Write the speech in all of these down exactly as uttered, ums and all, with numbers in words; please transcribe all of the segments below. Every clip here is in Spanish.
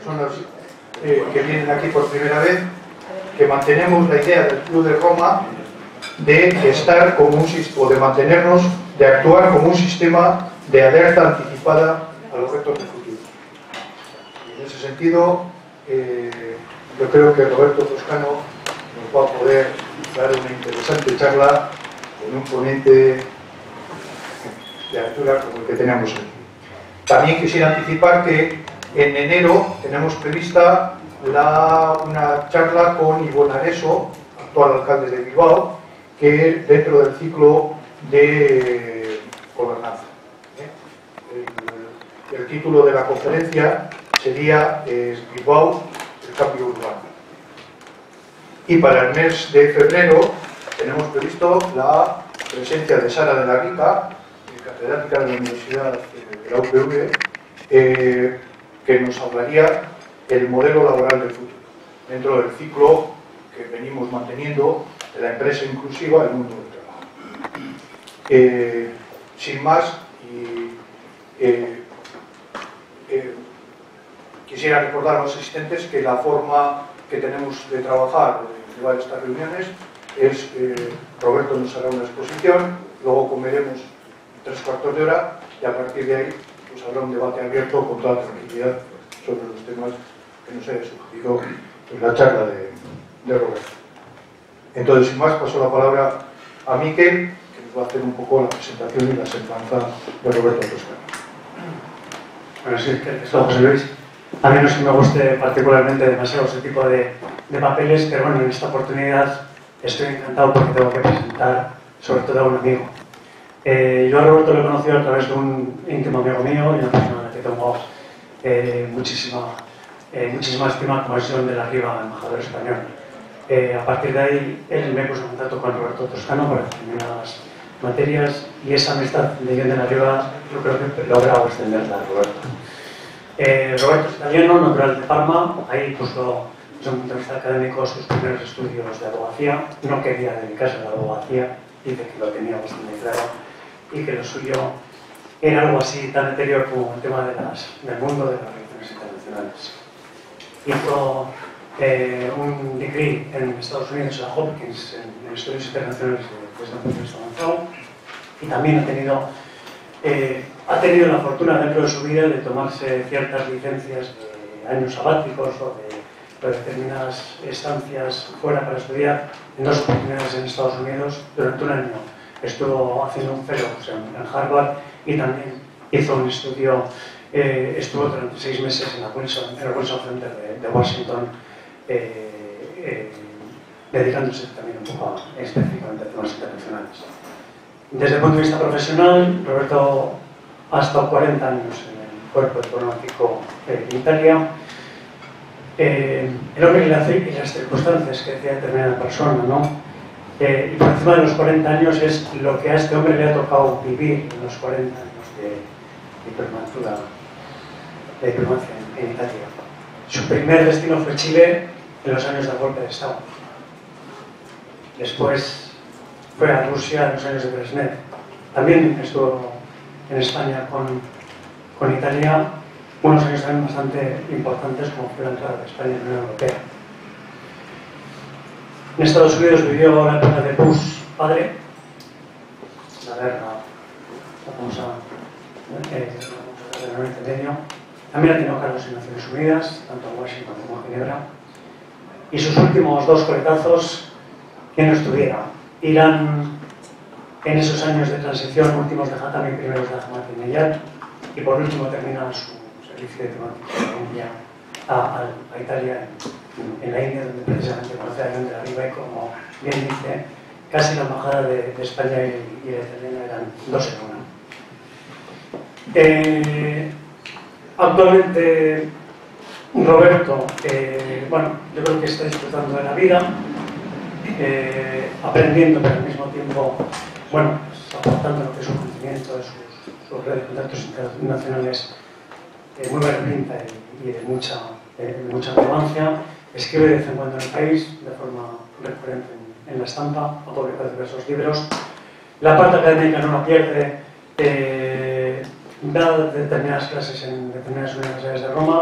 personas eh, que vienen aquí por primera vez, que mantenemos la idea del Club de Roma de estar como un sistema, o de mantenernos, de actuar como un sistema de alerta anticipada a los retos del futuro. Y en ese sentido, eh, yo creo que Roberto Toscano nos va a poder dar una interesante charla con un ponente de altura como el que tenemos aquí. También quisiera anticipar que en enero tenemos prevista la, una charla con Ivonne Areso, actual alcalde de Bilbao, que dentro del ciclo de gobernanza. El, el título de la conferencia sería eh, Bilbao, el cambio urbano. Y para el mes de febrero tenemos previsto la presencia de Sara de la Rica, catedrática de la Universidad de la U P V, eh, que nos hablaría del modelo laboral del futuro, dentro del ciclo que venimos manteniendo de la empresa inclusiva del mundo del trabajo. Eh, sin más, y, eh, eh, quisiera recordar a los asistentes que la forma que tenemos de trabajar, de llevar estas reuniones, es eh, Roberto nos hará una exposición, luego comeremos tres cuartos de hora y a partir de ahí pues habrá un debate abierto con toda tranquilidad sobre los temas que nos haya sugerido en la charla de, de Roberto. Entonces, sin más, paso la palabra a Miquel, que nos va a hacer un poco la presentación y la semblanza de Roberto Toscano. Bueno, sí, que es José Luis. A mí no es que me guste particularmente demasiado ese tipo de, de papeles, pero bueno, en esta oportunidad estoy encantado porque tengo que presentar sobre todo a un amigo. Eh, yo a Roberto lo he conocido a través de un íntimo amigo mío y una persona a la que tengo eh, muchísima, eh, muchísima estima, como es John de la Riva, embajador español. Eh, a partir de ahí, él me puso en contacto con Roberto Toscano para determinadas materias y esa amistad de John de la Riva yo creo que he logrado extenderla a Roberto. Eh, Roberto es italiano, natural de Parma, ahí puso desde un punto de vista académico sus primeros estudios de abogacía, no quería dedicarse a la abogacía, dice que lo tenía bastante claro y que lo suyo era algo así tan etéreo como el tema de las, del mundo de las relaciones internacionales. Hizo eh, un degree en Estados Unidos, en la Hopkins, en, en estudios internacionales desde un punto de vista avanzado, y también ha tenido, eh, ha tenido la fortuna dentro de su vida de tomarse ciertas licencias de años sabáticos o de, de determinadas estancias fuera para estudiar en dos oportunidades en Estados Unidos durante un año. Estuvo haciendo un fellow en, en Harvard y también hizo un estudio, eh, estuvo durante seis meses en, la Wilson, en el Wilson Center de, de Washington, eh, eh, dedicándose también un poco a, específicamente a temas internacionales. Desde el punto de vista profesional, Roberto ha estado cuarenta años en el cuerpo diplomático eh, en Italia. Eh, el hombre y las, y las circunstancias que decía determinada persona, ¿no? Eh, y por encima de los cuarenta años es lo que a este hombre le ha tocado vivir en los cuarenta años de diplomacia, de diplomacia en, en Italia. Su primer destino fue Chile en los años del golpe de Estado. Después fue a Rusia en los años de Brezhnev. También estuvo en España con, con Italia, unos años también bastante importantes como fue la entrada de España en la Unión Europea. En Estados Unidos vivió la época de Bush padre, la guerra, la famosa eh, guerra del Oriente Medio. También ha tenido cargos en Naciones Unidas, tanto en Washington como en Ginebra. Y sus últimos dos coletazos, ¿quién lo estuviera? Irán en esos años de transición, últimos de Hatami, primeros de Ahmadinejad, y por último termina su servicio diplomático a, a, a Italia, en, en la India, donde precisamente conoce a John de la Riva y, como bien dice, casi la embajada de, de España y, y de Italia eran dos en una. Eh, actualmente Roberto, eh, bueno, yo creo que está disfrutando de la vida, eh, aprendiendo, pero al mismo tiempo, bueno, pues, aportando lo que es su conocimiento, de sus, sus redes de contactos internacionales, eh, muy variopinta y, y de mucha, eh, de mucha relevancia. Escribe de vez en cuando en el país, de forma recurrente en, en la estampa, ha publicado diversos libros. La parte académica no la pierde, eh, da determinadas clases en determinadas universidades de Roma,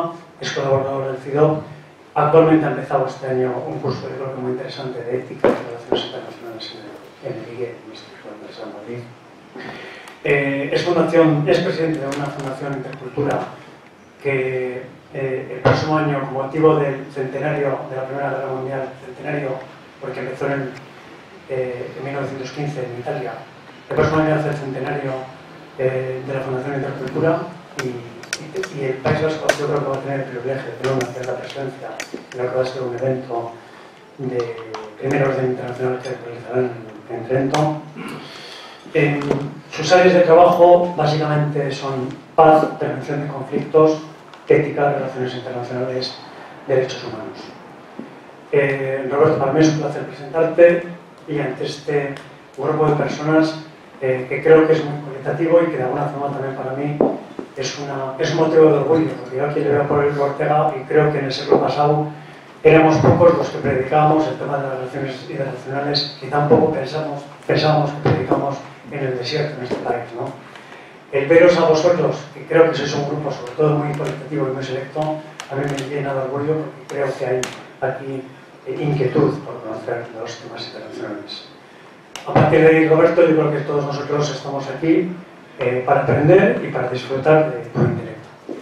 es colaborador del CIDOB. Actualmente ha empezado este año un curso, yo creo que muy interesante, de ética y relaciones internacionales en el I G E, en el Instituto de Empresa de Madrid. Eh, es, fundación, es presidente de una fundación Intercultura que eh, el próximo año, con motivo del centenario de la Primera Guerra Mundial, centenario porque empezó en, eh, en mil novecientos quince en Italia, el próximo año hace el centenario eh, de la Fundación Intercultura y, y, y el País Vasco yo creo que va a tener el privilegio de tener una cierta presencia en lo que va a ser un evento de primer orden internacional que realizarán en, en Trento. En sus áreas de trabajo básicamente son paz, prevención de conflictos, ética, relaciones internacionales, derechos humanos. Eh, Roberto, para mí es un placer presentarte y ante este grupo de personas eh, que creo que es muy cualitativo y que de alguna forma también para mí es, una, es un motivo de orgullo, porque yo aquí le veo por el Ortega y creo que en el siglo pasado éramos pocos los que predicábamos el tema de las relaciones internacionales y tampoco pensamos, pensábamos que predicamos en el desierto en este país, ¿no? El veros a vosotros, que creo que sois un grupo sobre todo muy cualitativo y muy selecto, a mí me llena de orgullo porque creo que hay aquí eh, inquietud por conocer los temas internacionales. A partir de ahí, Roberto, yo creo que todos nosotros estamos aquí eh, para aprender y para disfrutar de tu intelecto.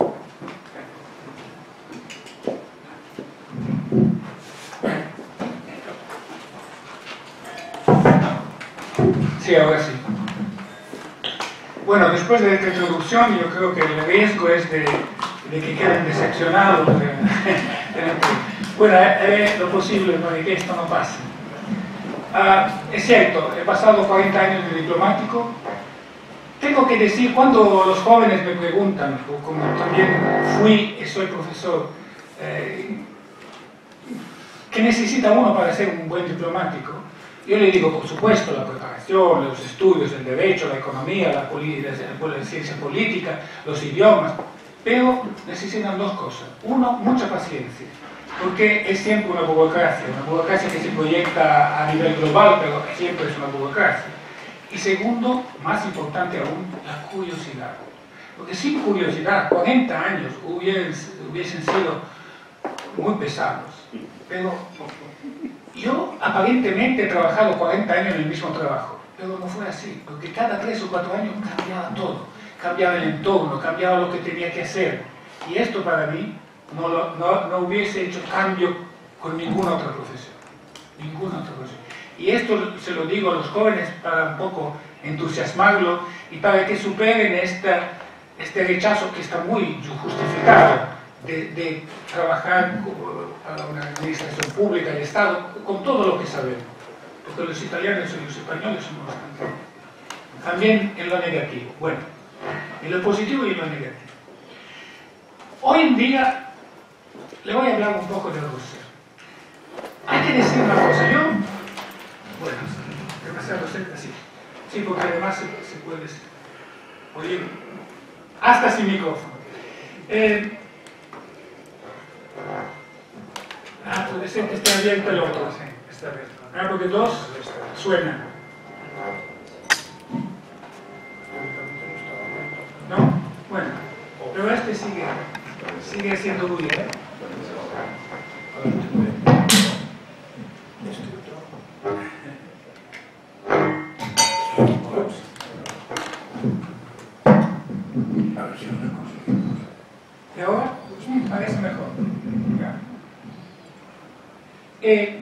Sí, ahora sí. Bueno, después de esta introducción, yo creo que el riesgo es de, de que queden decepcionados. De, de, bueno, haré lo posible para que esto no pase. Uh, es cierto, he pasado cuarenta años de diplomático. Tengo que decir, cuando los jóvenes me preguntan, como también fui y soy profesor, eh, ¿qué necesita uno para ser un buen diplomático? Yo le digo, por supuesto, la preparación, los estudios, el derecho, la economía, la, la, la ciencia política, los idiomas, pero necesitan dos cosas. Uno, mucha paciencia, porque es siempre una burocracia, una burocracia que se proyecta a nivel global, pero siempre es una burocracia. Y segundo, más importante aún, la curiosidad. Porque sin curiosidad, cuarenta años hubiesen, hubiesen sido muy pesados, pero yo aparentemente he trabajado cuarenta años en el mismo trabajo, pero no fue así, porque cada tres o cuatro años cambiaba todo, cambiaba el entorno, cambiaba lo que tenía que hacer. Y esto para mí no, lo, no, no hubiese hecho cambio con ninguna otra profesión, ninguna otra profesión. Y esto se lo digo a los jóvenes para un poco entusiasmarlos y para que superen esta, este rechazo que está muy justificado de, de trabajar para una administración pública, el Estado, con todo lo que sabemos. Porque los italianos y los españoles somos bastante. También en lo negativo. Bueno, en lo positivo y en lo negativo. Hoy en día le voy a hablar un poco de Rusia. Hay que decir una cosa, yo, bueno, demasiado cerca, sí, sí, porque además se, se puede oír hasta sin micrófono. Eh, ah, puede ser que esté abierto el otro, sí, está abierto. Ah, porque dos suenan. ¿No? Bueno, pero este sigue, sigue siendo muy bien. ¿Y ahora? Pues, parece mejor. Eh,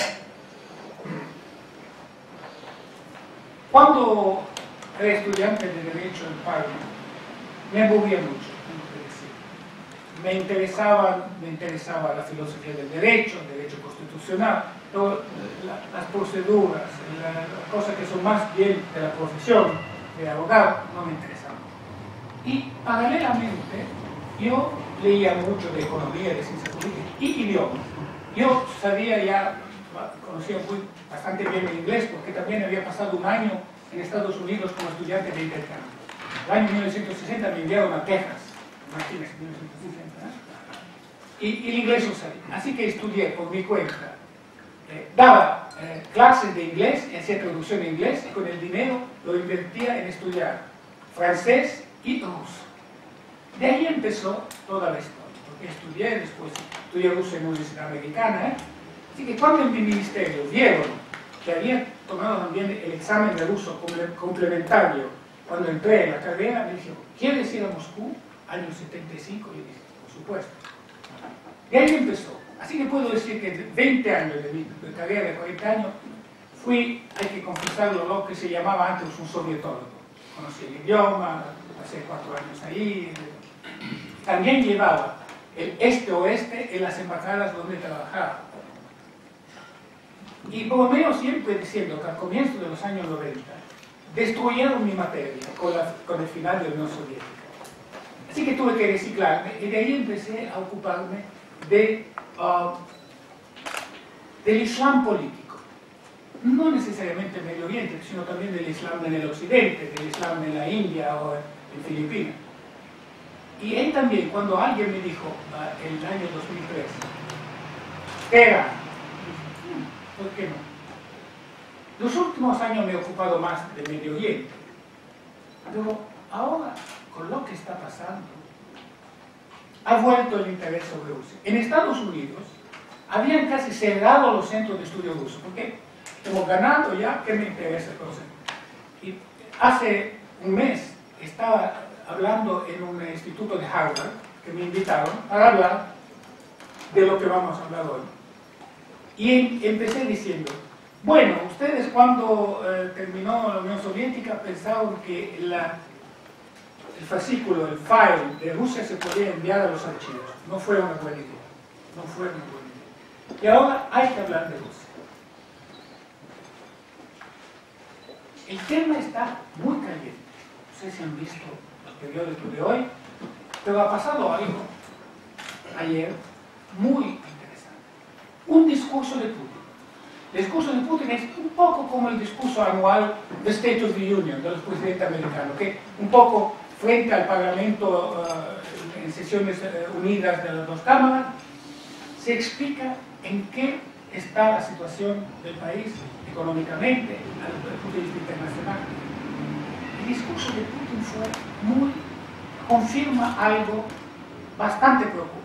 cuando era estudiante de Derecho en Parma, me aburría mucho, tengo que decir. Me interesaba, me interesaba la filosofía del derecho, el derecho constitucional, todo, la, las proceduras, la, las cosas que son más bien de la profesión de abogado, no me interesaban. Y paralelamente, yo leía mucho de economía, de ciencia política y idiomas. Yo sabía ya, conocía muy, bastante bien el inglés porque también había pasado un año en Estados Unidos como estudiante de intercambio. El año mil novecientos sesenta me enviaron a Texas, imagínense, mil novecientos sesenta, ¿eh? y, y el inglés lo sabía. Así que estudié por mi cuenta. Eh, daba eh, clases de inglés, hacía traducción en inglés y con el dinero lo invertía en estudiar francés y ruso. De ahí empezó toda la historia. porque estudié, después estudié ruso en la Universidad Americana. ¿eh? Así que cuando en mi ministerio vieron que había tomado también el examen de ruso complementario cuando entré en la carrera, me dijeron, ¿quieres ir a Moscú? Año setenta y cinco, y yo dije, por supuesto. Y ahí empezó. Así que puedo decir que veinte años de mi de carrera de cuarenta años, fui, hay que confesarlo, lo que se llamaba antes un sovietólogo. Conocí el idioma, pasé cuatro años ahí. También llevaba el este-oeste en las embajadas donde trabajaba. Y bromeo siempre diciendo que al comienzo de los años noventa destruyeron mi materia con, la, con el final de la Unión Soviética. Así que tuve que reciclarme y de ahí empecé a ocuparme de, uh, del Islam político. No necesariamente en Medio Oriente, sino también del Islam en el Occidente, del Islam en la India o en Filipinas. Y ahí también, cuando alguien me dijo, uh, en el año dos mil tres, era, ¿por qué no? Los últimos años me he ocupado más de Medio Oriente, pero ahora, con lo que está pasando, ha vuelto el interés sobre Rusia. En Estados Unidos, habían casi cerrado los centros de estudio ruso, porque hemos ganado ya, ¿qué me interesa? Entonces, y hace un mes estaba hablando en un instituto de Harvard, que me invitaron para hablar de lo que vamos a hablar hoy. Y empecé diciendo, bueno, ustedes cuando eh, terminó la Unión Soviética pensaron que la, el fascículo, el file de Rusia se podía enviar a los archivos. No fue una buena idea. No fue una buena idea. Y ahora hay que hablar de Rusia. El tema está muy caliente. No sé si han visto los periódicos de hoy, pero ha pasado algo ayer muy interesante. Un discurso de Putin. El discurso de Putin es un poco como el discurso anual de State of the Union de los presidentes americanos, que un poco frente al Parlamento uh, en sesiones uh, unidas de las dos cámaras, se explica en qué está la situación del país económicamente, desde el punto de vista internacional. El discurso de Putin fue muy, confirma algo bastante preocupante.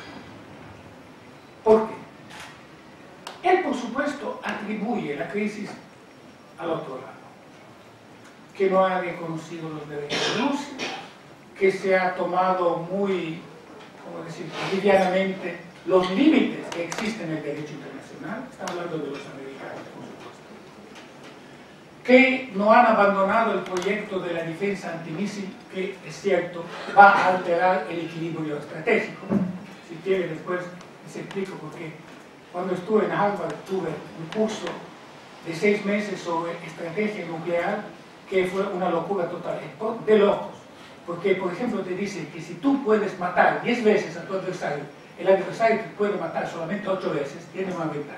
¿Por qué? Él, por supuesto, atribuye la crisis al otro lado, que no ha reconocido los derechos de Rusia, que se ha tomado muy, ¿cómo decir?, livianamente los límites que existen en el derecho internacional, está hablando de los americanos, por supuesto, que no han abandonado el proyecto de la defensa antimisil, que es cierto, va a alterar el equilibrio estratégico. Si quiere, después les explico por qué. Cuando estuve en Harvard tuve un curso de seis meses sobre estrategia nuclear que fue una locura total, de locos. Porque, por ejemplo, te dicen que si tú puedes matar diez veces a tu adversario, el adversario que puede matar solamente ocho veces, tiene una ventaja.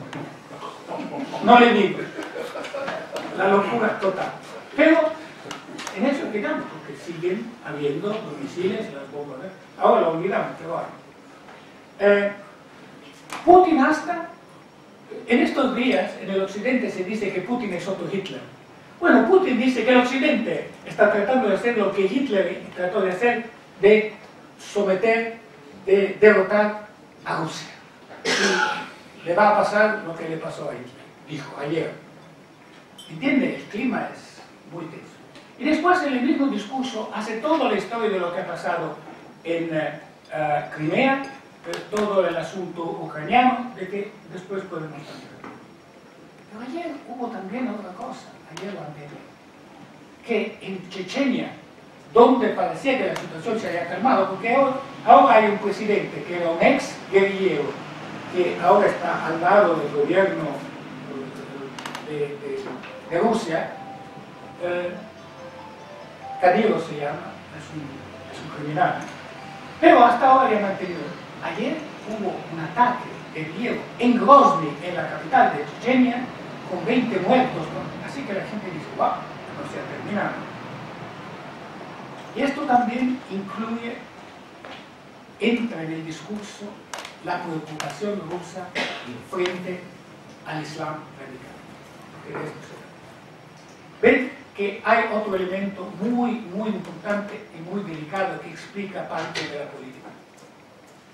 No le digo. La locura total. Pero en eso quedamos, porque siguen habiendo los misiles y las bombas. ¿eh? Ahora lo olvidamos, pero ahora. Eh, Putin hasta, en estos días, en el Occidente se dice que Putin es otro Hitler. Bueno, Putin dice que el Occidente está tratando de hacer lo que Hitler trató de hacer, de someter, de derrotar a Rusia. Y le va a pasar lo que le pasó a Hitler, dijo ayer. ¿Entiende? El clima es muy tenso. Y después, en el mismo discurso, hace toda la historia de lo que ha pasado en uh, Crimea, todo el asunto ucraniano, de que después podemos cambiar. Pero ayer hubo también otra cosa, ayer o anterior, que en Chechenia, donde parecía que la situación se había calmado, porque ahora, ahora hay un presidente que era un ex guerrillero, que ahora está al lado del gobierno de, de, de Rusia, eh, Kadyrov se llama, es un, es un criminal, pero hasta ahora había mantenido. Ayer hubo un ataque guerrillero en Grozny, en la capital de Chechenia, con veinte muertos, ¿no? Así que la gente dice, wow, no se ha terminado. Y esto también incluye, entra en el discurso, la preocupación rusa frente al Islam radical. Porque de esto se trata. Ven que hay otro elemento muy, muy importante y muy delicado que explica parte de la política.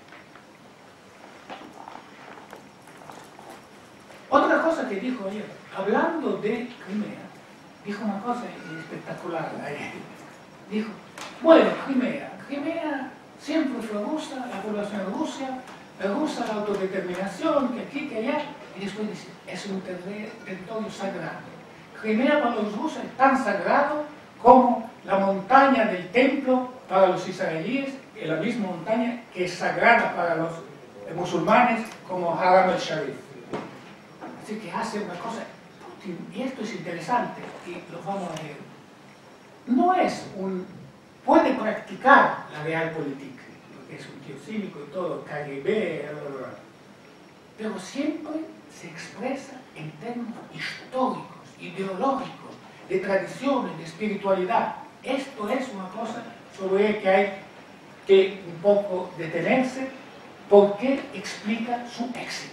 cosa que dijo ayer, hablando de Crimea, dijo una cosa espectacular ayer. Dijo, bueno, Crimea, Crimea siempre fue rusa, la población rusa, rusa la autodeterminación, que aquí, que allá, y después dice, es un territorio sagrado. Crimea para los rusos es tan sagrado como la montaña del templo para los israelíes, y la misma montaña que es sagrada para los musulmanes como Haram el-Sharif. Así que hace una cosa, y esto es interesante, y lo vamos a leer. No es un, puede practicar la realpolitik, porque es un tío cínico y todo, K G B, bla, bla, bla, pero siempre se expresa en términos históricos, ideológicos, de tradiciones, de espiritualidad. Esto es una cosa sobre la que hay que un poco detenerse, porque explica su éxito.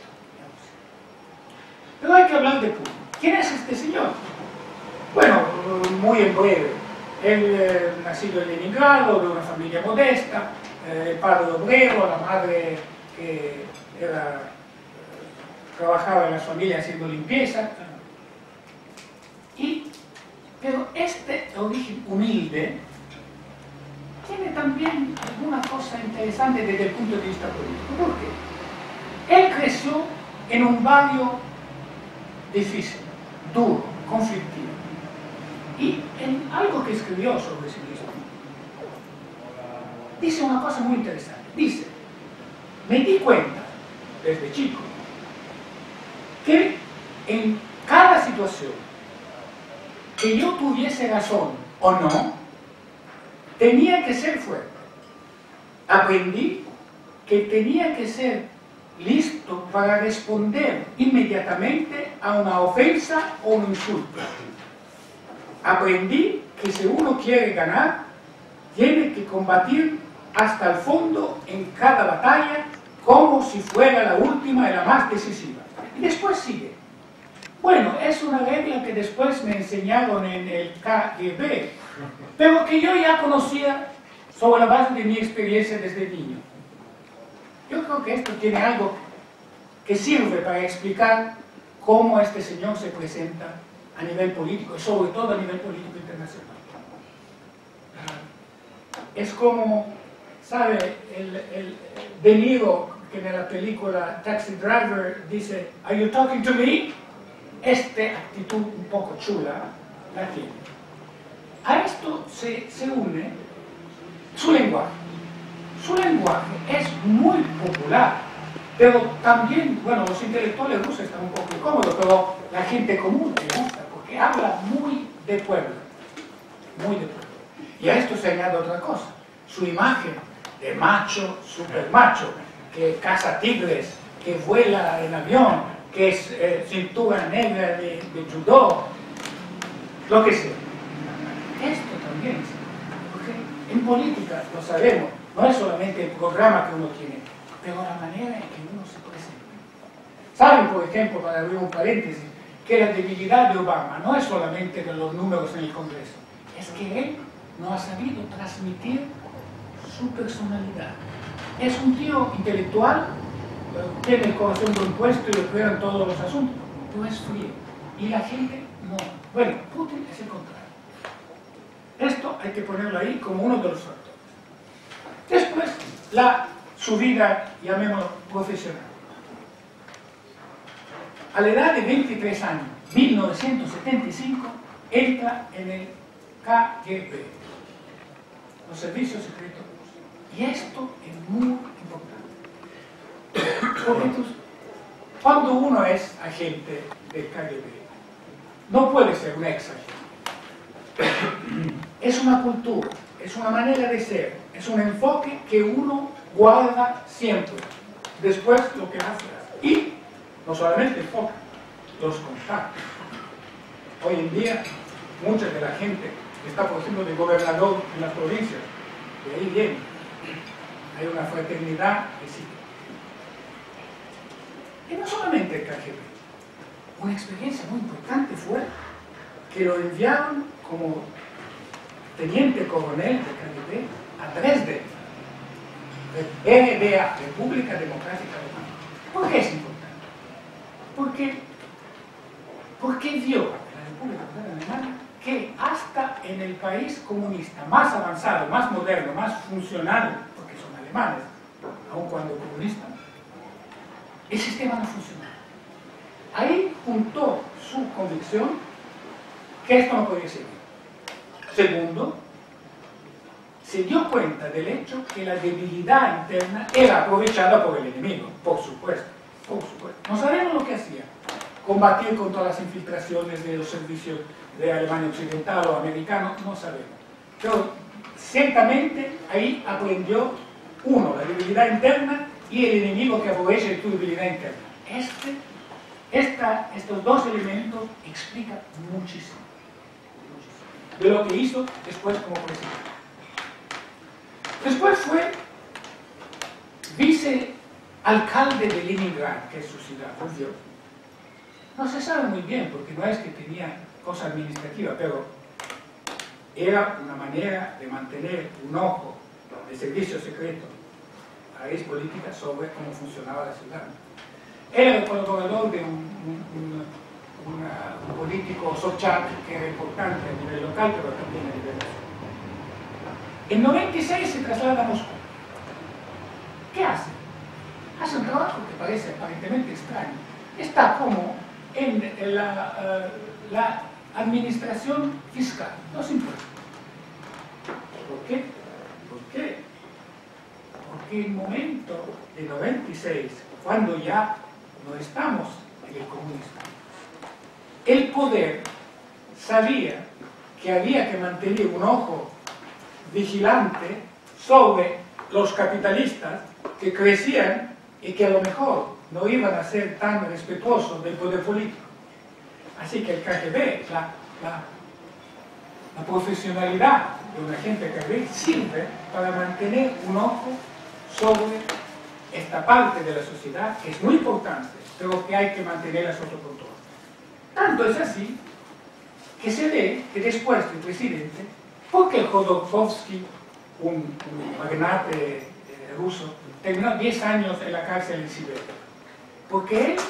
Pero hay que hablar de Putin. ¿Quién es este señor? Bueno, muy en breve. Él eh, nacido en Leningrado, de una familia modesta, eh, el padre obrero, la madre que era, eh, trabajaba en las familias haciendo limpieza. Y, pero este origen humilde tiene también alguna cosa interesante desde el punto de vista político. ¿Por qué? Él creció en un barrio difícil, duro, conflictivo. Y en algo que escribió sobre sí mismo, dice una cosa muy interesante. Dice, me di cuenta, desde chico, que en cada situación que yo tuviese razón o no, tenía que ser fuerte. Aprendí que tenía que ser listo para responder inmediatamente a una ofensa o un insulto. Aprendí que si uno quiere ganar, tiene que combatir hasta el fondo en cada batalla, como si fuera la última y la más decisiva. Y después sigue. Bueno, es una regla que después me enseñaron en el K G B, pero que yo ya conocía sobre la base de mi experiencia desde niño. Yo creo que esto tiene algo que sirve para explicar cómo este señor se presenta a nivel político, y sobre todo a nivel político internacional. Es como, ¿sabe? El, el De Niro, que en la película Taxi Driver dice, ¿Are you talking to me? Esta actitud un poco chula la tiene. A esto se, se une su lenguaje. Su lenguaje es muy popular, pero también, bueno, los intelectuales rusos están un poco incómodos, pero la gente común le gusta, porque habla muy de pueblo, muy de pueblo. Y a esto se añade otra cosa, su imagen de macho, super macho, que caza tigres, que vuela en avión, que es eh, cintura negra de, de judo, lo que sea. Esto también, porque en política, lo sabemos, no es solamente el programa que uno tiene, pero la manera en que uno se presenta. Saben, por ejemplo, para abrir un paréntesis, que la debilidad de Obama no es solamente de los números en el Congreso, es que él no ha sabido transmitir su personalidad. Es un tío intelectual, tiene el corazón de un puesto y lo creo en todos los asuntos, pero es frío. Y la gente no. Bueno, Putin es el contrario. Esto hay que ponerlo ahí como uno de los factores. Después, la, su vida, llamémoslo, profesional. A la edad de veintitrés años, mil novecientos setenta y cinco, entra en el K G B, los servicios secretos rusos. Y esto es muy importante. Porque entonces, cuando uno es agente del K G B, no puede ser un ex agente. Es una cultura, es una manera de ser, es un enfoque que uno guarda siempre. Después lo que hace. Y no solamente el enfoque, los contactos. Hoy en día, mucha de la gente que está, por ejemplo, de gobernador en las provincias, de ahí viene. Hay una fraternidad que sí. Y no solamente el K G B. Una experiencia muy importante fue que lo enviaron como teniente coronel del K G B a Dresden, R D A, República Democrática Alemana. ¿Por qué es importante? Porque vio en la República Popular Alemana que hasta en el país comunista más avanzado, más moderno, más funcional, porque son alemanes, aun cuando comunistas, el sistema no funcionaba. Ahí juntó su convicción que esto no podía seguir. Segundo, se dio cuenta del hecho que la debilidad interna era aprovechada por el enemigo, por supuesto, por supuesto. No sabemos lo que hacía. Combatir contra las infiltraciones de los servicios de Alemania Occidental o americanos, no sabemos. Pero ciertamente ahí aprendió, uno, la debilidad interna y el enemigo que aprovecha tu debilidad interna. Este, esta, estos dos elementos explican muchísimo, muchísimo de lo que hizo después como presidente. Después fue vicealcalde de Leningrad, que es su ciudad, judío. No se sabe muy bien, porque no es que tenía cosa administrativa, pero era una manera de mantener un ojo de servicio secreto a raíz política sobre cómo funcionaba la ciudad. Era el colaborador de un, un, un, una, un político Sobchak, que era importante a nivel local, pero también a nivel nacional. En noventa y seis se traslada a Moscú. ¿Qué hace? Hace un trabajo que parece aparentemente extraño. Está como en la, uh, la administración fiscal, los impuestos. ¿Por qué? ¿Por qué? Porque en el momento de noventa y seis, cuando ya no estamos en el comunismo, el poder sabía que había que mantener un ojo vigilante sobre los capitalistas que crecían y que a lo mejor no iban a ser tan respetuosos del poder político. Así que el K G B, la, la, la profesionalidad de un agente K G B sirve para mantener un ojo sobre esta parte de la sociedad que es muy importante, pero que hay que mantenerla bajo control. Tanto es así que se ve que después del presidente, porque Jodorkovsky, un, un magnate eh, ruso, terminó diez años en la cárcel en Siberia, porque él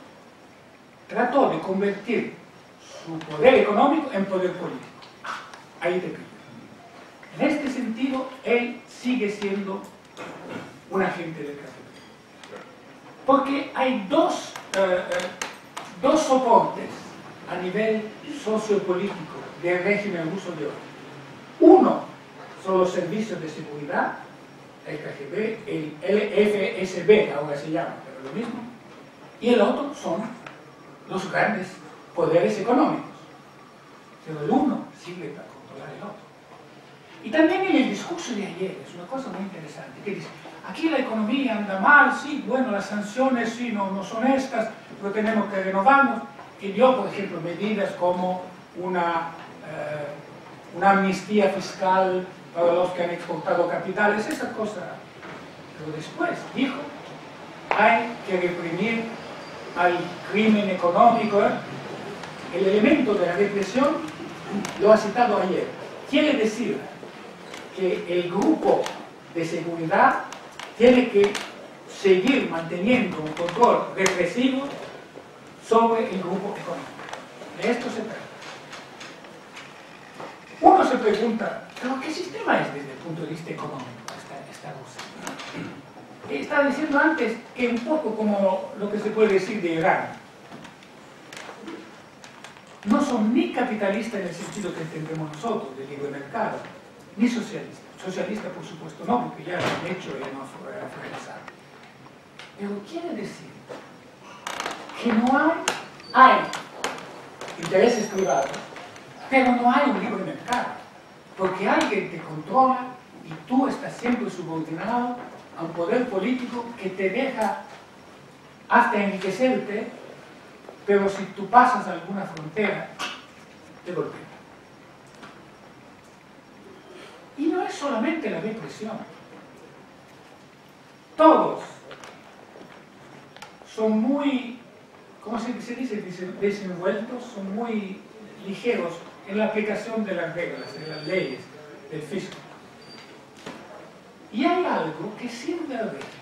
trató de convertir su poder económico en poder político. Ahí te pillo. En este sentido, él sigue siendo un agente del K G B. Porque hay dos, eh, eh, dos soportes a nivel sociopolítico del régimen ruso de hoy. Uno son los servicios de seguridad, el K G B, el F S B, ahora se llama, pero lo mismo. Y el otro son los grandes poderes económicos. Pero el uno sirve para controlar el otro. Y también en el discurso de ayer, es una cosa muy interesante, que dice, aquí la economía anda mal, sí, bueno, las sanciones sí no, no son estas, pero tenemos que renovarnos. Y dio, por ejemplo, medidas como una, eh, una amnistía fiscal para los que han exportado capitales, esa cosa. Pero después dijo, hay que reprimir al crimen económico. El elemento de la represión lo ha citado ayer. Quiere decir que el grupo de seguridad tiene que seguir manteniendo un control represivo sobre el grupo económico. De esto se trata. Uno se pregunta, ¿pero qué sistema es desde el punto de vista económico esta, esta Rusia? Estaba diciendo antes que un poco como lo que se puede decir de Irán. No son ni capitalistas en el sentido que entendemos nosotros, de libre mercado, ni socialistas. Socialistas, por supuesto, no, porque ya lo han hecho y no han fracasado. Pero quiere decir que no hay, hay intereses privados, pero no hay un libre mercado, porque alguien te controla y tú estás siempre subordinado a un poder político que te deja hasta enriquecerte, pero si tú pasas alguna frontera, te golpea. Y no es solamente la represión. Todos son muy, ¿cómo se dice? Desenvueltos, son muy ligeros en la aplicación de las reglas, de las leyes, del fisco. Y hay algo que sirve al régimen.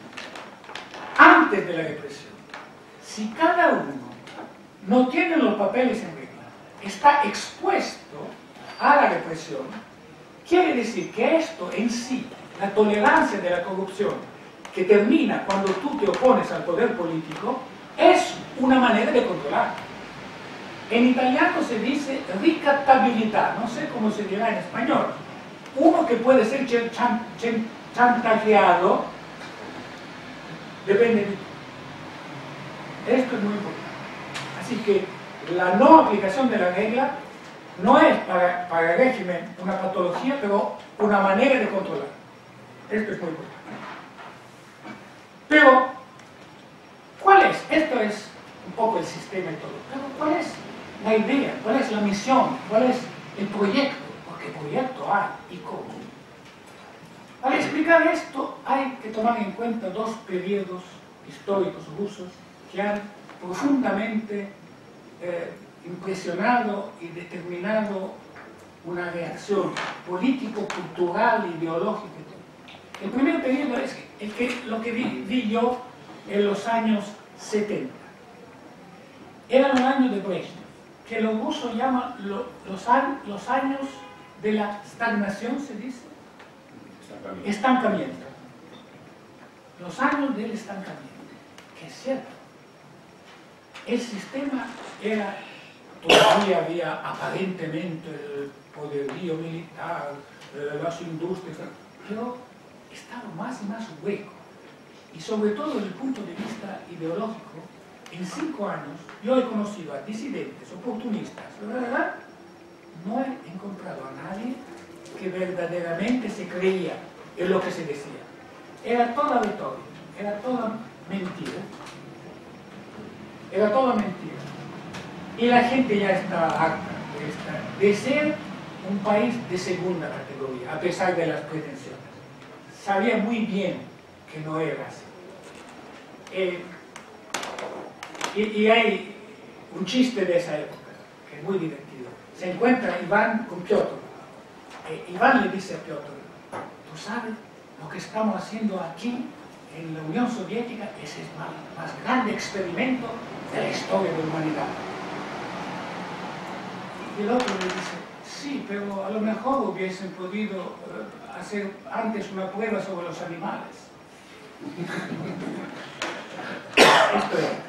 Antes de la represión, si cada uno no tiene los papeles en regla, está expuesto a la represión, quiere decir que esto en sí, la tolerancia de la corrupción, que termina cuando tú te opones al poder político, es una manera de controlar. En italiano se dice ricattabilità, no sé cómo se dirá en español. Uno que puede ser chan, chan, chantajeado, depende de ti. Esto es muy importante. Así que la no aplicación de la regla no es para, para el régimen una patología, pero una manera de controlar. Esto es muy importante. Pero, ¿cuál es? Esto es un poco el sistema y todo. Pero, ¿cuál es la idea? ¿Cuál es la misión? ¿Cuál es el proyecto? Porque proyecto hay y cómo. Para explicar esto hay que tomar en cuenta dos periodos históricos rusos que han profundamente eh, impresionado y determinado una reacción político, cultural, ideológica. El primer periodo es el que, lo que vi, vi yo en los años setenta. Eran los años de Brezhnev, que los rusos llaman lo, los, los años de la estagnación, se dice. Estancamiento. Estancamiento. Los años del estancamiento, que es cierto. El sistema era, todavía había aparentemente el poderío militar, eh, las industrias, pero estaba más y más hueco. Y sobre todo desde el punto de vista ideológico, en cinco años yo he conocido a disidentes, oportunistas, ¿verdad? No he encontrado a nadie que verdaderamente se creía en lo que se decía. Era toda retórica, era toda mentira. Era toda mentira. Y la gente ya está harta de, esta, de ser un país de segunda categoría, a pesar de las pretensiones. Sabía muy bien que no era así. Eh, y, y hay un chiste de esa época, que es muy divertido. Se encuentra Iván con Piotr. Eh, Iván le dice a Piotr, ¿tú sabes lo que estamos haciendo aquí en la Unión Soviética? Ese es el más, más grande experimento de la historia de la humanidad. Y el otro le dice, sí, pero a lo mejor hubiesen podido uh, hacer antes una prueba sobre los animales. Esto es.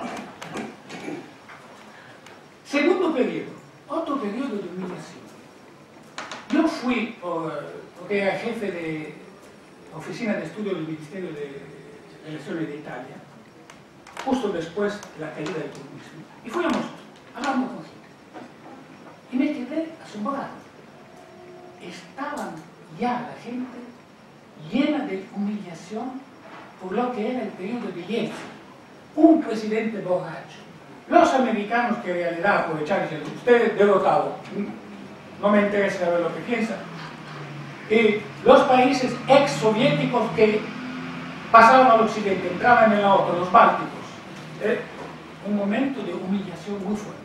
Segundo periodo, otro periodo de humillación. Yo fui, por, porque era jefe de oficina de estudio del Ministerio de Relaciones de Italia, justo después de la caída del comunismo. Y fui a Moscú, hablando con gente. Y me quedé asombrado. Estaban ya la gente llena de humillación por lo que era el periodo de Yeltsin, un presidente borracho. Los americanos que en realidad aprovecharon y dicen, usted derrotado, no me interesa saber lo que piensan. Y los países ex-soviéticos que pasaban al occidente, entraban en la otra, los bálticos. Eh, un momento de humillación muy fuerte.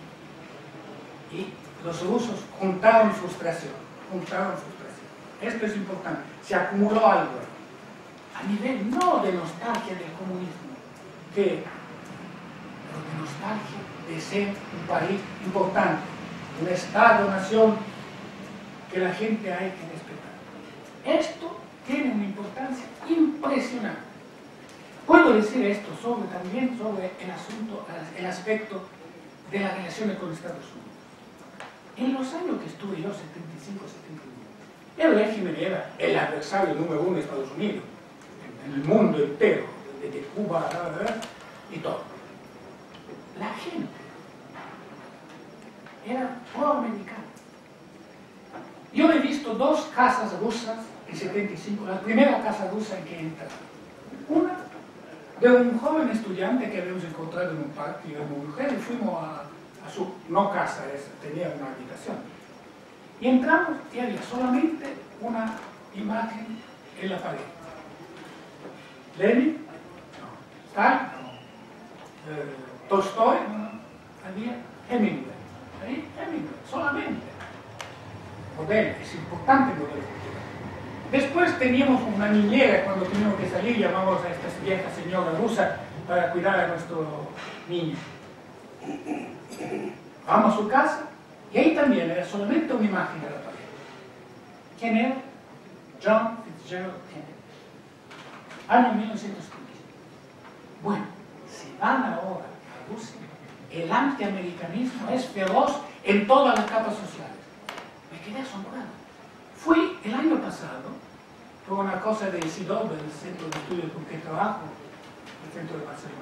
Y los rusos juntaron frustración, juntaron frustración. Esto es importante. Se acumuló algo a nivel no de nostalgia del comunismo, que, pero de nostalgia de ser un país importante, un Estado-nación que la gente hay que respetar. Esto tiene una importancia impresionante. Puedo decir esto sobre, también sobre el asunto, el aspecto de las relaciones con Estados Unidos. En los años que estuve yo, setenta y cinco, setenta y nueve, el régimen era el adversario número uno de Estados Unidos, en el mundo entero, desde Cuba y todo. La gente era pro-americana. Yo he visto dos casas rusas en setenta y cinco, la primera casa rusa en que entré. Una de un joven estudiante que habíamos encontrado en un parque, y una mujer, y fuimos a, a su, no casa, esa, tenía una habitación. Y entramos y había solamente una imagen en la pared. Lenin, no. Stalin, no. Eh, Tolstoy, no. Había Hemingway. Ahí, Hemingway, solamente. Modelo, es importante modelo. Después teníamos una niñera cuando teníamos que salir, llamamos a esta vieja señora rusa para cuidar a nuestro niño. Vamos a su casa Y ahí también era solamente una imagen de la pared. ¿Quién era? John Fitzgerald Kennedy. Año mil novecientos quince. Bueno, si van ahora a Rusia, el antiamericanismo es feroz en todas las capas sociales. Me quedé asombrado. Fui el año pasado por una cosa de Isidore, del Centro de Estudios con que trabajo, el Centro de Barcelona.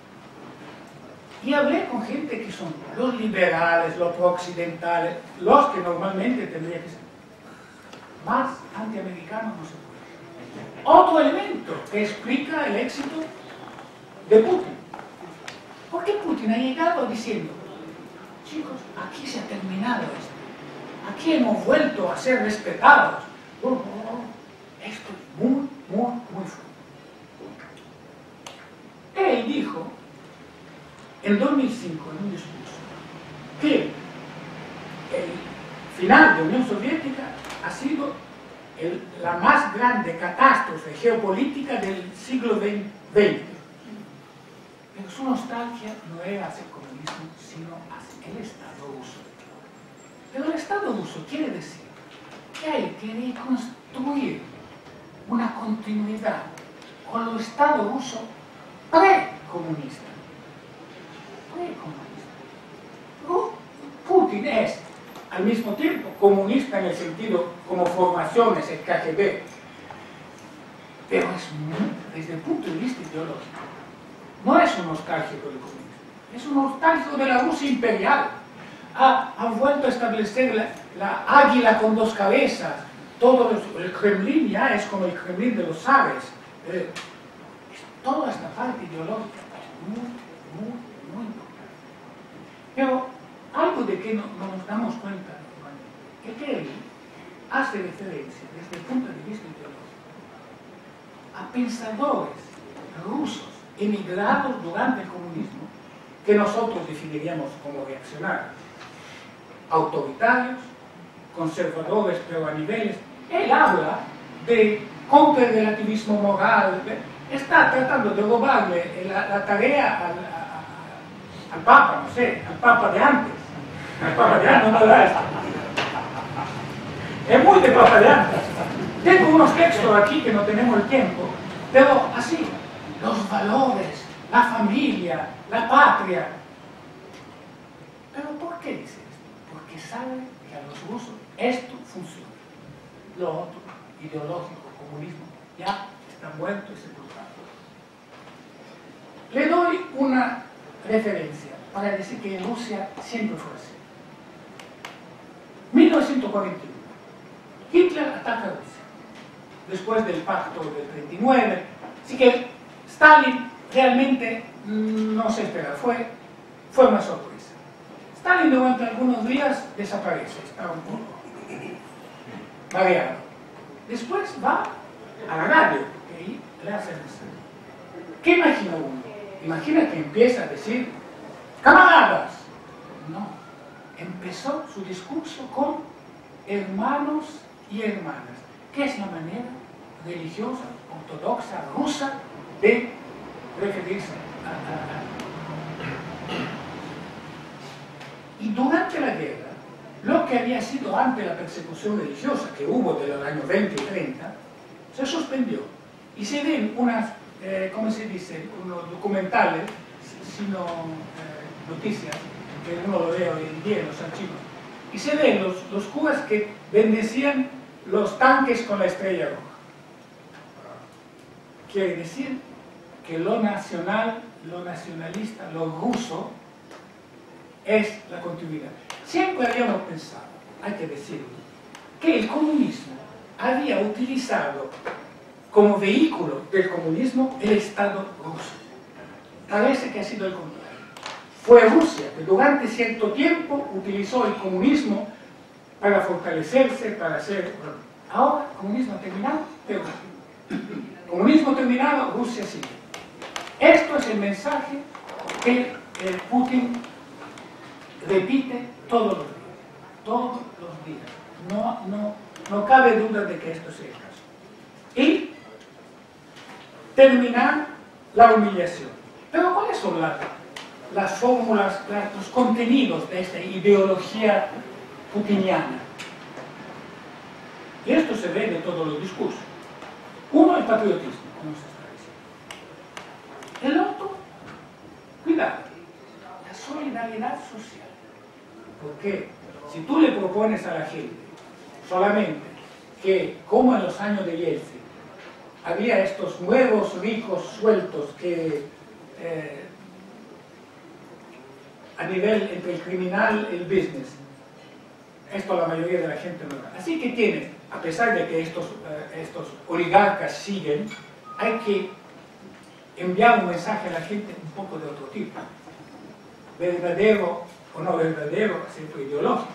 Y hablé con gente que son los liberales, los pro-occidentales, los que normalmente tendría que ser. Más antiamericanos no se puede. Otro elemento que explica el éxito de Putin. ¿Por qué Putin ha llegado diciendo, chicos, aquí se ha terminado esto? Aquí hemos vuelto a ser respetados. Oh, oh, oh. Esto es muy, muy, muy fuerte. Él dijo, en dos mil cinco, en un discurso, que el final de la Unión Soviética ha sido el, la más grande catástrofe geopolítica del siglo veinte. Pero su nostalgia no era hacia el comunismo, sino hacia el Estado ruso. Pero el Estado ruso quiere decir que hay que reconstruir una continuidad con el Estado ruso precomunista. Precomunista. Putin es, al mismo tiempo, comunista en el sentido como formaciones, el K G B, pero es muy, desde el punto de vista ideológico, no es un nostálgico del comunismo, es un nostálgico de la Rusia imperial. Ha, ha vuelto a establecer la, la águila con dos cabezas. Todo el, el Kremlin ya es como el Kremlin de los zares. Eh, toda esta parte ideológica es muy, muy, muy importante. Pero algo de que no, no nos damos cuenta, es que él hace referencia desde el punto de vista ideológico a pensadores rusos emigrados durante el comunismo que nosotros definiríamos como reaccionarios, autoritarios, conservadores, pero a niveles. Él habla de contrarrelativismo moral, está tratando de robarle la, la tarea al, a, al Papa, no sé, al Papa de antes. Al Papa de antes no da esto. Es muy de Papa de antes. Tengo unos textos aquí que no tenemos el tiempo, pero así, los valores, la familia, la patria. ¿Pero por qué dice esto? Porque sabe que a los rusos esto funciona. Lo otro, ideológico, comunismo, ya está muerto y sepultado. Le doy una referencia para decir que Rusia siempre fue así. mil novecientos cuarenta y uno. Hitler ataca a Rusia. Después del pacto del treinta y nueve. Así que Stalin realmente no se espera. Fue, fue una sorpresa. Stalin durante algunos días desaparece. Está un poco mareado. Después va a la radio y ahí le hace el mensaje. ¿Qué imagina uno? Imagina que empieza a decir camaradas. No. Empezó su discurso con hermanos y hermanas, que es la manera religiosa, ortodoxa, rusa de referirse a, a, a. Y durante la guerra, lo que había sido antes la persecución religiosa que hubo de los años veinte y treinta, se suspendió. Y se ven unas, eh, ¿cómo se dice?, unos documentales, sino eh, noticias, que uno lo ve hoy en día en los archivos, y se ven los, los curas que bendecían los tanques con la estrella roja. Quiere decir que lo nacional, lo nacionalista, lo ruso, es la continuidad. Siempre habíamos pensado, hay que decirlo, que el comunismo había utilizado como vehículo del comunismo el Estado ruso. Parece que ha sido el contrario. Fue Rusia que durante cierto tiempo utilizó el comunismo para fortalecerse, para hacer... Ahora, comunismo terminado, pero comunismo terminado, Rusia sigue. Esto es el mensaje que eh, Putin repite todos los días. Todos los días. No, no, no cabe duda de que esto sea el caso. Y terminar la humillación. Pero ¿cuáles son las, las fórmulas, las, los contenidos de esta ideología putiniana. Y esto se ve de todos los discursos. Uno, el patriotismo, como se está diciendo. El otro, cuidado, la solidaridad social. Porque si tú le propones a la gente solamente que, como en los años de Yeltsin, había estos nuevos ricos sueltos que eh, a nivel entre el criminal y el business, esto la mayoría de la gente no da. Así que tiene, a pesar de que estos, eh, estos oligarcas siguen, hay que enviar un mensaje a la gente un poco de otro tipo, verdadero o no verdadero, siempre ideológico.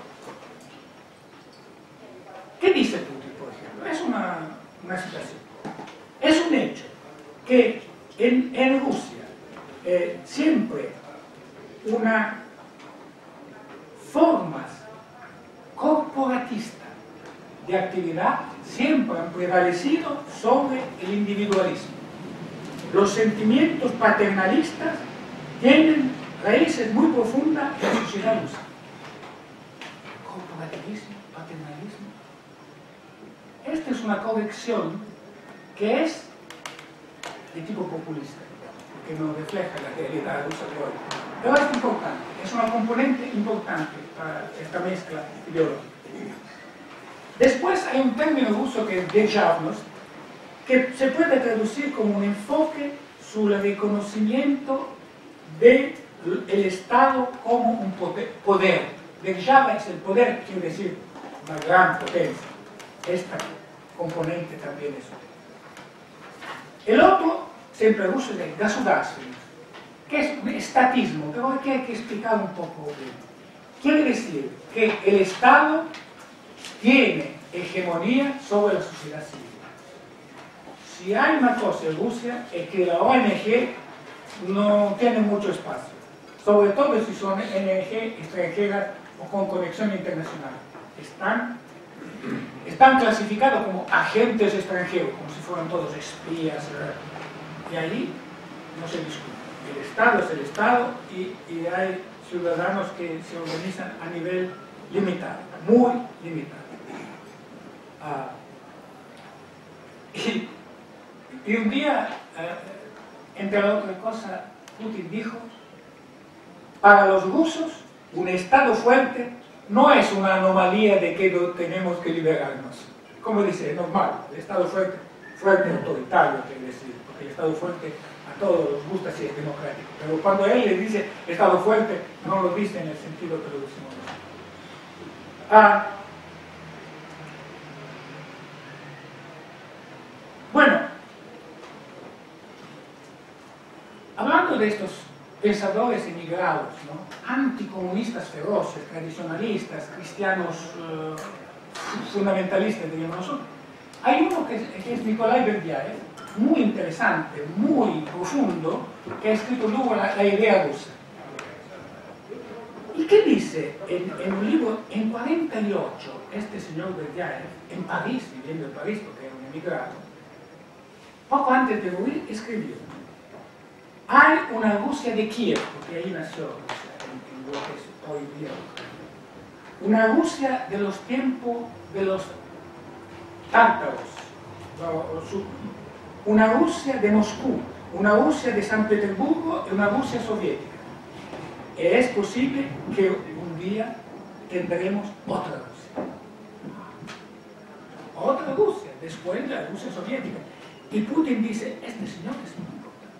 ¿Qué dice Putin, por ejemplo? Es una, una situación. Es un hecho que en, en Rusia eh, siempre una formas corporatistas de actividad siempre han prevalecido sobre el individualismo. Los sentimientos paternalistas tienen raíces muy profundas en la sociedad rusa. Corporativismo, paternalismo. Esta es una corrección que es de tipo populista, que no refleja la realidad rusa de hoy. Pero es importante, es una componente importante para esta mezcla ideológica. Después hay un término ruso que es державность, que se puede traducir como un enfoque sobre el reconocimiento del Estado como un poder. Держава es el poder, quiere decir una gran potencia. Esta componente también es. El otro, siempre ruso, es el государственность, que es un estatismo, pero aquí hay que explicar un poco bien. Quiere decir que el Estado tiene hegemonía sobre la sociedad civil. Si hay una cosa en Rusia es que la O N G no tiene mucho espacio, sobre todo si son O N G extranjeras o con conexión internacional. Están, están clasificados como agentes extranjeros, como si fueran todos espías, y ahí no se discute. El Estado es el Estado y, y hay ciudadanos que se organizan a nivel limitado, muy limitado. Ah, y, y un día, eh, entre otras cosas, Putin dijo, para los rusos, un Estado fuerte no es una anomalía de que tenemos que liberarnos. Como dice, es normal, el Estado fuerte, fuerte autoritario, quiere decir, porque el Estado fuerte a todos les gusta si es democrático. Pero cuando él le dice Estado fuerte, no lo dice en el sentido que lo decimos nosotros. Ah, bueno, hablando de estos pensadores emigrados, ¿no? Anticomunistas feroces, tradicionalistas, cristianos uh, fundamentalistas, diríamos nosotros, hay uno que es, que es Nikolai Berdyaev, muy interesante, muy profundo, que ha escrito luego la, la idea rusa. ¿Y qué dice en, en un libro, en cuarenta y ocho, este señor Berdyaev, en París, viviendo en París porque era un emigrado, poco antes de morir escribió: hay una Rusia de Kiev, porque ahí nació Rusia, en, en lo que es hoy día, una Rusia de los tiempos de los tártaros, una Rusia de Moscú, una Rusia de San Petersburgo y una Rusia soviética. Es posible que un día tendremos otra Rusia. Otra Rusia, después de la Rusia soviética. Y Putin dice, este señor es muy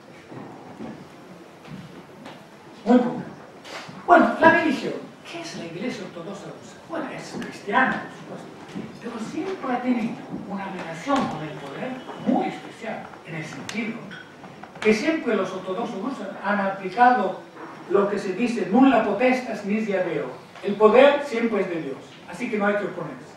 importante. Muy importante. Bueno, la religión. ¿Qué es la Iglesia Ortodoxa rusa? Bueno, es cristiana, por supuesto. Pero siempre ha tenido una relación con el poder muy especial, en el sentido que siempre los ortodoxos rusos han aplicado lo que se dice nulla potestas nisi Deo. El poder siempre es de Dios, así que no hay que oponerse.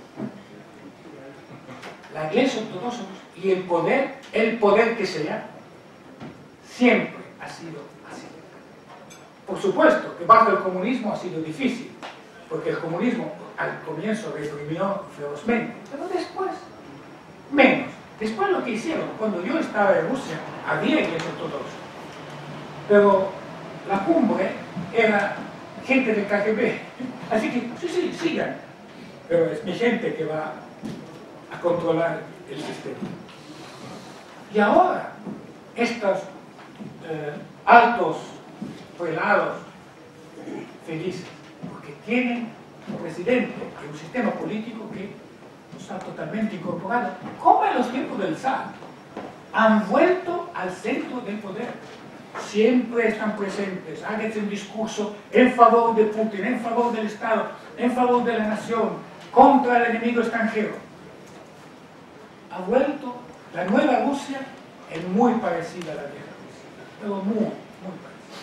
La Iglesia Ortodoxa y el poder, el poder que sea, siempre ha sido así. Por supuesto que bajo el comunismo ha sido difícil, porque el comunismo al comienzo reprimió ferozmente, pero después, menos. Después lo que hicieron, cuando yo estaba en Rusia, había Iglesia Ortodoxa, pero la cumbre era gente del K G B, Así que, sí, sí, sigan, pero es mi gente que va a controlar el sistema. Y ahora, estos eh, altos prelados felices, porque tienen un presidente y un sistema político que está totalmente incorporado, como en los tiempos del zar, han vuelto al centro del poder. Siempre están presentes, háganse un discurso en favor de Putin, en favor del Estado, en favor de la nación, contra el enemigo extranjero. Ha vuelto, la nueva Rusia es muy parecida a la vieja Rusia, pero muy, muy parecida.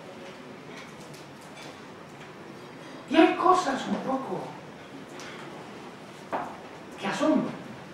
Y hay cosas un poco que asombran.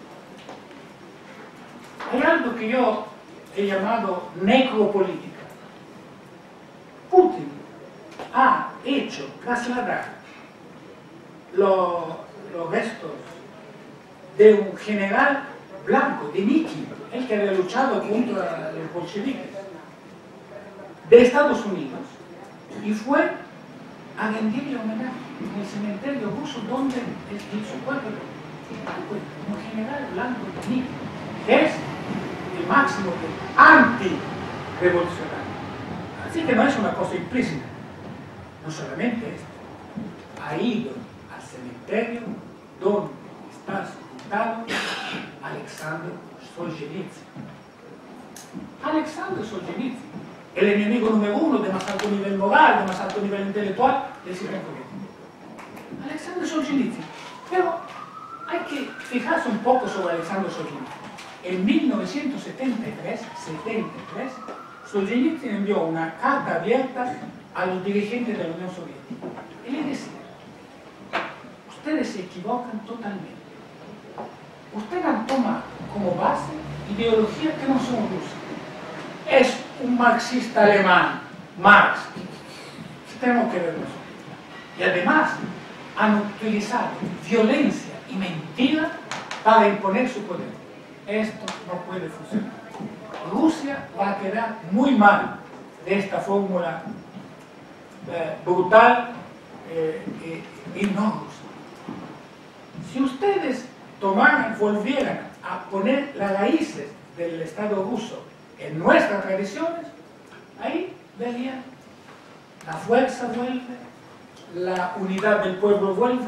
Hay algo que yo he llamado necropolítica. Putin ha hecho trasladar los, los restos de un general blanco, de Niky, el que había luchado contra los bolcheviques, de Estados Unidos, y fue a rendirle homenaje en el cementerio ruso donde es su pueblo, un general blanco de Niky, que es el máximo anti-revolucionario. Así que no es una cosa implícita. No solamente esto, ha ido al cementerio donde está sepultado Alexander Solzhenitsyn. Alexander Solzhenitsyn, el enemigo número uno de más alto nivel moral, de más alto nivel intelectual del sistema político. Alexander Solzhenitsyn. Pero hay que fijarse un poco sobre Alexander Solzhenitsyn. En mil novecientos setenta y tres, Solzhenitsyn envió una carta abierta a los dirigentes de la Unión Soviética. Y le decía, ustedes se equivocan totalmente. Ustedes han tomado como base ideologías que no son rusas. Es un marxista alemán, Marx. Tenemos que verlo. Y además han utilizado violencia y mentira para imponer su poder. Esto no puede funcionar. Rusia va a quedar muy mal de esta fórmula eh, brutal eh, y, y no rusa. Si ustedes tomaran, volvieran a poner las raíces del Estado ruso en nuestras tradiciones, ahí verían la fuerza vuelve, la unidad del pueblo vuelve.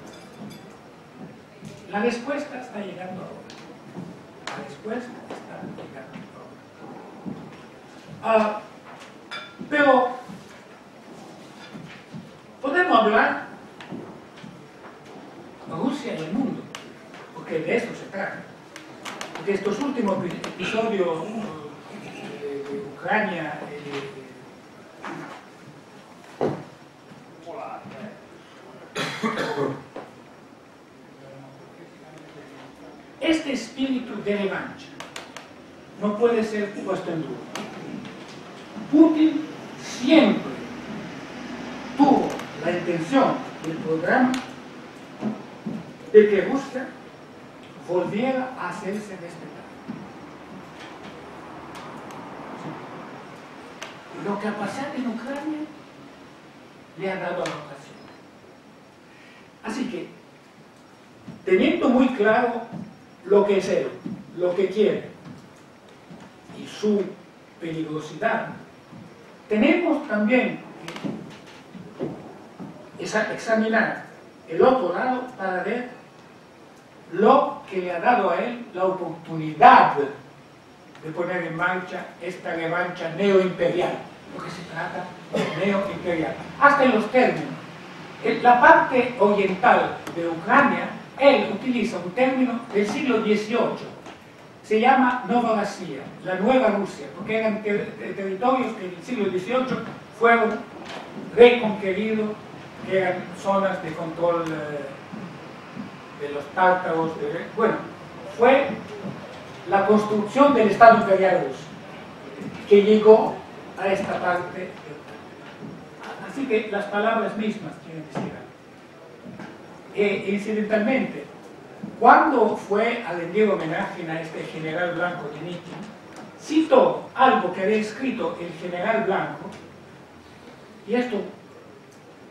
La respuesta está llegando ahora. La respuesta está llegando ahora. Uh, pero podemos hablar de Rusia y el mundo, porque de esto se trata. Porque estos últimos episodios de, de Ucrania, de, este espíritu de revancha no puede ser puesto en duda. Putin siempre tuvo la intención del programa de que Rusia volviera a hacerse respetar. Lo que ha pasado en Ucrania le ha dado la ocasión. Así que, teniendo muy claro lo que es él, lo que quiere y su peligrosidad, tenemos también que examinar el otro lado para ver lo que le ha dado a él la oportunidad de poner en marcha esta revancha neoimperial, porque se trata de neoimperial, hasta en los términos. En la parte oriental de Ucrania, él utiliza un término del siglo dieciocho, se llama Novorossiya, la nueva Rusia, porque eran ter territorios que en el siglo dieciocho fueron reconqueridos, que eran zonas de control eh, de los tártaros, de, bueno, fue la construcción del Estado imperial ruso que llegó a esta parte de Ucrania. Así que las palabras mismas quieren decir algo. E, incidentalmente, cuando fue a rendir homenaje a este general blanco de Niky, citó algo que había escrito el general blanco, y esto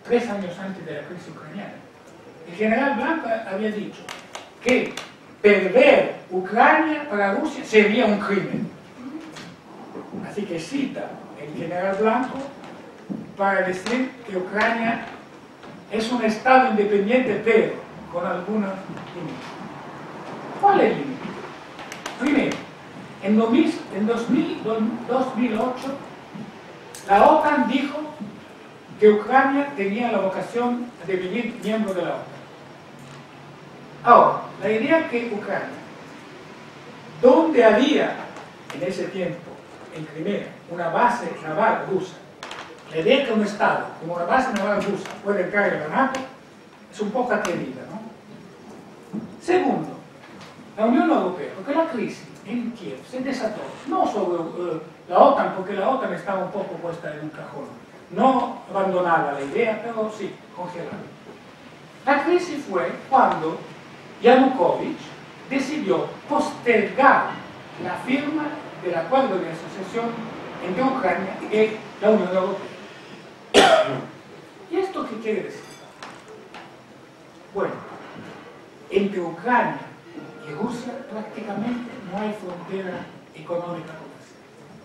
tres años antes de la crisis ucraniana. El general Blanco había dicho que perder Ucrania para Rusia sería un crimen. Así que cita el general Blanco para decir que Ucrania es un Estado independiente, pero con algunos límites. ¿Cuál es el límite? Primero, en, dos mil ocho, la OTAN dijo que Ucrania tenía la vocación de devenir miembro de la OTAN. Ahora, la idea que Ucrania, donde había en ese tiempo, en Crimea, una base naval rusa, la idea que un Estado, como una base naval rusa, puede entrar en la NATO, es un poco atrevida, ¿no? Segundo, la Unión Europea, porque la crisis en Kiev se desató, no sobre uh, la OTAN, porque la OTAN estaba un poco puesta en un cajón, no abandonada la idea, pero sí, congelada. La crisis fue cuando Yanukovych decidió postergar la firma del acuerdo de asociación entre Ucrania y la Unión Europea. ¿Y esto qué quiere decir? Bueno, entre Ucrania y Rusia prácticamente no hay frontera económica comercial.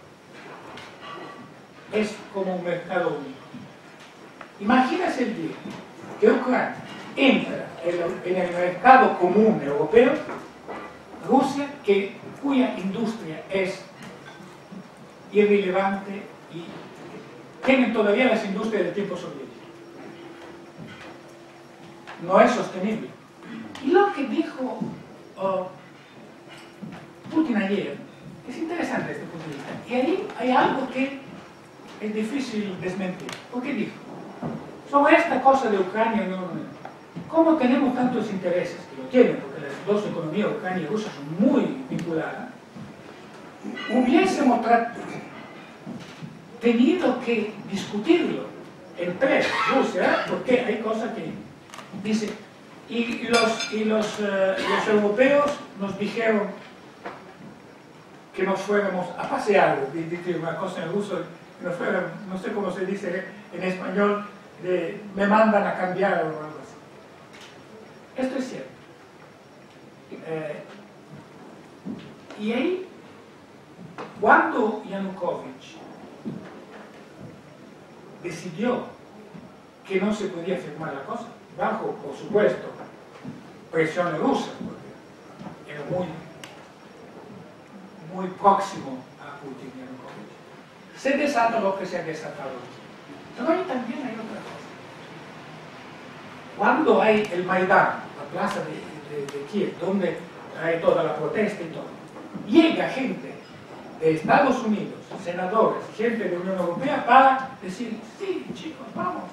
Es como un mercado único. Imagínese el día que Ucrania entra en el mercado común europeo, Rusia, que, cuya industria es irrelevante y tienen todavía las industrias del tiempo soviético. No es sostenible. Y lo que dijo uh, Putin ayer es interesante desde este punto de vista. Y ahí hay algo que es difícil desmentir. ¿Por qué dijo? Sobre esta cosa de Ucrania, no, no, no. ¿Cómo tenemos tantos intereses? Que lo tienen, porque las dos economías, Ucrania y Rusia, son muy vinculadas. Hubiésemos tenido que discutirlo entre Rusia, porque hay cosas que dice, y los, y los, uh, los europeos nos dijeron que nos fuéramos a pasear, dice una cosa en ruso, que nos fuéramos, no sé cómo se dice en español, de, me mandan a cambiar o algo así. Esto es cierto. Eh, y ahí, cuando Yanukovych decidió que no se podía firmar la cosa, bajo, por supuesto, presión rusa, porque era muy, muy próximo a Putin y Yanukovych, se desata lo que se ha desatado. Pero ahí también hay otra cosa. Cuando hay el Maidán, la plaza de, de, de Kiev, donde hay toda la protesta y todo, llega gente de Estados Unidos, senadores, gente de la Unión Europea, para decir, sí, chicos, vamos.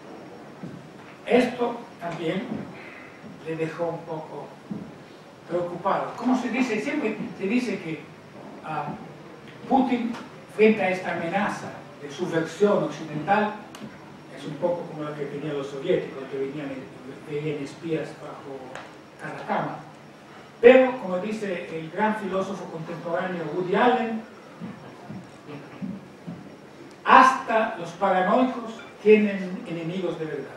Esto también le dejó un poco preocupado. Como se dice, siempre se dice que uh, Putin, frente a esta amenaza de subversión occidental, es un poco como la que tenían los soviéticos, que venían, venían espías bajo cada cama. Pero, como dice el gran filósofo contemporáneo Woody Allen, hasta los paranoicos tienen enemigos de verdad.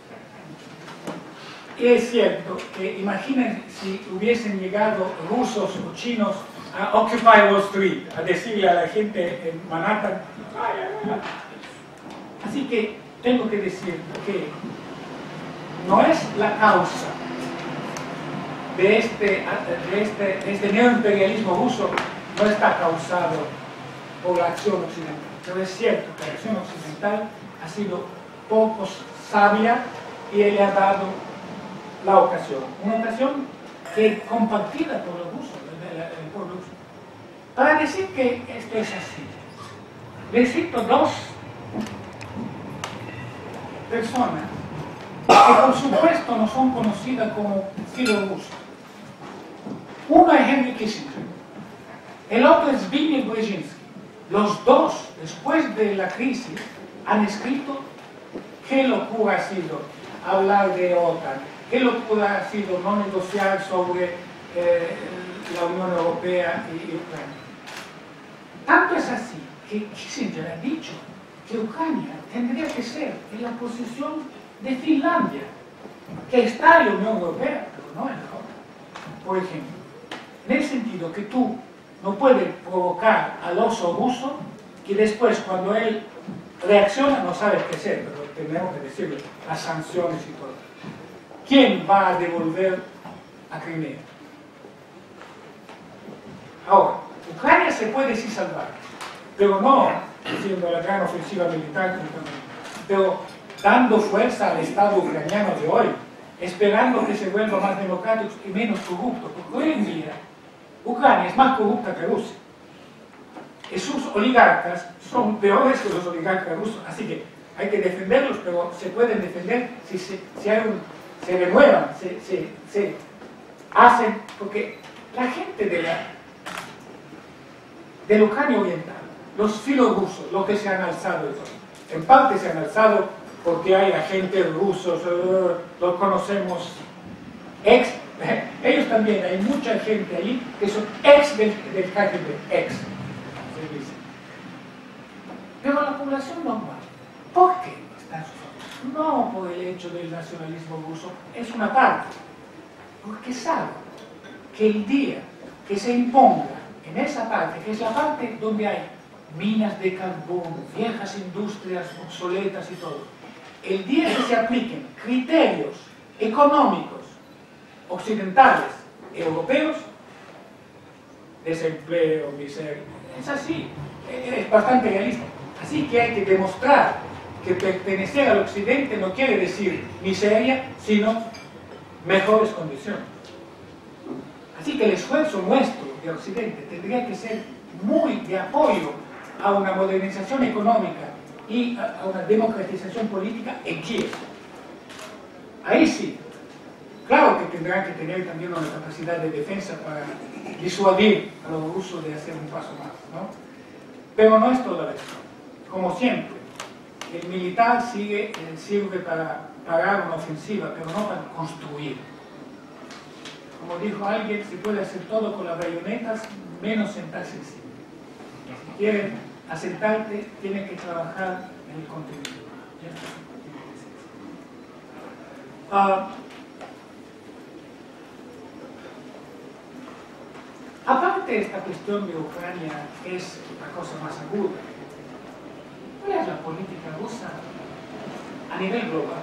Y es cierto que imaginen si hubiesen llegado rusos o chinos a Occupy Wall Street, a decirle a la gente en Manhattan, ay, ay, ay. Así que tengo que decir que no es la causa de este, de este, de este neoimperialismo ruso, no está causado por la acción occidental. Pero es cierto que la acción occidental ha sido poco sabia y le ha dado la ocasión. Una ocasión que es compartida por los rusos, el, el pueblo ruso. Para decir que esto es así, les cito dos personas que por supuesto no son conocidas como filorusas. Uno es Henry Kissinger, el otro es Zbigniew Brzezinski. Los dos, después de la crisis, han escrito qué locura ha sido hablar de OTAN, qué locura ha sido no negociar sobre eh, la Unión Europea y, y Ucrania. Tanto es así que Kissinger ha dicho que Ucrania tendría que ser en la posición de Finlandia, que está en la Unión Europea, pero no en la OTAN. Por ejemplo, en el sentido que tú no puedes provocar al oso ruso que después, cuando él reacciona, no sabe qué hacer, pero tenemos que decirle las sanciones y todo. ¿Quién va a devolver a Crimea? Ahora, Ucrania se puede sí salvar, pero no haciendo la gran ofensiva militar, pero dando fuerza al Estado ucraniano de hoy, esperando que se vuelva más democrático y menos corrupto, porque hoy en día Ucrania es más corrupta que Rusia. Y sus oligarcas son peores que los oligarcas rusos, así que hay que defenderlos, pero se pueden defender si, se, si hay un, se renuevan, se, se, se hacen, porque la gente de la, de la Ucrania Oriental, los filorusos, los que se han alzado, en parte se han alzado porque hay agentes rusos, uh, los conocemos, ex, ellos también, hay mucha gente allí que son ex del, del K G B, ex. Pero la población normal, ¿por qué está en su favor? No por el hecho del nacionalismo ruso, es una parte, porque sabe que el día que se imponga en esa parte, que es la parte donde hay minas de carbón, viejas industrias obsoletas y todo, el día que se apliquen criterios económicos occidentales, europeos, desempleo, miseria, es así, es bastante realista. Así que hay que demostrar que pertenecer al occidente no quiere decir miseria, sino mejores condiciones. Así que el esfuerzo nuestro de occidente tendría que ser muy de apoyo a una modernización económica y a una democratización política en Kiev. Ahí sí, claro que tendrán que tener también una capacidad de defensa para disuadir a los rusos de hacer un paso más, ¿no? Pero no es toda esto. Como siempre, el militar sigue, eh, sirve para parar una ofensiva, pero no para construir. Como dijo alguien, se puede hacer todo con las bayonetas, menos sentarse encima. Si quieren asentarte, tienen que trabajar en el contenido. Uh, aparte de esta cuestión de Ucrania, es la cosa más aguda. ¿Cuál es la política rusa a nivel global?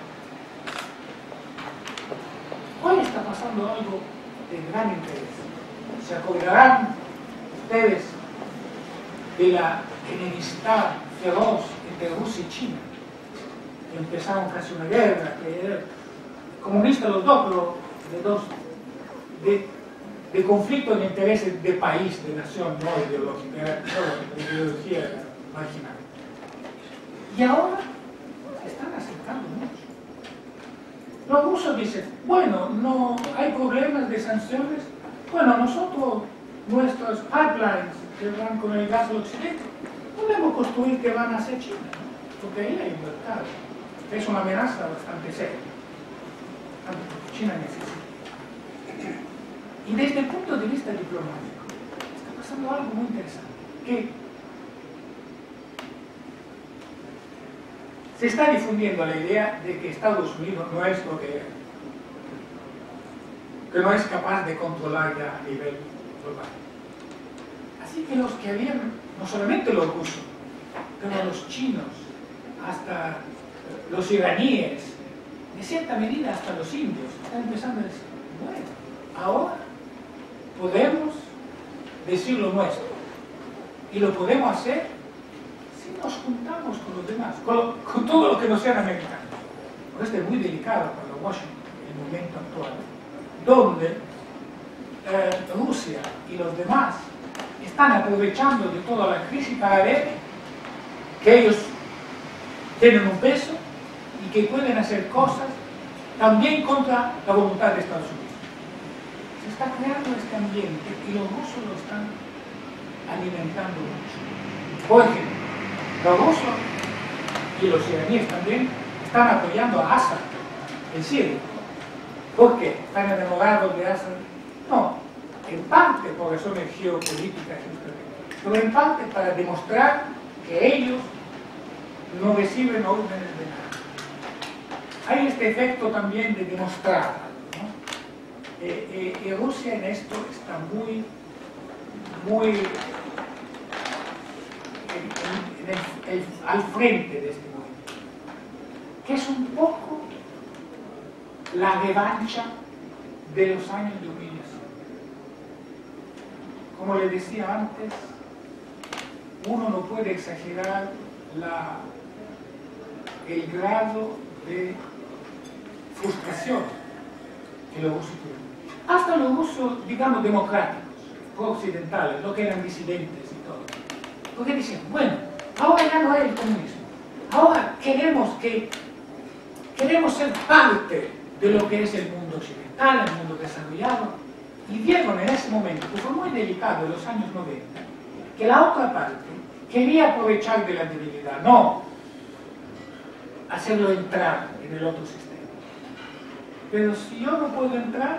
Hoy está pasando algo de gran interés. ¿Se acordarán ustedes de la enemistad feroz entre Rusia y China? Que empezaron casi una guerra, que eran comunistas los dos, pero de dos, de, de conflicto de intereses de país, de nación, no ideológica, era solo de ideología marginal. Y ahora se están acercando mucho. Los rusos dicen, bueno, no hay problemas de sanciones, bueno, nosotros, nuestros pipelines que van con el gas al occidente, podemos construir que van hacia China, ¿no? Porque ahí hay un mercado. Es una amenaza bastante seria, porque China necesita. Y desde el punto de vista diplomático, está pasando algo muy interesante, que se está difundiendo la idea de que Estados Unidos no es lo que era, que no es capaz de controlar ya a nivel global. Así que los que habían, no solamente los rusos, pero los chinos, hasta los iraníes, de cierta medida hasta los indios, están empezando a decir, bueno, ahora podemos decir lo nuestro, y lo podemos hacer nos juntamos con los demás, con, lo, con todo lo que no sean americanos. Por esto es muy delicado para Washington en el momento actual, donde eh, Rusia y los demás están aprovechando de toda la crisis para ver que ellos tienen un peso y que pueden hacer cosas también contra la voluntad de Estados Unidos. Se está creando este ambiente y los rusos lo están alimentando mucho. Por ejemplo, los rusos y los iraníes también están apoyando a Assad en Siria. ¿Por qué? ¿Están enamorados de Assad? No, en parte por razones geopolíticas, pero en parte para demostrar que ellos no reciben órdenes de nada. hay este efecto también de demostrar, ¿no? Eh, eh, y Rusia en esto está muy, muy en- en el- el- al frente de este movimiento, que es un poco la revancha de los años de humillación. Como les decía antes, uno no puede exagerar la, el grado de frustración que los rusos tuvieron. Hasta los rusos, digamos, democráticos, occidentales, lo que eran disidentes y todo. Porque decían, bueno, ahora ya no hay el comunismo. Ahora queremos que queremos ser parte de lo que es el mundo occidental, el mundo desarrollado. Y vieron en ese momento, que fue muy delicado en los años noventa, que la otra parte quería aprovechar de la debilidad, no hacerlo entrar en el otro sistema. Pero si yo no puedo entrar,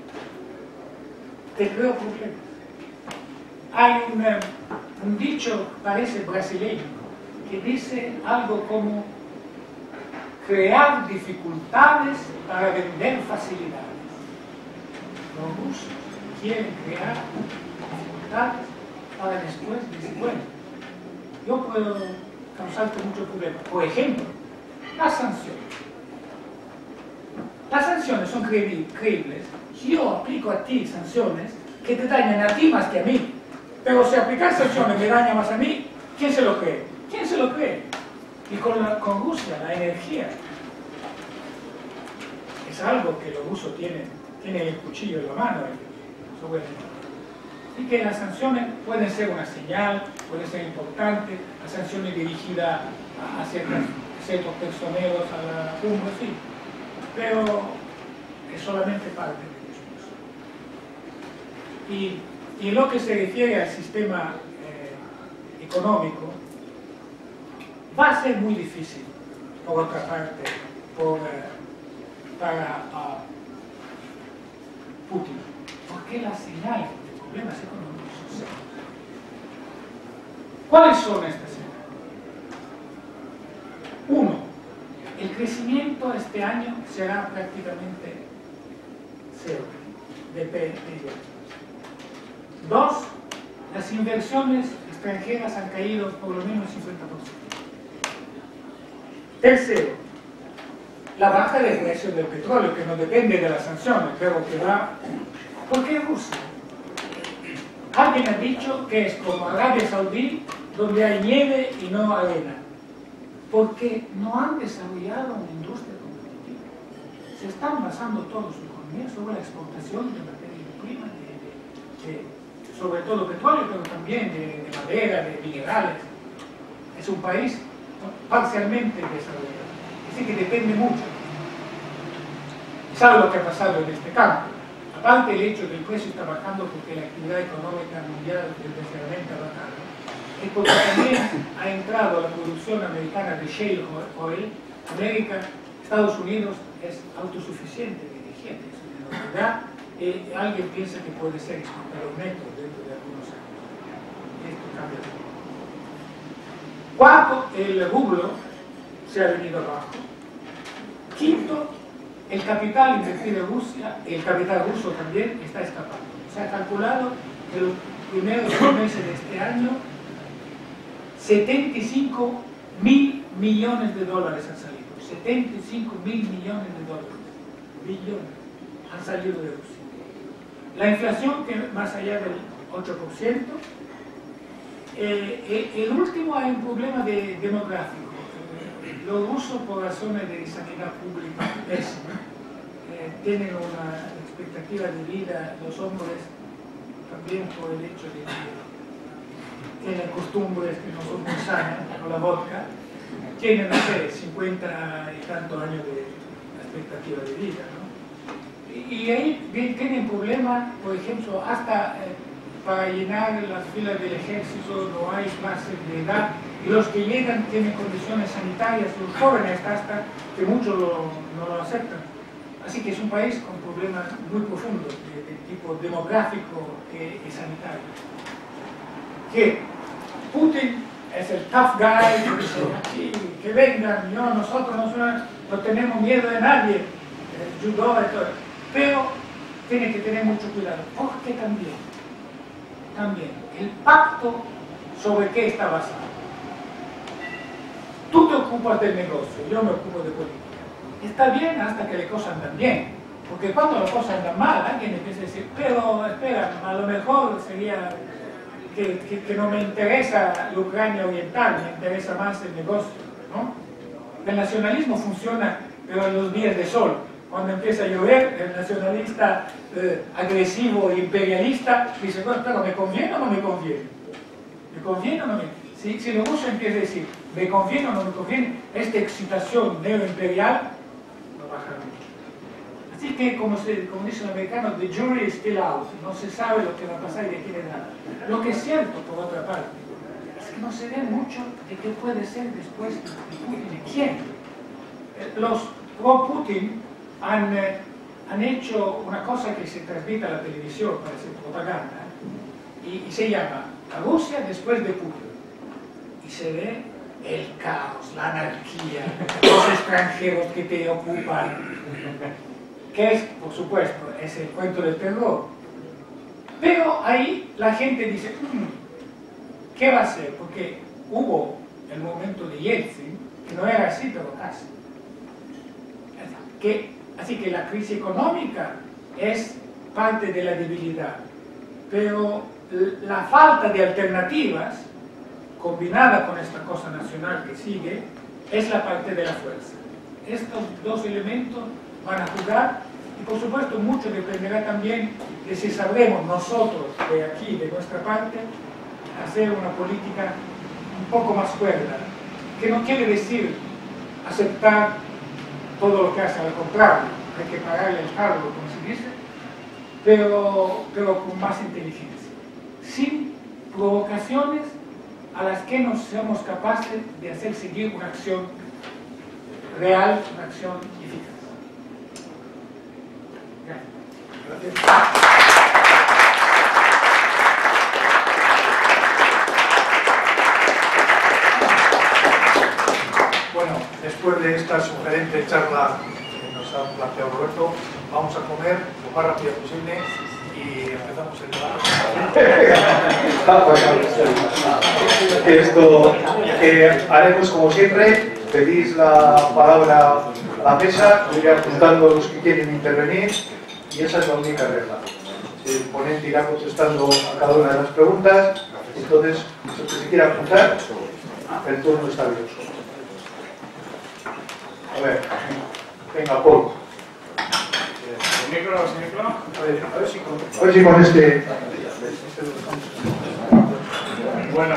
te creo problemas. Hay un, eh, un dicho, parece brasileño, que dice algo como crear dificultades para vender facilidades. Los rusos quieren crear dificultades para después decir, bueno, yo puedo causarte muchos problemas. Por ejemplo, las sanciones. Las sanciones son creí- creíbles si yo aplico a ti sanciones que te dañan a ti más que a mí. Pero si aplicar sanciones me daña más a mí, ¿quién se lo cree? ¿Quién se lo cree? Y con, la, con Rusia, la energía es algo que los rusos tienen, tienen el cuchillo en la mano. Así que las sanciones pueden ser una señal, pueden ser importantes, las sanciones dirigidas a, a, ciertas, a ciertos personeros, a la cumbre, sí, pero es solamente parte del discurso. Y, y en lo que se refiere al sistema eh, económico, va a ser muy difícil, por otra parte, por, eh, para uh, Putin, porque las señales de problemas económicos son serios. ¿Cuáles son estas señales? Uno, el crecimiento este año será prácticamente cero de P I B. Dos, las inversiones extranjeras han caído por lo menos el cincuenta por ciento. Tercero, la baja del precio del petróleo, que no depende de las sanciones, pero que va... ¿Por qué Rusia? Alguien ha dicho que es como Arabia Saudí, donde hay nieve y no arena, porque no han desarrollado una industria competitiva. Se están basando toda su economía sobre la exportación de materia prima, de, de, de, sobre todo petróleo, pero también de, de madera, de minerales. Es un país parcialmente desarrollado, así que depende mucho. ¿Sabe lo que ha pasado en este campo? Aparte el hecho de que el precio está bajando porque la actividad económica mundial desgraciadamente ha bajado, es porque también ha entrado la producción americana de shale oil. América, Estados Unidos es autosuficiente de energía, en realidad eh, alguien piensa que puede ser exportador neto dentro de algunos años. Esto cambia todo. Cuarto, el rublo se ha venido abajo. Quinto, el capital invertido en Rusia, el capital ruso también, está escapando. Se ha calculado que los primeros dos meses de este año setenta y cinco mil millones de dólares han salido. setenta y cinco mil millones de dólares. Billones han salido de Rusia. La inflación, que más allá del ocho por ciento. Eh, eh, el último, hay un problema de, demográfico. Eh, los rusos, por razones de sanidad pública pésima, eh, tienen una expectativa de vida, los hombres, también por el hecho de que tienen costumbres que no son muy sanas, como la vodka, tienen, no sé, cincuenta y tantos años de expectativa de vida, ¿no? Y, y ahí tienen problemas, por ejemplo, hasta... Eh, para llenar las filas del ejército no hay clases de edad, y los que llegan tienen condiciones sanitarias, los jóvenes hasta que muchos lo, no lo aceptan. Así que es un país con problemas muy profundos de, de tipo demográfico y, y sanitario. Que Putin es el tough guy que dice, aquí, que vengan, yo, nosotros no, no tenemos miedo de nadie, el judo y todo. Pero tiene que tener mucho cuidado, porque también, también, el pacto sobre qué está basado. Tú te ocupas del negocio, yo me ocupo de política. Está bien hasta que las cosas andan bien, porque cuando las cosas andan mal, alguien empieza a decir, pero espera, a lo mejor sería que, que, que no me interesa la Ucrania oriental, me interesa más el negocio, ¿no? El nacionalismo funciona, pero en los días de sol. Cuando empieza a llover, el nacionalista eh, agresivo e imperialista dice, bueno, pero ¿me conviene o no me conviene? ¿Me conviene o no me conviene? Si, si el ruso empieza a decir, ¿me conviene o no me conviene? Esta excitación neoimperial no baja mucho. Así que, como, se, como dice el americano, the jury is still out. No se sabe lo que va a pasar y de quién es nada. Lo que es cierto, por otra parte, es que no se ve mucho de qué puede ser después de Putin y quién. Los pro-Putin han, eh, han hecho una cosa que se transmite a la televisión para hacer propaganda y, y se llama Rusia después de Putin. Y se ve el caos, la anarquía, los extranjeros que te ocupan, que es, por supuesto, es el cuento del terror. Pero ahí la gente dice, mmm, ¿qué va a hacer? Porque hubo el momento de Yeltsin, que no era así, pero casi. Que, así que la crisis económica es parte de la debilidad, pero la falta de alternativas combinada con esta cosa nacional que sigue, es la parte de la fuerza. Estos dos elementos van a jugar y por supuesto mucho dependerá también de si sabremos nosotros de aquí, de nuestra parte, hacer una política un poco más cuerda, que no quiere decir aceptar todo lo que hace, al contrario, hay que pagarle el cargo, como se dice, pero, pero con más inteligencia, sin provocaciones a las que no seamos capaces de hacer seguir una acción real, una acción eficaz. Gracias. Bueno, después de esta sugerente charla que nos ha planteado Roberto, vamos a comer lo más rápido posible y empezamos el debate. Esto eh, haremos como siempre, pedís la palabra a la mesa, iré apuntando los que quieren intervenir y esa es la única regla. El ponente irá contestando a cada una de las preguntas, entonces, el que se quiera apuntar, el turno está abierto. A ver, venga, Paul. ¿Sin micro? ¿Sin micro? A ver, a ver si con, a ver si con este... Bueno.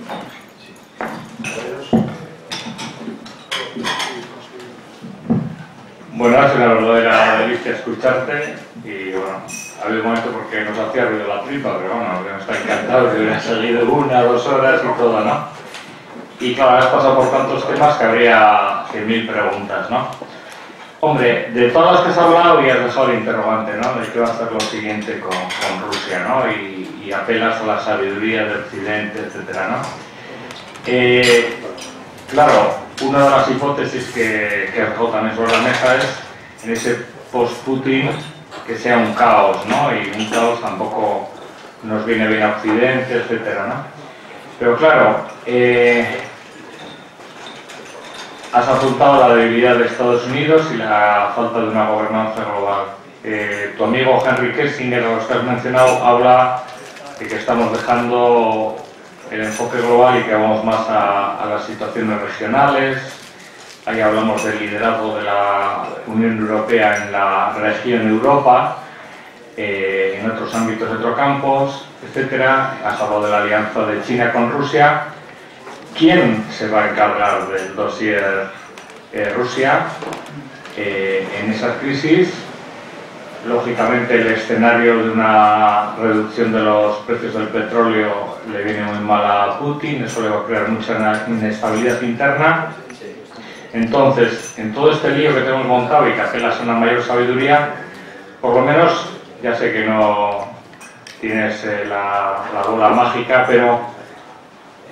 Bueno, ha sido una verdadera delicia escucharte y bueno, ha habido un momento porque nos hacía ruido la tripa, pero bueno, nos está encantado que hubiera seguido una, dos horas y todo, ¿no? Y claro, has pasado por tantos temas que habría cien mil preguntas, ¿no? Hombre, de todas las que has hablado y has dejado el interrogante, ¿no? De qué va a ser lo siguiente con, con Rusia, ¿no? Y, y apelas a la sabiduría del Occidente, etcétera, ¿no? Eh, claro, una de las hipótesis que, que has dejado también sobre la mesa es en ese post-Putin que sea un caos, ¿no? Y un caos tampoco nos viene bien a Occidente, etcétera, ¿no? Pero claro, eh, has apuntado la debilidad de Estados Unidos y la falta de una gobernanza global. Eh, tu amigo Henry Kissinger, a los que has mencionado, habla de que estamos dejando el enfoque global y que vamos más a, a las situaciones regionales. Ahí hablamos del liderazgo de la Unión Europea en la región Europa, eh, en otros ámbitos de otros campos, etcétera. Has hablado de la alianza de China con Rusia. ¿Quién se va a encargar del dossier eh, Rusia eh, en esa crisis? Lógicamente el escenario de una reducción de los precios del petróleo le viene muy mal a Putin, eso le va a crear mucha inestabilidad interna. Entonces, en todo este lío que tenemos montado y que apelas a una mayor sabiduría, por lo menos, ya sé que no tienes eh, la, la bola mágica, pero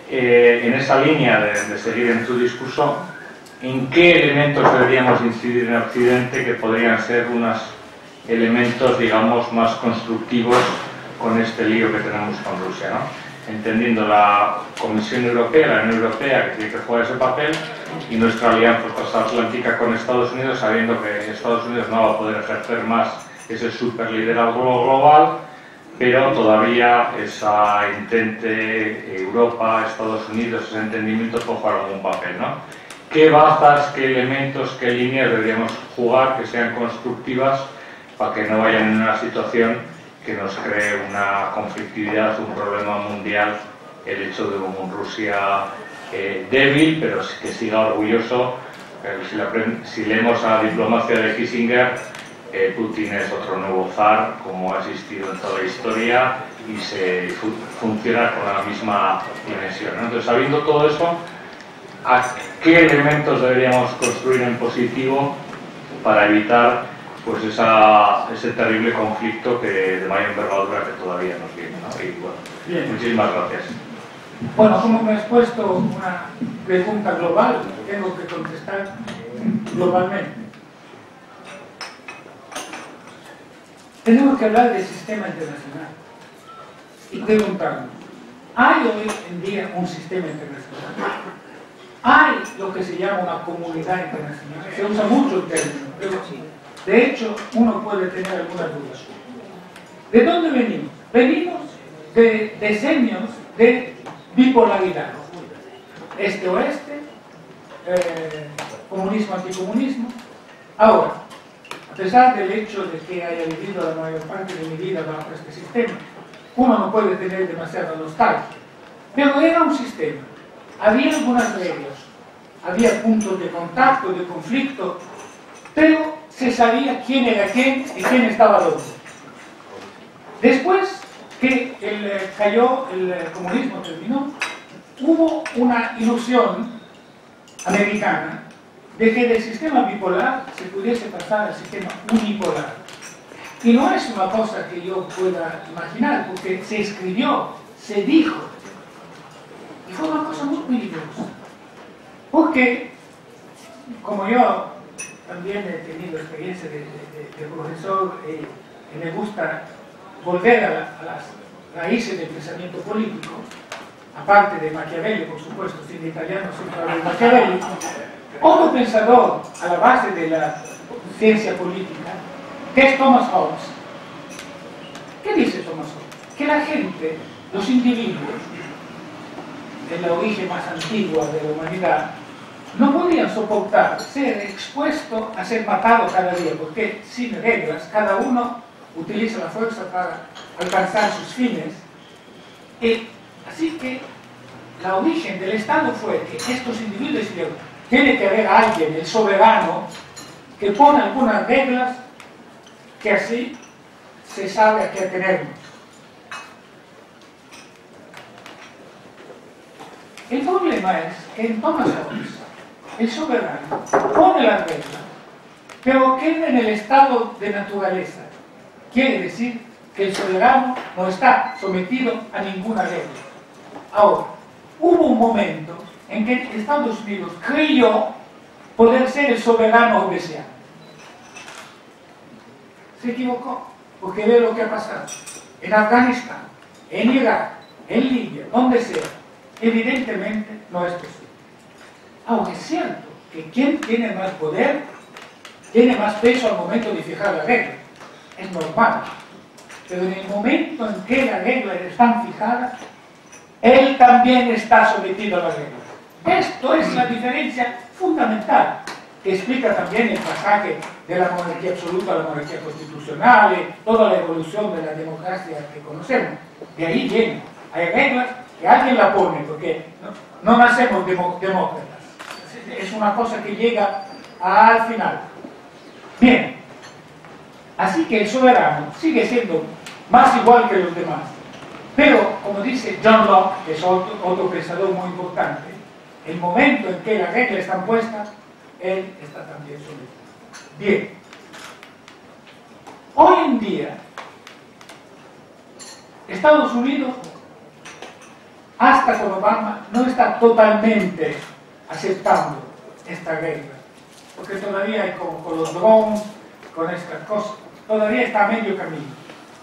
eh, en esa línea de, de seguir en tu discurso, ¿en qué elementos deberíamos incidir en Occidente que podrían ser unos elementos, digamos, más constructivos con este lío que tenemos con Rusia, ¿no? Entendiendo la Comisión Europea, la Unión Europea, que tiene que jugar ese papel, y nuestra alianza transatlántica con Estados Unidos, sabiendo que Estados Unidos no va a poder ejercer más ese superliderazgo global, pero todavía esa intente Europa, Estados Unidos, ese entendimiento puede jugar algún papel, ¿no? ¿Qué bazas, qué elementos, qué líneas deberíamos jugar que sean constructivas para que no vayan en una situación que nos cree una conflictividad, un problema mundial, el hecho de un Rusia eh, débil, pero que siga orgulloso? Eh, si, la, si leemos a la diplomacia de Kissinger, eh, Putin es otro nuevo zar, como ha existido en toda la historia, y se fu funciona con la misma dimensión, ¿no? Entonces, sabiendo todo eso, ¿a qué elementos deberíamos construir en positivo para evitar pues esa, ese terrible conflicto que de mayor envergadura que todavía nos viene, ¿no? Y bueno, Bien. Muchísimas gracias. Bueno, como me has puesto una pregunta global, tengo que contestar globalmente. Tenemos que hablar del sistema internacional y preguntarnos, ¿hay hoy en día un sistema internacional? ¿Hay lo que se llama una comunidad internacional? Se usa mucho el término, pero de hecho uno puede tener algunas dudas. ¿De dónde venimos? Venimos de decenios de bipolaridad, este-oeste, eh, comunismo-anticomunismo. Ahora, a pesar del hecho de que haya vivido la mayor parte de mi vida bajo este sistema, uno no puede tener demasiada nostalgia, pero era un sistema, había algunas reglas, había puntos de contacto, de conflicto, pero se sabía quién era quién y quién estaba dónde. Después que el, eh, cayó el eh, comunismo, terminó, hubo una ilusión americana de que del sistema bipolar se pudiese pasar al sistema unipolar. Y no es una cosa que yo pueda imaginar, porque se escribió, se dijo, y fue una cosa muy peligrosa. Porque, como yo también he tenido experiencia de, de, de, de profesor, eh, y me gusta volver a, la, a las raíces del pensamiento político, aparte de Machiavelli, por supuesto, sin italiano, siempre hablo de Machiavelli. Otro pensador a la base de la ciencia política, que es Thomas Hobbes. ¿Qué dice Thomas Hobbes? Que la gente, los individuos, en la origen más antigua de la humanidad, no podían soportar ser expuesto a ser matado cada día, porque sin reglas, cada uno utiliza la fuerza para alcanzar sus fines. Y así que la origen del Estado fue que estos individuos dijeron, tiene que haber alguien, el soberano, que pone algunas reglas que así se sabe a qué atenernos. El problema es que en Thomas Hobbes el soberano pone las reglas, pero queda en el estado de naturaleza. Quiere decir que el soberano no está sometido a ninguna regla. Ahora, hubo un momento en que Estados Unidos creyó poder ser el soberano obesiano. Se equivocó, porque ve lo que ha pasado en Afganistán, en Irak, en Libia, donde sea. Evidentemente no es posible. Aunque es cierto que quien tiene más poder tiene más peso al momento de fijar la regla. Es normal. Pero en el momento en que las reglas están fijadas, él también está sometido a las reglas. Esto es la diferencia fundamental que explica también el pasaje de la monarquía absoluta a la monarquía constitucional, y toda la evolución de la democracia que conocemos. De ahí viene. Hay reglas que alguien la pone, porque no, no nacemos demo, demócratas. Es una cosa que llega al final. Bien, así que el soberano sigue siendo más igual que los demás. Pero, como dice John Locke, que es otro, otro pensador muy importante, el momento en que las reglas están puestas, él está también sometido. Bien, hoy en día, Estados Unidos hasta con Obama, no está totalmente aceptando esta regla, porque todavía hay con, con los drones, con estas cosas, todavía está a medio camino.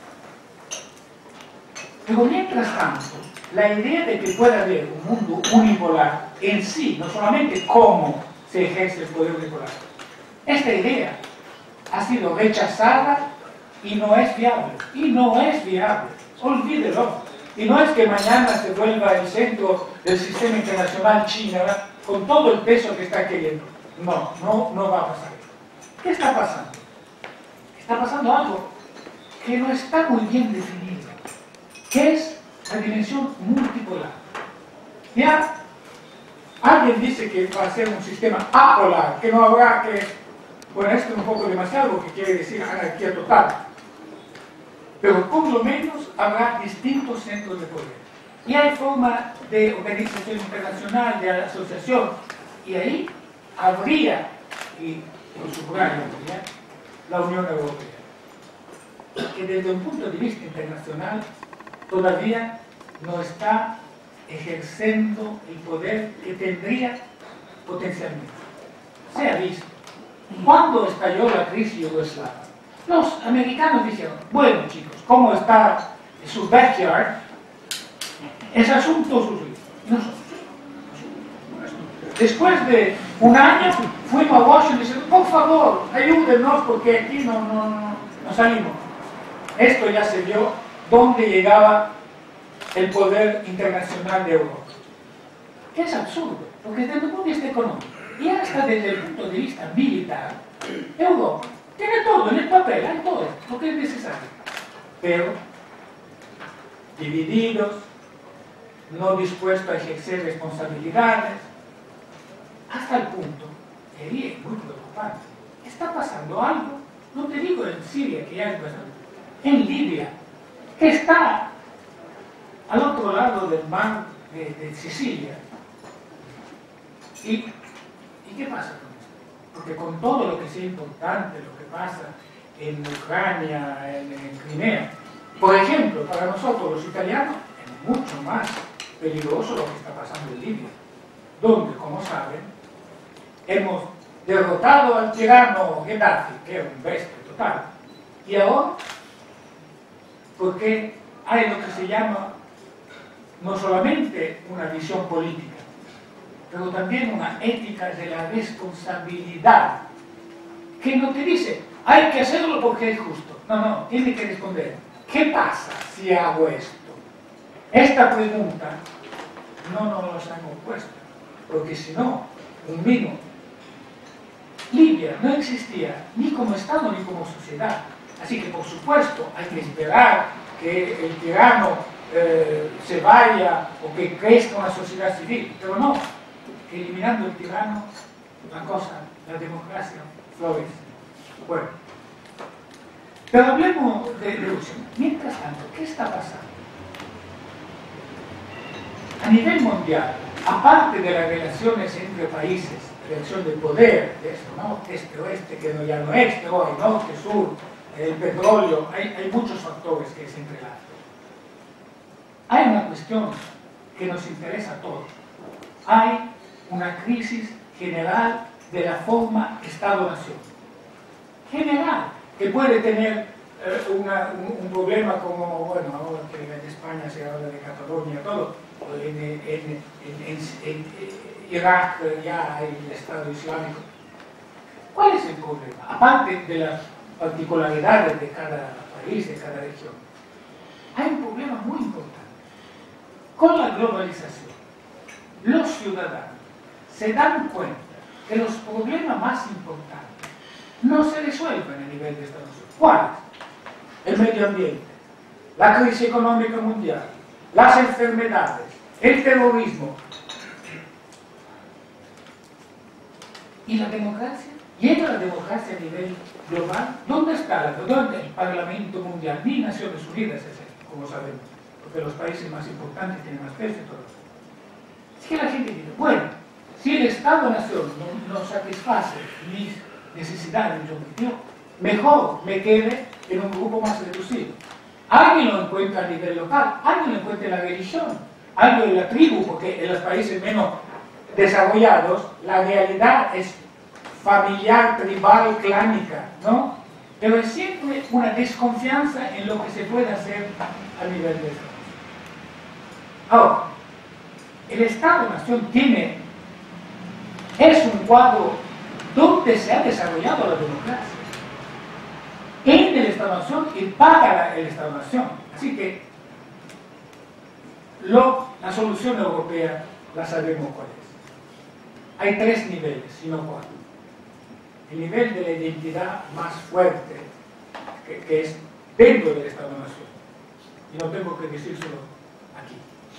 Pero mientras tanto, la idea de que pueda haber un mundo unipolar en sí, no solamente cómo se ejerce el poder unipolar, esta idea ha sido rechazada y no es viable, y no es viable, olvídelo. Y no es que mañana se vuelva el centro del sistema internacional China con todo el peso que está queriendo. No, no, no va a pasar. ¿Qué está pasando? Está pasando algo que no está muy bien definido, que es la dimensión multipolar. Ya alguien dice que va a ser un sistema apolar, que no habrá que... Bueno, esto es un poco demasiado porque quiere decir anarquía total. Pero por lo menos habrá distintos centros de poder. Y hay forma de organización internacional, de asociación. Y ahí habría, y por subrayo, la Unión Europea, que desde un punto de vista internacional todavía no está ejerciendo el poder que tendría potencialmente. Se ha visto. Cuando estalló la crisis yugoslava, los americanos dijeron, bueno chicos, ¿cómo está su backyard? Es asunto suyo. Nosotros. Después de un año, fuimos a Washington y dijimos, por favor, ayúdenos porque aquí no, no, no, no salimos. Esto ya se vio dónde llegaba el poder internacional de Europa. Que es absurdo, porque desde el punto de vista económico y hasta desde el punto de vista militar, Europa tiene todo en el papel, hay todo lo que es necesario, pero divididos, no dispuestos a ejercer responsabilidades, hasta el punto, y es muy preocupante, está pasando algo, no te digo en Siria, que ya es pasando, en Libia, que está al otro lado del mar de, de Sicilia. ¿Y, ¿Y qué pasa con esto? Porque con todo lo que sea importante, lo que pasa en Ucrania, en, en Crimea, por ejemplo, para nosotros los italianos, es mucho más peligroso lo que está pasando en Libia, donde, como saben, hemos derrotado al tirano Gheddafi, que era un bestia total, y ahora, porque hay lo que se llama no solamente una visión política, pero también una ética de la responsabilidad, que no te dice, hay que hacerlo porque es justo. No, no, tiene que responder, ¿qué pasa si hago esto? Esta pregunta no nos la hemos puesto, porque si no, un minuto, Libia no existía ni como Estado ni como sociedad. Así que, por supuesto, hay que esperar que el tirano eh, se vaya o que crezca una sociedad civil, pero no, que eliminando el tirano, la cosa, la democracia, florece. Bueno, pero hablemos de, de Rusia. Mientras tanto, ¿qué está pasando? A nivel mundial, aparte de las relaciones entre países, relación de poder, de eso, ¿no? Este-oeste, que no, ya no es este hoy, norte-sur, el petróleo, hay, hay muchos factores que se entrelazan. Hay una cuestión que nos interesa a todos. Hay una crisis general de la forma Estado-Nación. General, que puede tener eh, una, un, un problema como, bueno, ahora que en España se habla de Cataluña, todo, en, en, en, en, en, en Irak ya hay el Estado Islámico. ¿Cuál es el problema? Aparte de las particularidades de cada país, de cada región, hay un problema muy importante. Con la globalización, los ciudadanos se dan cuenta que los problemas más importantes no se resuelven a nivel de Estados Unidos. ¿Cuáles? El medio ambiente, la crisis económica mundial, las enfermedades, el terrorismo. ¿Y la democracia? ¿Llega la democracia a nivel global? ¿Dónde está? ¿Dónde el Parlamento Mundial? Ni Naciones Unidas es eso, como sabemos, porque los países más importantes tienen más peso y todo. Es que la gente dice, bueno, si el Estado-Nación no, no satisface mis necesidades, mis objetivos, mejor me quede en un grupo más reducido. Alguien lo encuentra a nivel local, alguien lo encuentra en la religión, algo de la tribu, porque en los países menos desarrollados la realidad es familiar, tribal, clánica, ¿no? Pero es siempre una desconfianza en lo que se puede hacer a nivel de Estado. Ahora, el Estado-Nación tiene, es un cuadro donde se ha desarrollado la democracia. En el Estado-Nación y para el Estado-Nación. Así que lo, la solución europea la sabemos cuál es. Hay tres niveles, si no cuatro. El nivel de la identidad más fuerte, que, que es dentro del Estado-Nación. Y no tengo que decírselo aquí.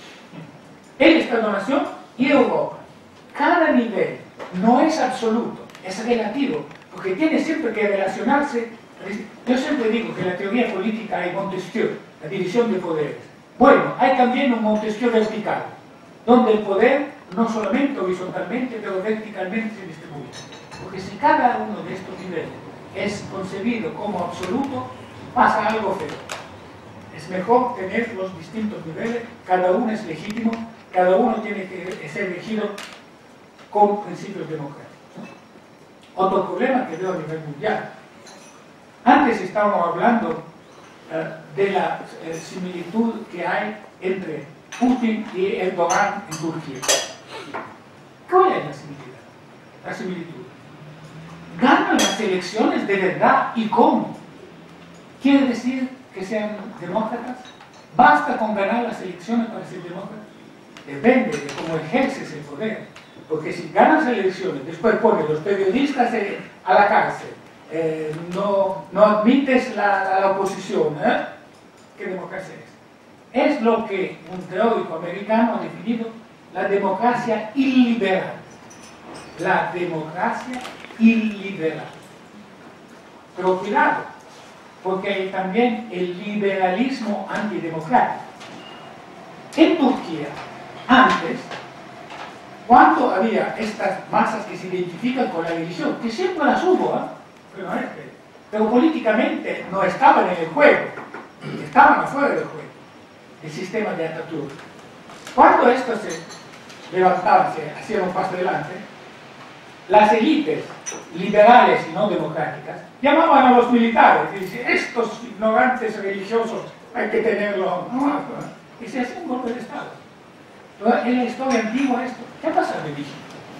El Estado-Nación y Europa. Cada nivel no es absoluto, es relativo, porque tiene siempre que relacionarse. Yo siempre digo que en la teoría política hay Montesquieu, la división de poderes. Bueno, hay también un Montesquieu vertical, donde el poder no solamente horizontalmente, pero verticalmente se distribuye. Porque si cada uno de estos niveles es concebido como absoluto, pasa algo feo. Es mejor tener los distintos niveles, cada uno es legítimo, cada uno tiene que ser elegido con principios democráticos. Otro problema que veo a nivel mundial. Antes estábamos hablando uh, de la uh, similitud que hay entre Putin y Erdogan en Turquía. ¿Cuál es la similitud? La similitud. Ganan las elecciones de verdad y cómo. ¿Quiere decir que sean demócratas? ¿Basta con ganar las elecciones para ser demócratas? Depende de cómo ejerces el poder. Porque si ganas elecciones, después pones los periodistas a la cárcel, eh, no, no admites la, la oposición, ¿eh? ¿Qué democracia es? Es lo que un teórico americano ha definido la democracia iliberal. La democracia iliberal. Pero cuidado, porque hay también el liberalismo antidemocrático. En Turquía, antes, cuando había estas masas que se identifican con la religión, que siempre las hubo, ¿eh? pero, ¿eh? pero políticamente no estaban en el juego, estaban afuera del juego, el sistema de Atatürk. Cuando estos se levantaban, se hacían un paso adelante, las élites liberales y no democráticas llamaban a los militares y decían, estos ignorantes religiosos hay que tenerlos, ¿no? Y se hacía un golpe de Estado. En la historia antigua esto, ¿qué pasa en Egipto?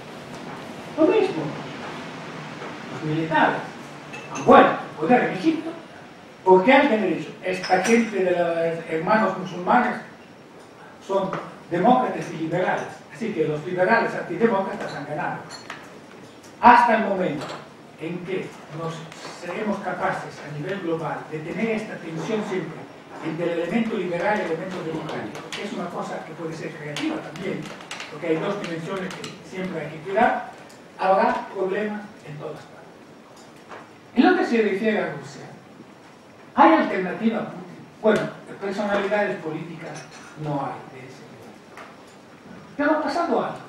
Lo mismo. Los militares han vuelto al poder en Egipto porque alguien ha dicho, esta gente de los hermanos musulmanes son demócratas y liberales, así que los liberales antidemócratas han ganado. Hasta el momento en que nos seremos capaces a nivel global de tener esta tensión siempre entre el elemento liberal y el elemento democrático, que es una cosa que puede ser creativa también, porque hay dos dimensiones que siempre hay que cuidar, habrá problemas en todas partes. En lo que se refiere a Rusia, ¿hay alternativa a Putin? Bueno, personalidades políticas no hay de ese nivel. Pero ha pasado algo.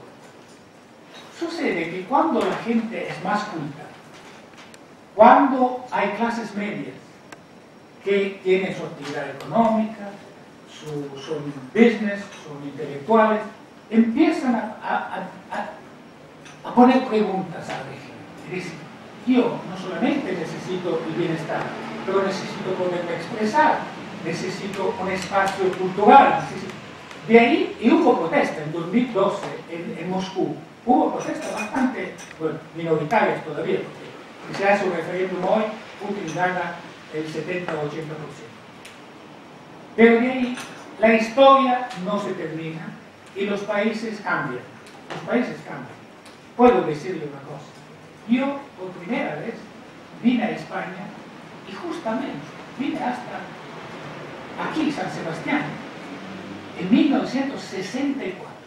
Sucede que cuando la gente es más culta, cuando hay clases medias, que tienen su actividad económica, su, son business, son intelectuales, empiezan a, a, a, a poner preguntas a la región. Y dicen, yo no solamente necesito el bienestar, pero necesito poderme expresar, necesito un espacio cultural. Necesito... De ahí, y hubo protesta en dos mil doce en, en Moscú, hubo protestas bastante, bueno, minoritarias todavía, porque si se hace un referéndum hoy, Putin gana el setenta o ochenta por ciento. Pero de ahí la historia no se termina y los países cambian. Los países cambian. Puedo decirle una cosa. Yo, por primera vez, vine a España y justamente vine hasta aquí, San Sebastián, en mil novecientos sesenta y cuatro.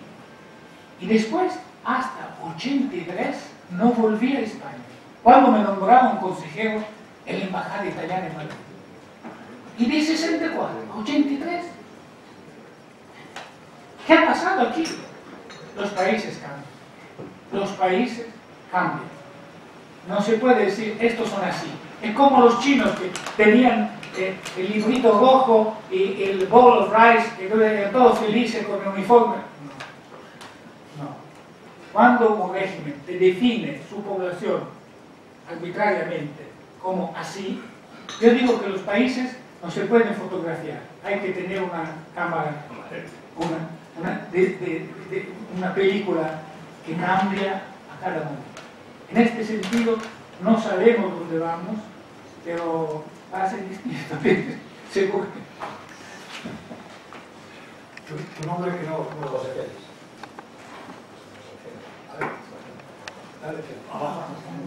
Y después, hasta ochenta y tres, no volví a España. Cuando me nombraron consejero en la embajada italiana en Madrid. Y de sesenta y cuatro a ochenta y tres, ¿qué ha pasado aquí? Los países cambian. Los países cambian. No se puede decir, estos son así. Es como los chinos que tenían eh, el librito rojo y el bowl of rice, que todos felices con el uniforme. No. No. Cuando un régimen te define su población arbitrariamente como así, yo digo que los países no se pueden fotografiar, hay que tener una cámara, una, una, de, de, de, una película que cambia a cada momento. En este sentido, no sabemos dónde vamos, pero va a ser distinto, seguro. Tu, tu nombre que no, no lo sé. A ver, dale, abajo.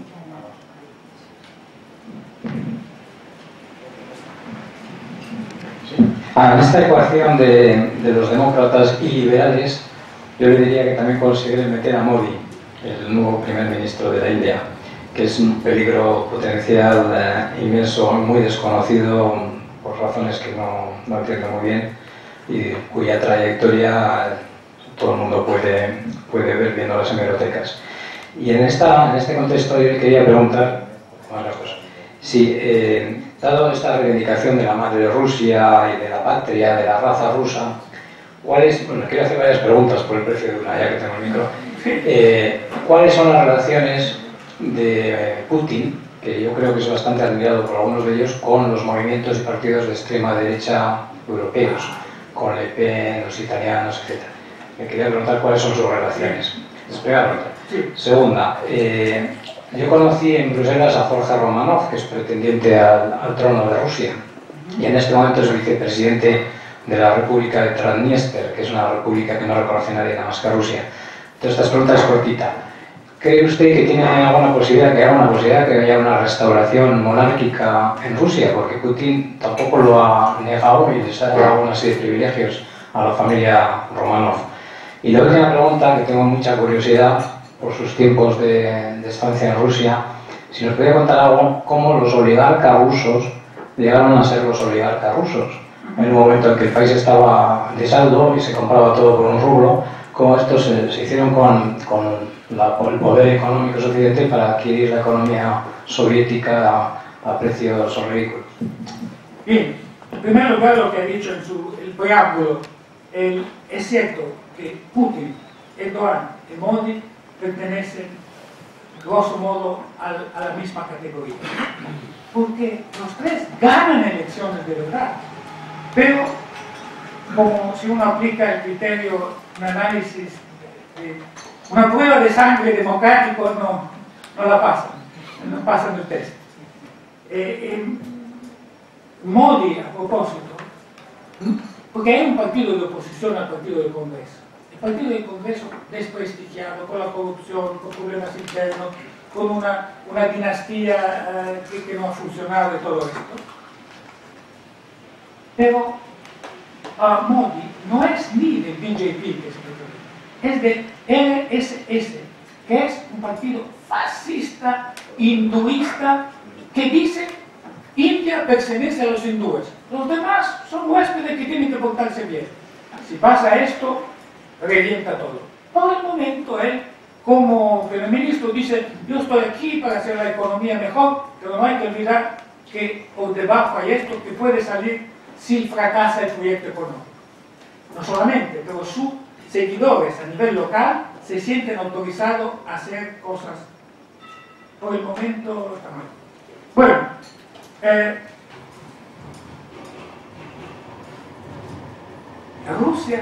Ah, en esta ecuación de, de los demócratas y liberales, yo le diría que también considere meter a Modi, el nuevo primer ministro de la India, que es un peligro potencial eh, inmenso, muy desconocido por razones que no, no entiendo muy bien y cuya trayectoria todo el mundo puede, puede ver viendo las hemerotecas. Y en, esta, en este contexto yo le quería preguntar varias cosas. Si, eh, dado esta reivindicación de la madre Rusia y de la patria, de la raza rusa, ¿cuáles, bueno, quiero hacer varias preguntas por el precio de una, ya que tengo el micro. Eh, ¿Cuáles son las relaciones de Putin, que yo creo que es bastante admirado por algunos de ellos, con los movimientos y partidos de extrema derecha europeos, con Le Pen, los italianos, etcétera? Me quería preguntar cuáles son sus relaciones. Es primera pregunta. Segunda, eh, yo conocí en Bruselas a Jorge Romanov, que es pretendiente al, al trono de Rusia, y en este momento es vicepresidente de la República de Transnistria, que es una república que no reconoce a nadie nada más que a Rusia. Entonces, esta pregunta es cortita. ¿Cree usted que tiene alguna posibilidad, que haya una posibilidad que haya una restauración monárquica en Rusia? Porque Putin tampoco lo ha negado y les ha dado una serie de privilegios a la familia Romanov. Y la última pregunta, que tengo mucha curiosidad por sus tiempos de, de estancia en Rusia, si nos podría contar algo, cómo los oligarcas rusos llegaron a ser los oligarcas rusos. En un momento en que el país estaba de saldo y se compraba todo por un rublo, cómo estos se, se hicieron con, con la, el poder económico suficiente para adquirir la economía soviética a, a precios ridículos. Bien, en primer lugar lo que ha dicho en su el preámbulo, el, es cierto que Putin, Erdogan y Modi pertenecen, grosso modo, al, a la misma categoría. Porque los tres ganan elecciones de verdad, pero como si uno aplica el criterio, un análisis, de, una prueba de sangre democrático, no, no la pasan, no pasan el test. Eh, eh, Modi, a propósito, porque hay un partido de oposición al partido del Congreso. El partido del Congreso desprestigiado, con la corrupción, con problemas internos, con una, una dinastía eh, que, que no ha funcionado y todo esto. Pero uh, Modi no es ni del B J P, que es, es del R S S, que es un partido fascista, hinduista, que dice India pertenece a los hindúes. Los demás son huéspedes que tienen que portarse bien. Si pasa esto, revienta todo. Por el momento, él, como primer ministro, dice, yo estoy aquí para hacer la economía mejor, pero no hay que olvidar que por debajo hay esto que puede salir si fracasa el proyecto económico. No solamente, pero sus seguidores a nivel local se sienten autorizados a hacer cosas. Por el momento está mal. Bueno, eh, Rusia,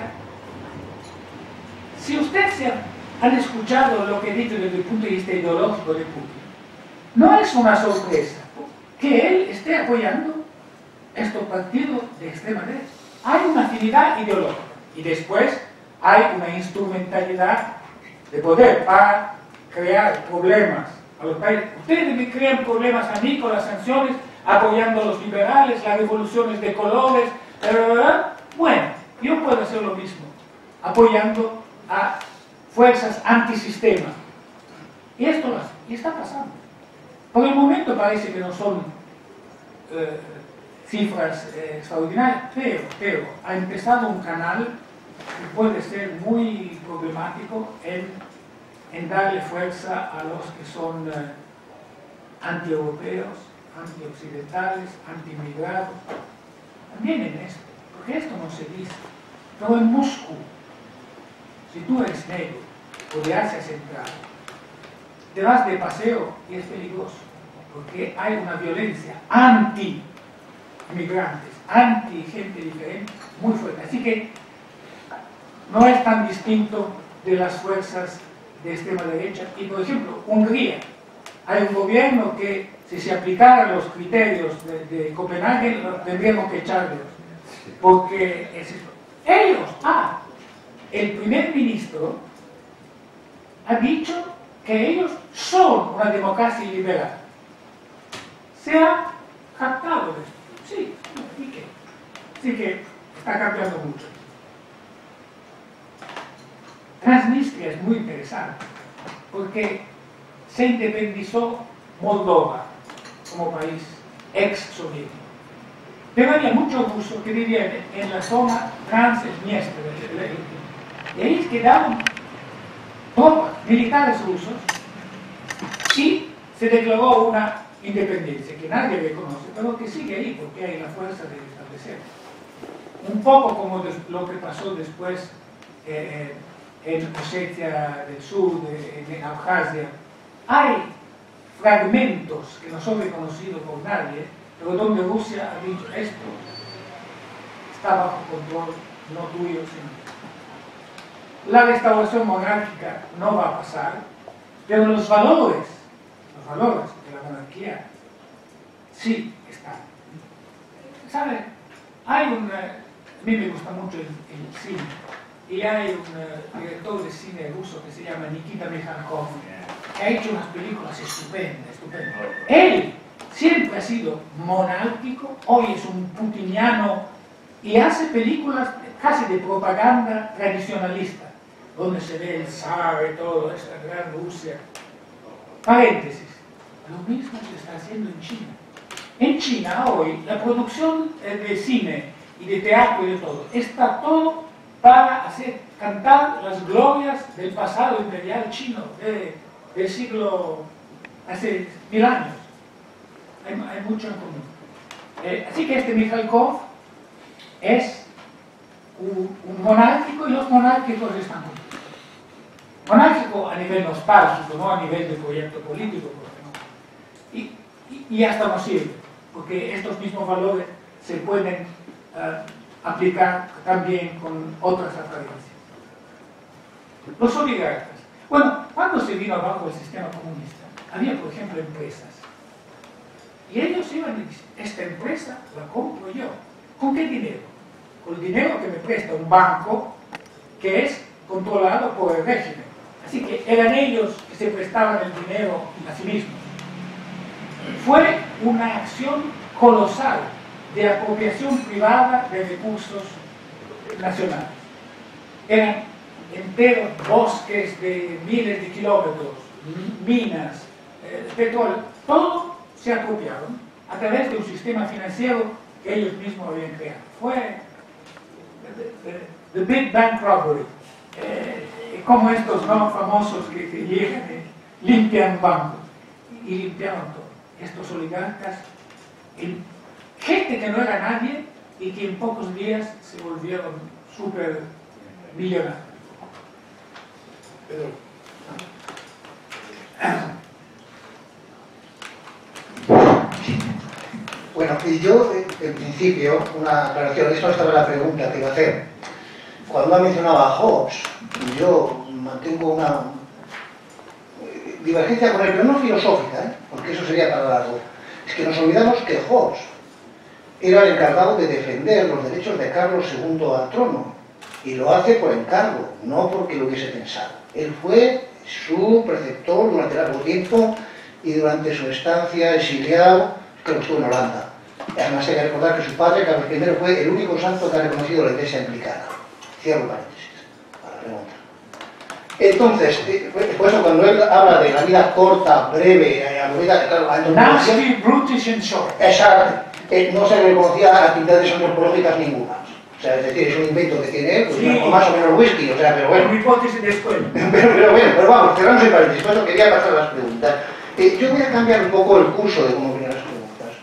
si ustedes se han escuchado lo que he dicho desde el punto de vista ideológico de Putin, no es una sorpresa que él esté apoyando estos partidos de extrema derecha. Hay una afinidad ideológica y después hay una instrumentalidad de poder para crear problemas a los países. Ustedes me crean problemas a mí con las sanciones, apoyando a los liberales, las revoluciones de colores, ¿verdad? Bueno, yo puedo hacer lo mismo, apoyando a fuerzas antisistema. Y esto lo hace, y está pasando. Por el momento parece que no son eh, cifras eh, extraordinarias, pero, pero ha empezado un canal que puede ser muy problemático en, en darle fuerza a los que son eh, antieuropeos, antioccidentales, anti-inmigrados, también en esto, porque esto no se dice. Pero en Moscú, si tú eres negro o de Asia Central, te vas de paseo y es peligroso, porque hay una violencia anti-inmigrantes, anti-gente diferente, muy fuerte. Así que no es tan distinto de las fuerzas de extrema derecha. Y por ejemplo, Hungría, hay un gobierno que si se aplicaran los criterios de, de Copenhague, tendríamos que echarlos, porque es esto. Ellos, ah, el primer ministro ha dicho que ellos son una democracia liberal. Se ha jactado de esto. Sí, ¿y qué? Así que está cambiando mucho. Transnistria es muy interesante, porque se independizó Moldova como país ex-soviético. Pero había muchos rusos que vivían en la zona Transniestria, y ahí quedaron tropas militares rusos y se declaró una independencia que nadie reconoce, pero que sigue ahí porque hay la fuerza de establecer. Un poco como lo que pasó después eh, en Osetia del Sur, de, en Abjasia. Hay fragmentos que no son reconocidos por nadie, pero donde Rusia ha dicho esto está bajo control, no tuyo, sino. La restauración monárquica no va a pasar, pero los valores, los valores de la monarquía sí están. ¿Sabe? Hay un, a mí me gusta mucho el, el cine, y hay un uh, director de cine ruso que se llama Nikita Mikhalkov, que ha hecho unas películas estupendas, estupendas. Él siempre ha sido monárquico, hoy es un putiniano y hace películas casi de propaganda tradicionalista, donde se ve el zar y todo, esta gran Rusia. Paréntesis, lo mismo se está haciendo en China. En China hoy la producción de cine y de teatro y de todo, está todo para hacer cantar las glorias del pasado imperial chino, de, del siglo, hace mil años. Hay, hay mucho en común. Eh, así que este Mikhalkov es un, un monárquico y los monárquicos están juntos. Monárquico a nivel nostálgico, no a nivel de proyecto político, porque no. Y, y, y hasta no sirve, porque estos mismos valores se pueden uh, aplicar también con otras apariencias. Los oligarcas. Bueno, cuando se vino abajo el sistema comunista, había, por ejemplo, empresas. Y ellos iban y dicen, esta empresa la compro yo. ¿Con qué dinero? Con el dinero que me presta un banco que es controlado por el régimen. Así que eran ellos que se prestaban el dinero a sí mismos. Fue una acción colosal de apropiación privada de recursos nacionales. Eran enteros bosques de miles de kilómetros, minas, eh, petróleo, todo se apropiaron a través de un sistema financiero que ellos mismos habían creado. Fue the, the, the Big Bank Robbery. Eh, como estos no famosos que, que llegan y limpian bancos, y, y limpiaron todo. Estos oligarcas, el, gente que no era nadie y que en pocos días se volvieron súper millonarios. Pedro. Bueno, y yo, en principio, una aclaración, esto estaba la pregunta que iba a hacer. Cuando ha mencionado a Hobbes, yo mantengo una divergencia con él, pero no filosófica, ¿eh? Porque eso sería para largo. Es que nos olvidamos que Hobbes era el encargado de defender los derechos de Carlos segundo al trono, y lo hace por encargo, no porque lo hubiese pensado. Él fue su preceptor durante largo tiempo y durante su estancia exiliado, que lo estuvo en Holanda. Además hay que recordar que su padre, Carlos primero, fue el único santo que ha reconocido la Iglesia anglicana. Cierro paréntesis para la pregunta. Entonces, por eso cuando él habla de la vida corta, breve, aburrida, claro, nasty, brutish and short. Exacto. Eh, no se le reconocía actividades antropológicas ninguna. O sea, es decir, es un invento que tiene él, pues, sí, más o menos whisky, o sea, pero bueno. Una hipótesis de escuela. pero, pero bueno, pero vamos, cerramos el paréntesis, por eso quería pasar las preguntas. Eh, yo voy a cambiar un poco el curso de cómo vienen las preguntas.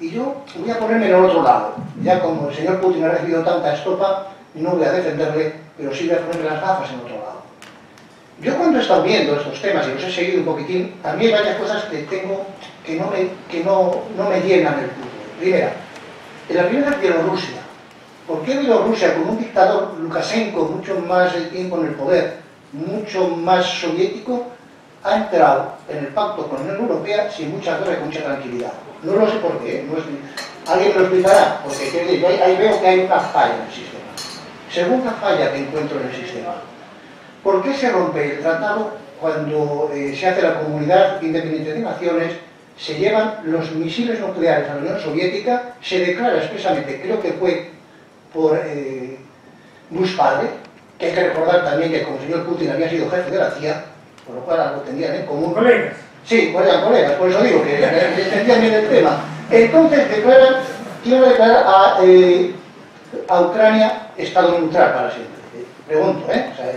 Y yo voy a ponerme en el otro lado. Ya como el señor Putin ha recibido tanta estopa, no voy a defenderle, pero sí voy a ponerme las gafas en otro lado. Yo cuando he estado viendo estos temas y los he seguido un poquitín, a mí hay varias cosas que tengo que no me, que no, no me llenan el fútbol. Primera, en la primera es Bielorrusia. ¿Por qué Bielorrusia, con un dictador Lukashenko mucho más de tiempo en el poder, mucho más soviético, ha entrado en el pacto con la Unión Europea sin mucha guerra y con mucha tranquilidad? No lo sé por qué, no es, alguien me lo explicará, porque yo ahí, ahí veo que hay una falla en el sistema. Segunda falla que encuentro en el sistema. ¿Por qué se rompe el tratado cuando eh, se hace la Comunidad Independiente de Naciones, se llevan los misiles nucleares a la Unión Soviética, se declara expresamente, creo que fue por eh, Bush padre, que hay que recordar también que como el señor Putin había sido jefe de la C I A, por lo cual algo tendrían en común. Colegas. Sí, pues eran colegas, por eso digo que entendían bien el tema. Entonces declaran, quiero declarar a, eh, a Ucrania Estado neutral para siempre. Pregunto, ¿eh? O sea,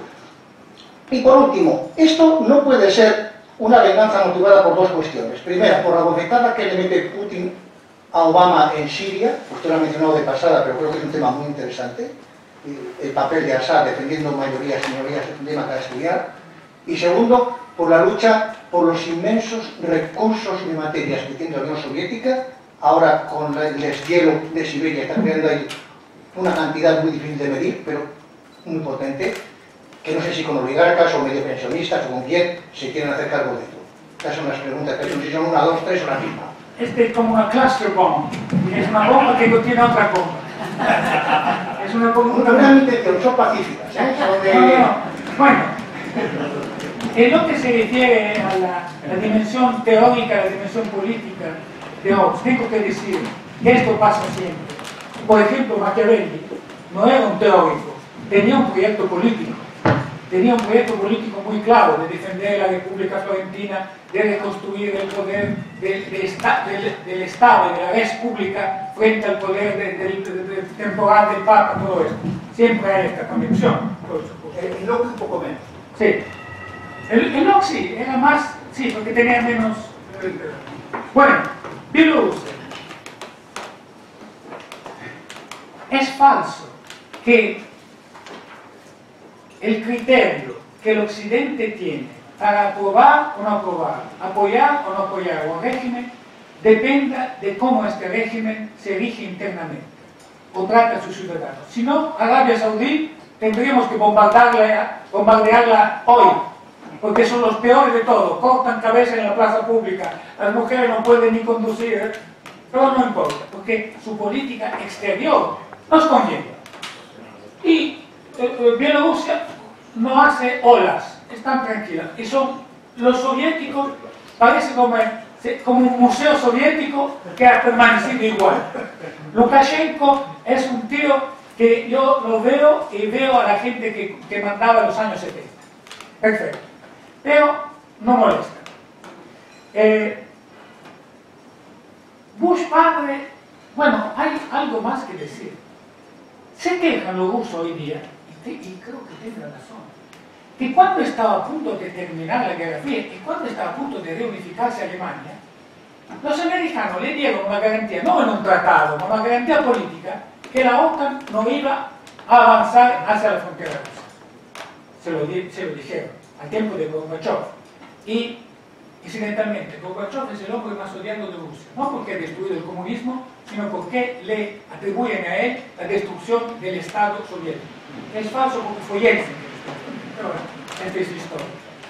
y por último, esto no puede ser una venganza motivada por dos cuestiones. Primera, por la bofetada que le mete Putin a Obama en Siria, usted lo ha mencionado de pasada, pero creo que es un tema muy interesante, el papel de Assad defendiendo mayorías y minorías es un tema para estudiar. Y segundo, por la lucha por los inmensos recursos de materias que tiene la Unión Soviética, ahora con el deshielo de Siberia está creando ahí una cantidad muy difícil de medir, pero muy potente, que no sé si con oligarcas o medio pensionistas o con quién se quieren hacer cargo de esto. Estas son las preguntas que son, si son una, dos, tres o la misma. Este es como una cluster bomb, es una bomba que contiene otra bomba. Es una bomba. Una gran intención, son pacíficas, ¿eh? Son de... No, no, no. Bueno, en lo que se refiere a la, la dimensión teórica, a la dimensión política de Hobbes, tengo que decir que esto pasa siempre. Por ejemplo, Machiavelli no era un teórico, tenía un proyecto político. Tenía un proyecto político muy claro de defender la República Florentina, de reconstruir el poder del, de esta, del, del Estado y de la res pública frente al poder de, de, de, de, temporal del Papa, todo esto. Siempre hay esta convicción. El Locke un poco menos. Sí. El, el Locke sí, era más, sí, porque tenía menos... Bueno, Bielorrusia. Es falso que el criterio que el Occidente tiene para aprobar o no aprobar, apoyar o no apoyar un régimen, dependa de cómo este régimen se rige internamente o trata a sus ciudadanos. Si no, Arabia Saudí tendríamos que bombardearla, bombardearla hoy, porque son los peores de todo, cortan cabeza en la plaza pública, las mujeres no pueden ni conducir, pero no importa, porque su política exterior nos conlleva. Y eh, Bielorrusia no hace olas, están tranquilas. Y son los soviéticos, parece como, como un museo soviético que ha permanecido igual. Lukashenko es un tío que yo lo veo y veo a la gente que, que mandaba en los años setenta. Perfecto. Pero no molesta. Eh, Bush padre, bueno, hay algo más que decir. Se quejan los rusos hoy día, y, y creo que tiene razón, que cuando estaba a punto de terminar la Guerra Fría y cuando estaba a punto de reunificarse Alemania, los americanos le dieron una garantía, no en un tratado, una garantía política, que la OTAN no iba a avanzar hacia la frontera rusa. Se lo, di, se lo dijeron al tiempo de Gorbachev. Y, incidentalmente, Gorbachev es el hombre más odiado de Rusia, no porque ha destruido el comunismo, sino porque le atribuyen a él la destrucción del Estado soviético. Es falso porque fue Yeltsin que destruyó. Pero bueno, esta es la historia.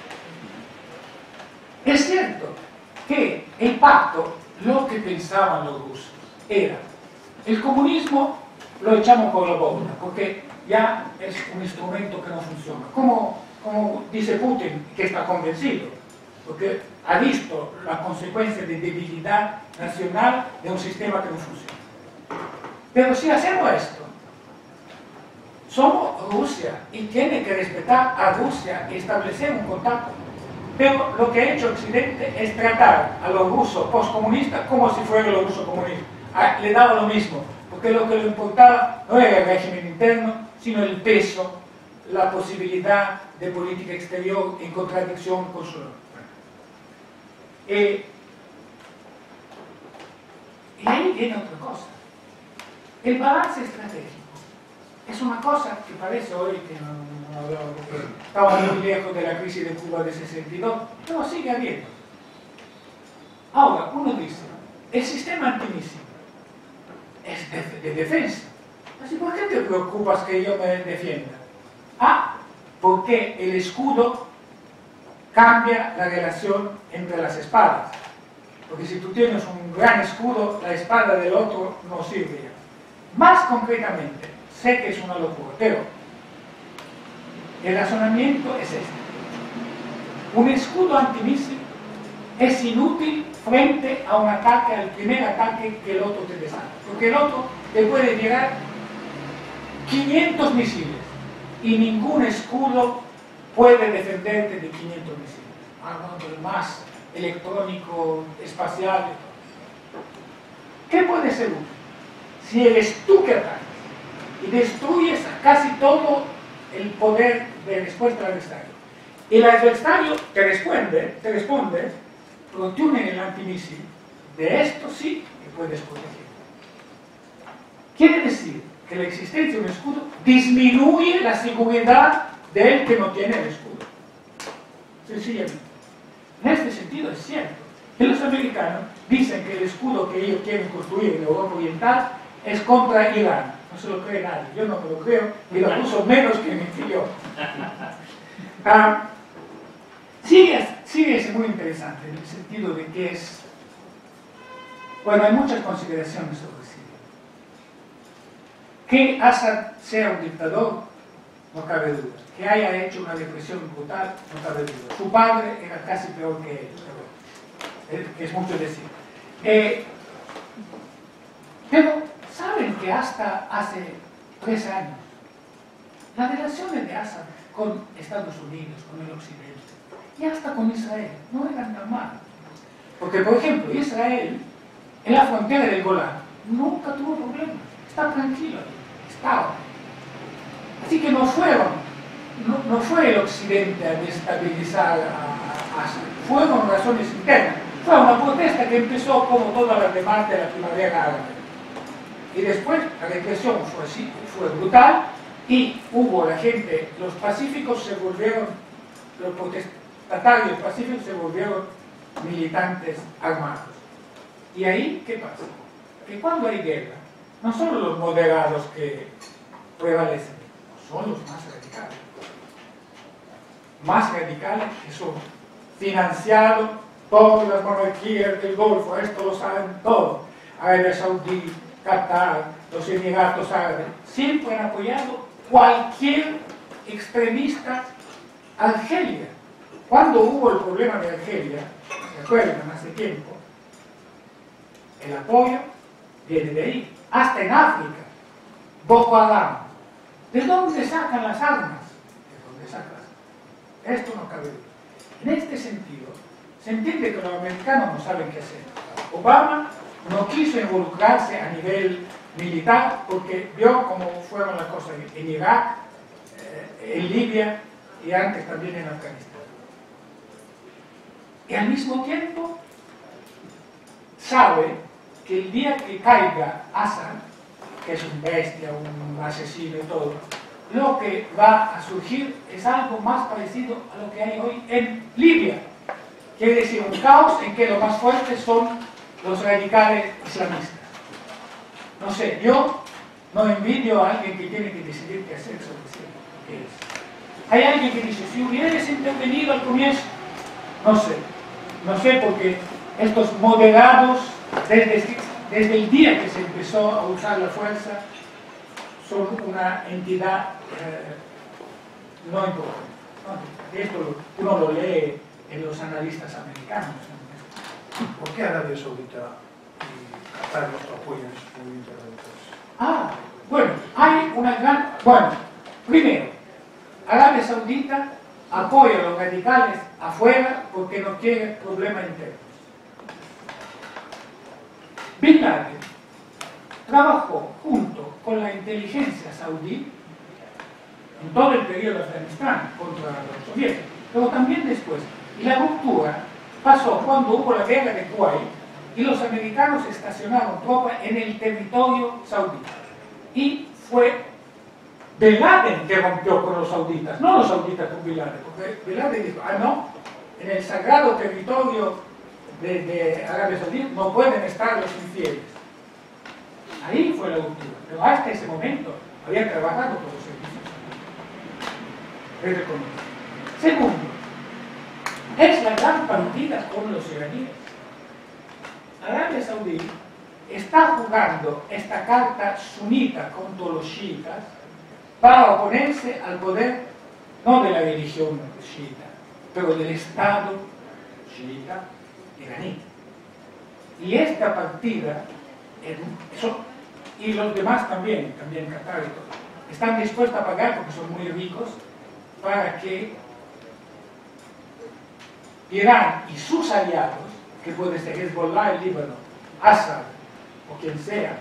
Es cierto que el pacto, lo que pensaban los rusos, era el comunismo lo echamos por la borda, porque ya es un instrumento que no funciona. Como, como dice Putin, que está convencido, porque ha visto la consecuencia de debilidad nacional de un sistema que no funciona. Pero si hacemos esto, somos Rusia y tiene que respetar a Rusia y establecer un contacto. Pero lo que ha hecho Occidente es tratar a los rusos postcomunistas como si fueran los rusos comunistas. Le daba lo mismo, porque lo que le importaba no era el régimen interno, sino el peso, la posibilidad de política exterior en contradicción con su... Eh, Y ahí viene otra cosa. El balance estratégico es una cosa que parece hoy que no, no hablamos porque estamos muy lejos de la crisis de Cuba de sesenta y dos, pero sigue habiendo. Ahora, uno dice, el sistema antimísil es de, de defensa. Así, ¿por qué te preocupas que yo me defienda? Ah, porque el escudo cambia la relación entre las espadas. Porque si tú tienes un gran escudo, la espada del otro no sirve ya. Más concretamente, sé que es una locura, pero el razonamiento es este. Un escudo antimísil es inútil frente a un ataque, al primer ataque que el otro te desata. Porque el otro te puede llegar quinientos misiles y ningún escudo puede defenderte de quinientos misiles. Hablando del más electrónico, espacial. ¿Qué puede ser útil? Si eres tú que atacas y destruyes casi todo el poder de respuesta al adversario, y el adversario te responde, te responde, pero tú en el antimísil, de esto sí que puedes proteger. Quiere decir que la existencia de un escudo disminuye la seguridad del que no tiene el escudo. Sencillamente. En este sentido es cierto que los americanos dicen que el escudo que ellos quieren construir en Europa Oriental es contra Irán. No se lo cree nadie, yo no me lo creo, y lo uso menos que mi yo. Ah, sigue, sigue es muy interesante en el sentido de que es... Bueno, hay muchas consideraciones sobre Siria. Que Assad sea un dictador, no cabe duda. Que haya hecho una represión brutal, no cabe duda. Su padre era casi peor que él, pero, que es mucho decir. Eh, pero saben que hasta hace tres años las relaciones de Assad con Estados Unidos, con el Occidente y hasta con Israel no eran tan malas. Porque, por ejemplo, Israel en la frontera del Golán nunca tuvo problemas, está tranquilo, estaba. Así que no fueron No, no fue el Occidente a destabilizar a, a Assad, fueron razones internas. Fue una protesta que empezó como todas las demás de la primavera árabe. Y después la represión fue así, fue brutal, y hubo la gente, los pacíficos se volvieron, los protestatarios pacíficos se volvieron militantes armados. ¿Y ahí qué pasa? Que cuando hay guerra, no son los moderados que prevalecen, son los más radicales. Más radicales que son financiados por las monarquías del Golfo, esto lo saben todos, Arabia Saudí, Qatar, los Emiratos Árabes, siempre han apoyado cualquier extremista. Argelia, cuando hubo el problema de Argelia, ¿se acuerdan? Hace tiempo, el apoyo viene de ahí, hasta en África, Boko Haram. ¿De dónde sacan las armas? ¿De dónde sacan? Esto no cabe duda. En este sentido, se entiende que los americanos no saben qué hacer. Obama no quiso involucrarse a nivel militar porque vio cómo fueron las cosas en Irak, eh, en Libia y antes también en Afganistán. Y al mismo tiempo sabe que el día que caiga Assad, que es un bestia, un asesino y todo, lo que va a surgir es algo más parecido a lo que hay hoy en Libia. Quiere decir un caos en que lo más fuertes son los radicales islamistas. No sé, yo no envidio a alguien que tiene que decidir qué hacer sobre qué es. Hay alguien que dice, si hubieras intervenido al comienzo, no sé, no sé porque estos moderados, desde, desde el día que se empezó a usar la fuerza, son una entidad eh, no importante. ¿no? Esto uno lo lee en los analistas americanos. ¿Por qué Arabia Saudita y Qatar no apoyan esos movimientos radicales? Ah, bueno, hay una gran... Bueno, primero, Arabia Saudita apoya a los radicales afuera porque no quiere problemas internos. Bin Laden trabajó junto con la inteligencia saudí en todo el periodo de Afganistán contra los soviéticos, pero también después. Y la ruptura pasó cuando hubo la guerra de Kuwait, y los americanos estacionaron tropas en el territorio saudita. Y fue Bin Laden que rompió con los sauditas, no los sauditas con Bin Laden, porque Bin Laden dijo, ah no, en el sagrado territorio de, de Arabia Saudita no pueden estar los infieles. Ahí fue la ruptura, pero hasta ese momento había trabajado con los servicios económicos. Segundo, es la gran partida con los iraníes. Arabia Saudí está jugando esta carta sunita contra los chiitas para oponerse al poder, no de la religión chiita, pero del Estado chiita iraní. Y esta partida, eso, y los demás también, también Qatar y todo, están dispuestos a pagar porque son muy ricos para que Irán y sus aliados, que puede ser Hezbollah, el Líbano, Assad o quien sea,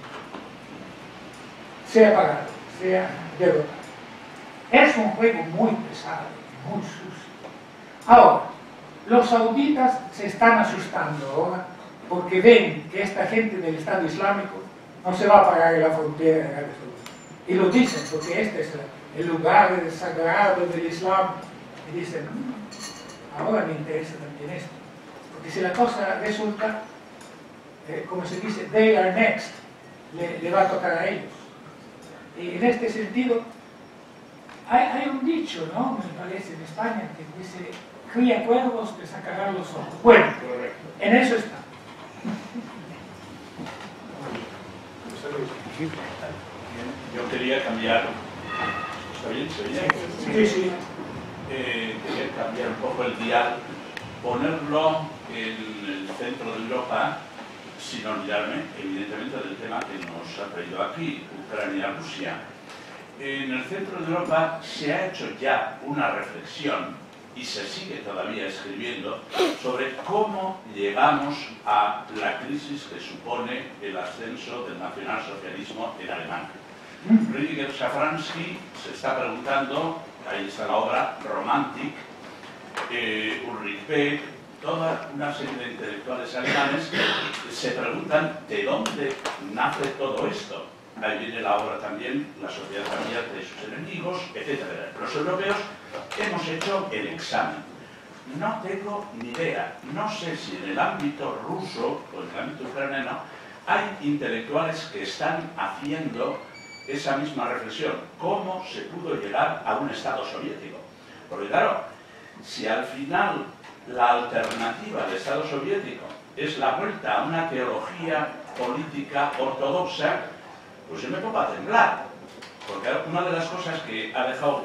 sea pagado, sea derrotado. Es un juego muy pesado, muy sucio. Ahora, los sauditas se están asustando ahora porque ven que esta gente del Estado Islámico no se va a parar en la frontera de Arabia Saudita. Y lo dicen porque este es el lugar sagrado del Islam. Y dicen, mmm, ahora me interesa también esto. Porque si la cosa resulta, eh, como se dice, they are next, le, le va a tocar a ellos. Y en este sentido, hay, hay un dicho, ¿no? Me parece, en España, que dice, cría cuervos, te sacarán los ojos. Bueno, en eso está. Yo quería cambiar, ¿está bien? ¿Se oye? Sí, sí. Eh, quería cambiar un poco el dial, ponerlo en el centro de Europa, sin olvidarme, evidentemente, del tema que nos ha traído aquí, Ucrania-Rusia. En el centro de Europa se ha hecho ya una reflexión, y se sigue todavía escribiendo, sobre cómo llegamos a la crisis que supone el ascenso del nacionalsocialismo en Alemania. Rüdiger Safransky se está preguntando, ahí está la obra, Romantik, eh, Ulrich Beck, toda una serie de intelectuales alemanes se preguntan de dónde nace todo esto. Ahí viene la obra también, La sociedad cambiante de sus enemigos, etcétera. Los europeos hemos hecho el examen. No tengo ni idea, no sé si en el ámbito ruso o en el ámbito ucraniano hay intelectuales que están haciendo esa misma reflexión. ¿Cómo se pudo llegar a un Estado soviético? Porque claro, si al final la alternativa del Estado soviético es la vuelta a una teología política ortodoxa, pues yo me pongo a temblar. Porque una de las cosas que ha dejado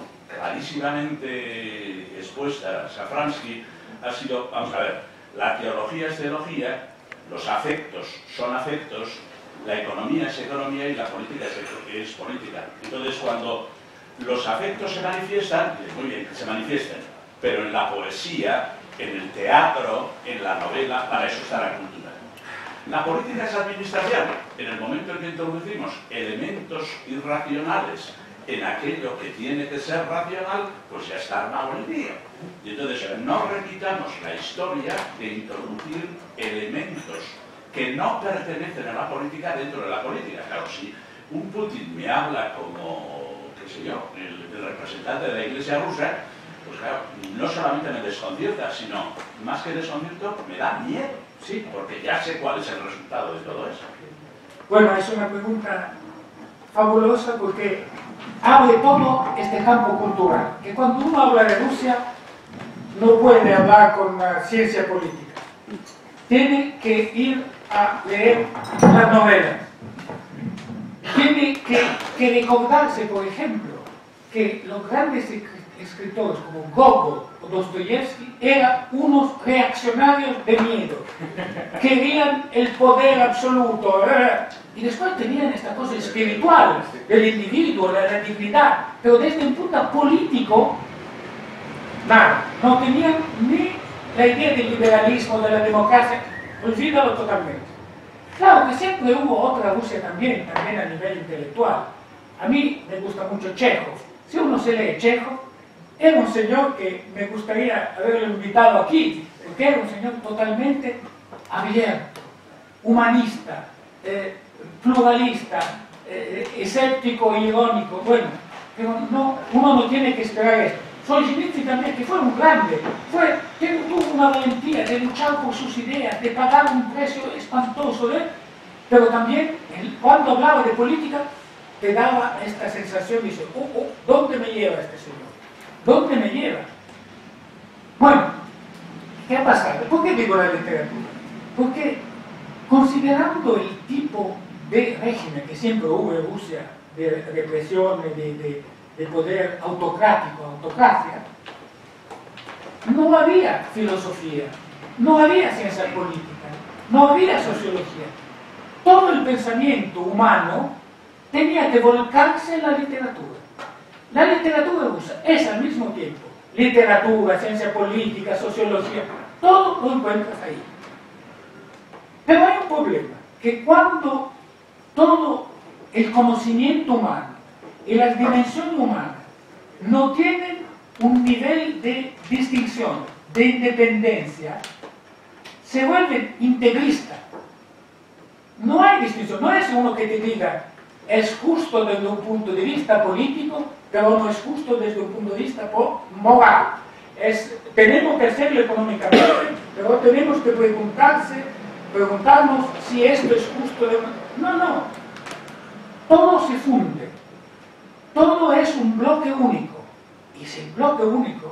clarísimamente expuesta Safransky ha sido, vamos a ver, la teología es teología, los afectos son afectos, la economía es economía y la política es, es política. Entonces, cuando los afectos se manifiestan, muy bien, que se manifiesten, pero en la poesía, en el teatro, en la novela, para eso está la cultura. La política es administración. En el momento en que introducimos elementos irracionales en aquello que tiene que ser racional, pues ya está armado el día. Y entonces no repitamos la historia de introducir elementos que no pertenecen a la política dentro de la política. Claro, si un Putin me habla como, qué sé yo, el, el representante de la Iglesia rusa, pues claro, no solamente me desconcierta, sino, más que desconcierto, me da miedo. Sí, porque ya sé cuál es el resultado de todo eso. Bueno, es una pregunta fabulosa porque abre todo este campo cultural. Que cuando uno habla de Rusia, no puede hablar con la ciencia política. Tiene que ir a leer las novelas. Tiene que, que recordarse, por ejemplo, que los grandes escritores como Gogol o Dostoyevsky eran unos reaccionarios de miedo. Querían el poder absoluto. Y después tenían esta cosa espiritual del individuo, la, la dignidad. Pero desde un punto político, nada. No tenían ni la idea del liberalismo, de la democracia. Olvídalo totalmente. Claro que siempre hubo otra Rusia también, también a nivel intelectual. A mí me gusta mucho Chekhov. Si uno se lee Chekhov, era un señor que me gustaría haberlo invitado aquí, porque era un señor totalmente abierto, humanista, eh, pluralista, eh, escéptico e irónico. Bueno, pero no, uno no tiene que esperar esto. Solzhenitsyn también, que fue un grande, fue, tuvo una valentía de luchar por sus ideas, de pagar un precio espantoso, ¿eh? Pero también, cuando hablaba de política, te daba esta sensación, dice, oh, oh, ¿dónde me lleva este señor? ¿Dónde me lleva? Bueno, ¿qué ha pasado? ¿Por qué digo la literatura? Porque considerando el tipo de régimen que siempre hubo en Rusia, de represión, de, de, de poder autocrático, autocracia, no había filosofía, no había ciencia política, no había sociología. Todo el pensamiento humano tenía que volcarse en la literatura. La literatura rusa es al mismo tiempo literatura, ciencia política, sociología, todo lo encuentras ahí. Pero hay un problema, que cuando todo el conocimiento humano y las dimensiones humanas no tienen un nivel de distinción, de independencia, se vuelven integristas. No hay distinción, no es uno que te diga es justo desde un punto de vista político, pero no es justo desde un punto de vista moral. Es, tenemos que hacerlo económicamente, pero tenemos que preguntarse, preguntarnos si esto es justo. De... No, no. Todo se funde. Todo es un bloque único. Y ese bloque único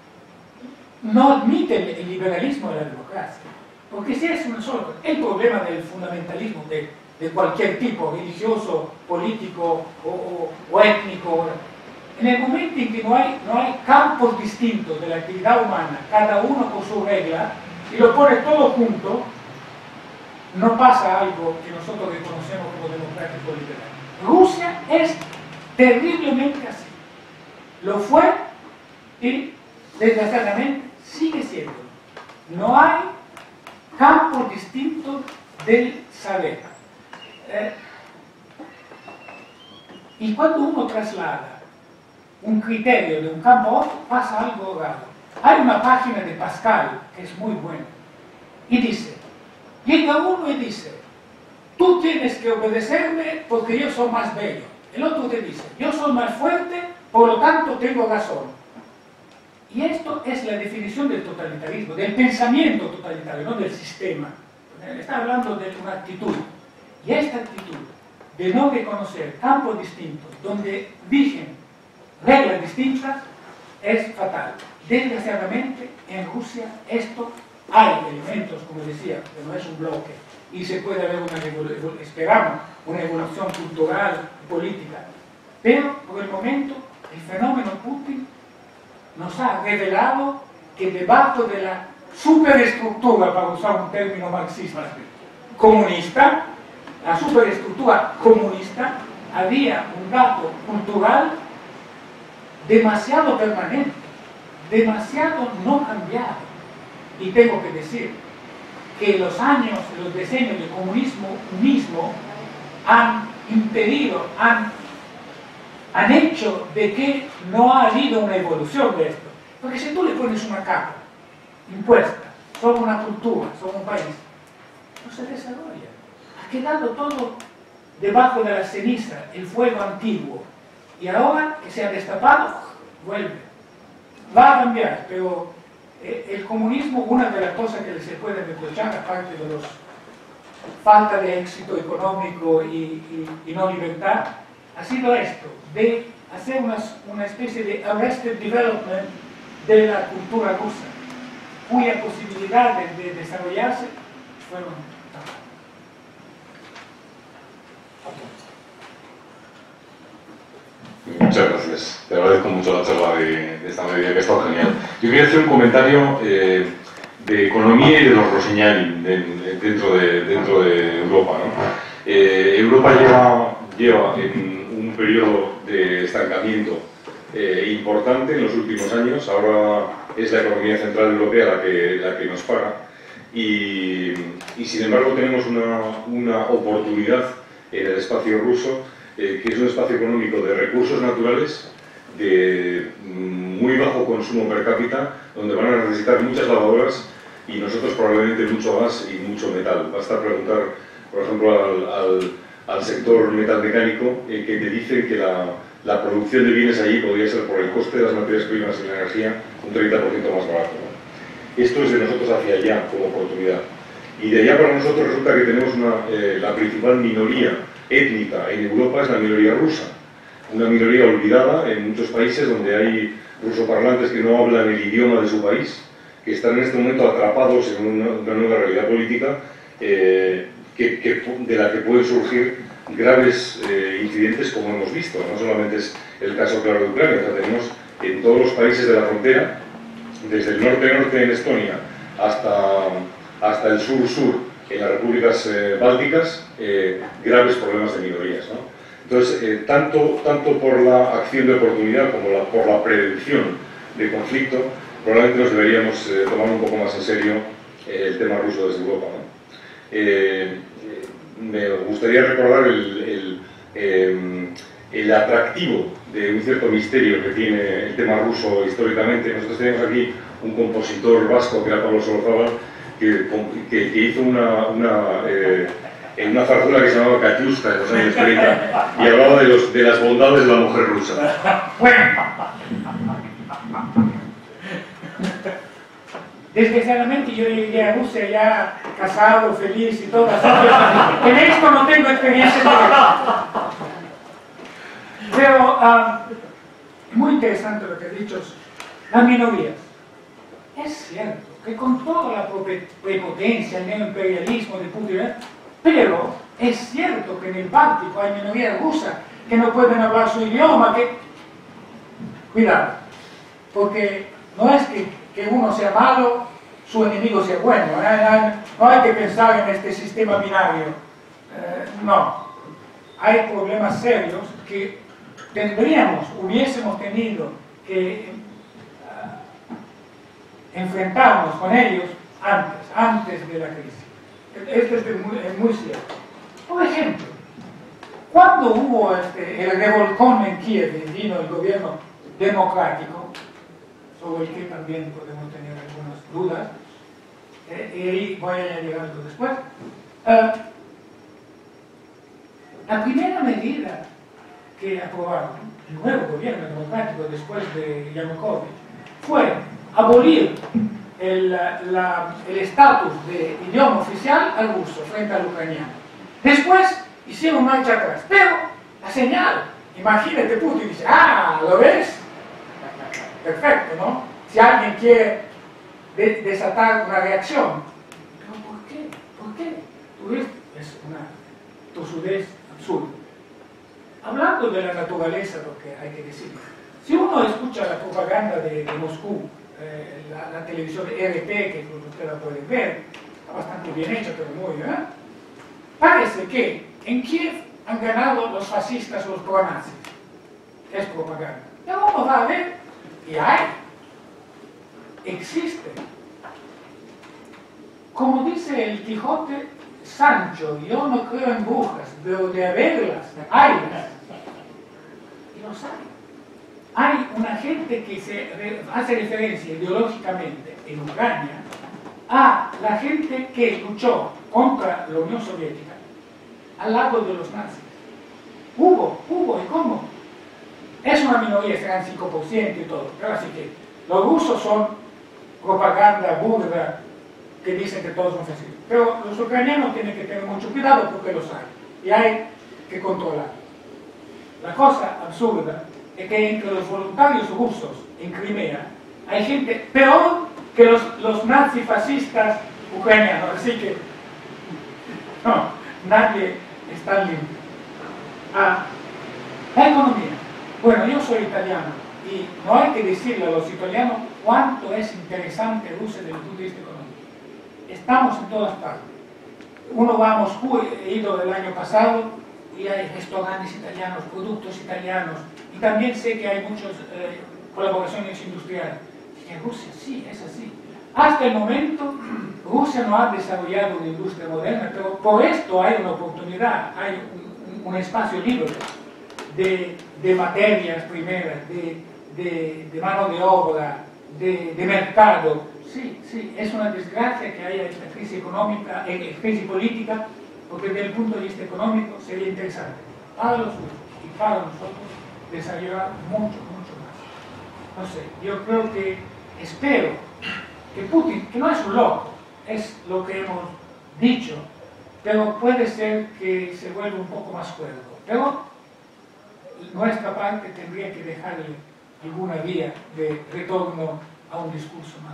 no admite el liberalismo de la democracia. Porque si es un solo... El problema del fundamentalismo de, de cualquier tipo, religioso, político o, o, o étnico, en el momento en que no hay, no hay campos distintos de la actividad humana, cada uno con su regla, y lo pone todo junto, no pasa algo que nosotros reconocemos como democrático liberal. Rusia es terriblemente así. Lo fue y desgraciadamente sigue siendo. No hay campos distintos del saber. Eh, y cuando uno traslada un criterio de un campo a otro, pasa algo raro. Hay una página de Pascal que es muy buena y dice, llega uno y dice, tú tienes que obedecerme porque yo soy más bello. El otro te dice, yo soy más fuerte, por lo tanto tengo razón. Y esto es la definición del totalitarismo, del pensamiento totalitario, no del sistema. Está hablando de una actitud. Y esta actitud de no reconocer campos distintos, donde rigen reglas distintas, es fatal. Desgraciadamente, en Rusia esto hay elementos, como decía, que no es un bloque, y se puede haber una, esperamos, una evolución cultural, política. Pero, por el momento, el fenómeno Putin nos ha revelado que debajo de la superestructura, para usar un término marxista, comunista, la superestructura comunista, había un dato cultural demasiado permanente, demasiado no cambiado. Y tengo que decir que los años, los decenios del comunismo mismo han impedido, han, han hecho de que no ha habido una evolución de esto. Porque si tú le pones una capa impuesta sobre una cultura, sobre un país, no se desarrolla. Ha quedado todo debajo de la ceniza, el fuego antiguo. Y ahora que se ha destapado, vuelve. Va a cambiar, pero el comunismo, una de las cosas que se puede reprochar, aparte de los falta de éxito económico y, y, y no libertad, ha sido esto, de hacer una, una especie de arrested development de la cultura rusa, cuya posibilidad de, de desarrollarse fueron tapadas. Muchas gracias. Te agradezco mucho la charla de, de esta medida, que ha estado genial. Yo quería hacer un comentario eh, de economía y de los Rossignani de, de, dentro, de, dentro de Europa, ¿no? Eh, Europa lleva, lleva en un periodo de estancamiento eh, importante en los últimos años. Ahora es la economía central europea la que, la que nos paga. Y, y sin embargo tenemos una, una oportunidad en el espacio ruso, eh, que es un espacio económico de recursos naturales, de muy bajo consumo per cápita, donde van a necesitar muchas lavadoras y nosotros probablemente mucho gas y mucho metal. Basta preguntar, por ejemplo, al, al, al sector metalmecánico, eh, que te dice que la, la producción de bienes allí podría ser, por el coste de las materias primas y la energía, un treinta por ciento más barato, ¿no? Esto es de nosotros hacia allá como oportunidad. Y de allá para nosotros resulta que tenemos una, eh, la principal minoría étnica en Europa es la minoría rusa. Una minoría olvidada en muchos países donde hay rusoparlantes que no hablan el idioma de su país, que están en este momento atrapados en una, una nueva realidad política eh, que, que, de la que pueden surgir graves eh, incidentes como hemos visto. No solamente es el caso claro de Ucrania, o sea, tenemos en todos los países de la frontera, desde el norte-norte en Estonia hasta, hasta el sur-sur en las repúblicas eh, bálticas, eh, graves problemas de minorías, ¿no? Entonces, eh, tanto, tanto por la acción de oportunidad como la, por la prevención de conflicto, probablemente nos deberíamos eh, tomar un poco más en serio eh, el tema ruso desde Europa, ¿no? Eh, me gustaría recordar el, el, eh, el atractivo de un cierto misterio que tiene el tema ruso históricamente. Nosotros tenemos aquí un compositor vasco, que era Pablo Solozábal, que, que, que hizo una, una, eh, una zarzuela que se llamaba Katiuska en los años treinta y hablaba de, los, de las bondades de la mujer rusa. Desgraciadamente yo llegué a Rusia ya casado, feliz y todo, así que en esto no tengo experiencia directa. Pero uh, muy interesante lo que has dicho, las minorías. Es cierto que con toda la prepotencia, el neoimperialismo de Putin, pero es cierto que en el Báltico hay minorías rusas que no pueden hablar su idioma, que... Cuidado, porque no es que, que uno sea malo, su enemigo sea bueno, ¿eh? No hay que pensar en este sistema binario, eh, no. Hay problemas serios que tendríamos, hubiésemos tenido que uh, enfrentarnos con ellos antes, antes de la crisis. Esto es muy, es muy cierto. Por ejemplo, cuando hubo este, el revolcón en Kiev y vino el gobierno democrático, sobre el que también podemos tener algunas dudas, eh, y ahí voy a llegar después, uh, la primera medida que aprobaron el nuevo gobierno democrático después de Yanukovych fue abolir el estatus de idioma oficial al ruso frente al ucraniano. Después hicieron marcha atrás, pero la señal, imagínate, Putin dice, ah, ¿lo ves? Perfecto, ¿no? Si alguien quiere de desatar una reacción, ¿pero por qué? ¿Por qué? ¿Tú ves? Es una tosudez absurda. Hablando de la naturaleza, lo que hay que decir, si uno escucha la propaganda de, de Moscú, eh, la, la televisión R T, que usted la puede ver, está bastante bien hecha, pero muy bien, ¿eh? Parece que en Kiev han ganado los fascistas o los pronazis. Es propaganda. Ya uno va a ver, y hay, existe. Como dice el Quijote, Sancho, yo no creo en brujas, pero de haberlas, haylas. Y los hay. Hay una gente que se re, hace referencia ideológicamente en Ucrania a la gente que luchó contra la Unión Soviética al lado de los nazis. Hubo, hubo, ¿y cómo? Es una minoría, serán cinco por ciento y todo, pero así que los rusos son propaganda burda que dicen que todos son fascistas. Pero los ucranianos tienen que tener mucho cuidado porque los hay, y hay que controlar. La cosa absurda es que entre los voluntarios rusos en Crimea hay gente peor que los, los nazifascistas ucranianos, así que no, nadie está limpio. Ah, la economía. Bueno, yo soy italiano y no hay que decirle a los italianos cuánto es interesante Rusia desde el punto de vista económico. Estamos en todas partes. Uno va a Moscú, he ido el año pasado, y hay restaurantes italianos, productos italianos, y también sé que hay muchas eh, colaboraciones industriales. Y en Rusia sí, es así. Hasta el momento, Rusia no ha desarrollado una industria moderna, pero por esto hay una oportunidad, hay un, un espacio libre de, de materias primeras, de, de, de mano de obra, de, de mercado. sí, sí, es una desgracia que haya esta crisis económica, eh, crisis política, porque desde el punto de vista económico sería interesante para los rusos y para nosotros desarrollar mucho, mucho más. No sé, yo creo que, espero que Putin, que no es un loco, es lo que hemos dicho, pero puede ser que se vuelva un poco más cuerdo. Pero nuestra parte tendría que dejarle alguna vía de retorno a un discurso más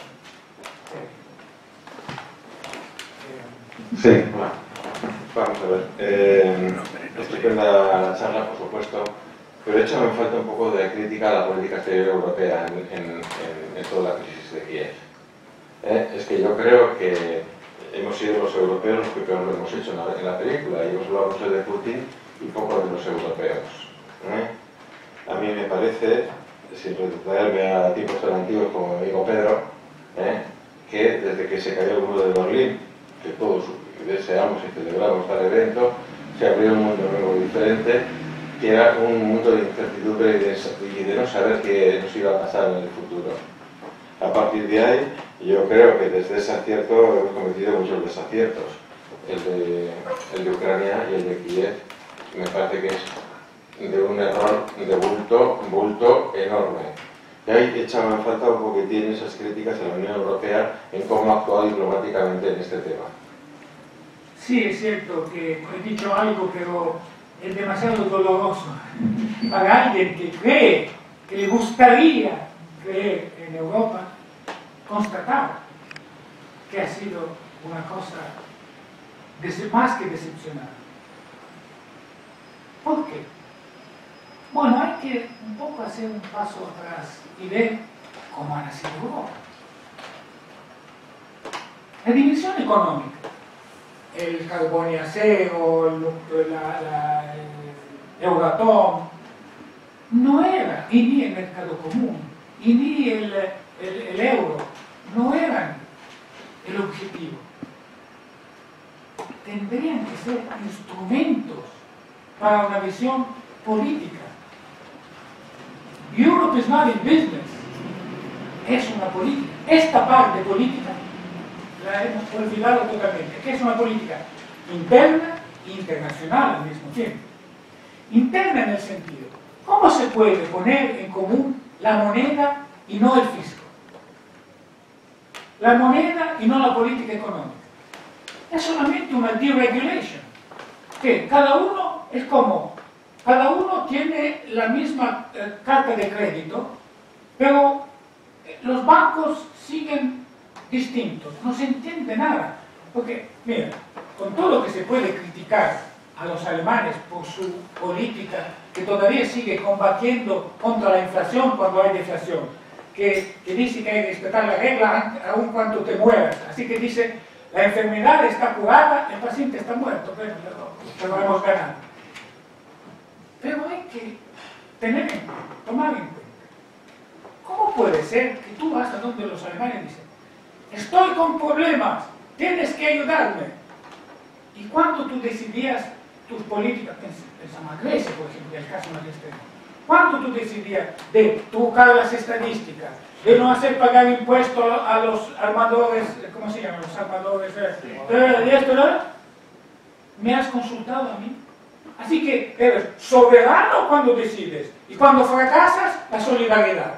serio. Sí, bueno, vamos a ver. Eh, estupenda la charla, por supuesto, pero de hecho me falta un poco de crítica a la política exterior europea en, en, en, en toda la crisis de Kiev. Eh, es que yo creo que hemos sido los europeos los que peor lo hemos hecho en la, en la película, y hemos hablado mucho de Putin y poco de los europeos. ¿eh? A mí me parece, sin retraerme a tipos tan antiguos como mi amigo Pedro, ¿eh? que desde que se cayó el muro de Berlín, que todos deseamos y celebramos tal evento, se abrió un mundo nuevo y diferente, que era un mundo de incertidumbre y de, y de no saber qué nos iba a pasar en el futuro. A partir de ahí, yo creo que desde ese acierto hemos cometido muchos desaciertos. El de, el de Ucrania y el de Kiev me parece que es de un error de bulto, bulto enorme. Y ahí echaba en falta un poquitín esas críticas a la Unión Europea en cómo ha actuado diplomáticamente en este tema. Sí, es cierto que he dicho algo, pero es demasiado doloroso para alguien que cree, que le gustaría creer en Europa, constatar que ha sido una cosa más que decepcionante. ¿Por qué? Bueno, hay que un poco hacer un paso atrás y ver cómo ha nacido Europa. La dimensión económica, el carbón y acero, el, la, la, el Euratom, no era, y ni el mercado común, y ni el, el, el euro, no eran el objetivo. Tendrían que ser instrumentos para una visión política. Europe is not in business. Es una política. Esta parte política la hemos olvidado totalmente. ¿Qué es una política? Interna e internacional al mismo tiempo. Interna en el sentido, ¿cómo se puede poner en común la moneda y no el fisco? La moneda y no la política económica. Es solamente una deregulation. Que cada uno es como, cada uno tiene la misma eh, carta de crédito, pero eh, los bancos siguen distintos, no se entiende nada. Porque, mira, con todo lo que se puede criticar a los alemanes por su política, que todavía sigue combatiendo contra la inflación cuando hay deflación, que, que dice que hay que respetar la regla aun cuando te mueras, así que dice, la enfermedad está curada, el paciente está muerto, pero, pero, pero hemos ganado. Pero hay que tener en cuenta, tomar en cuenta, ¿cómo puede ser que tú vas a donde los alemanes dicen, estoy con problemas, tienes que ayudarme? Y cuando tú decidías tus políticas, pensamos en Grecia, por ejemplo, el caso más extremo, cuando tú decidías de tocar las estadísticas, de no hacer pagar impuestos a los armadores, ¿cómo se llaman? Los armadores, de esto, ¿no? Me has consultado a mí. Así que eres soberano cuando decides, y cuando fracasas, la solidaridad.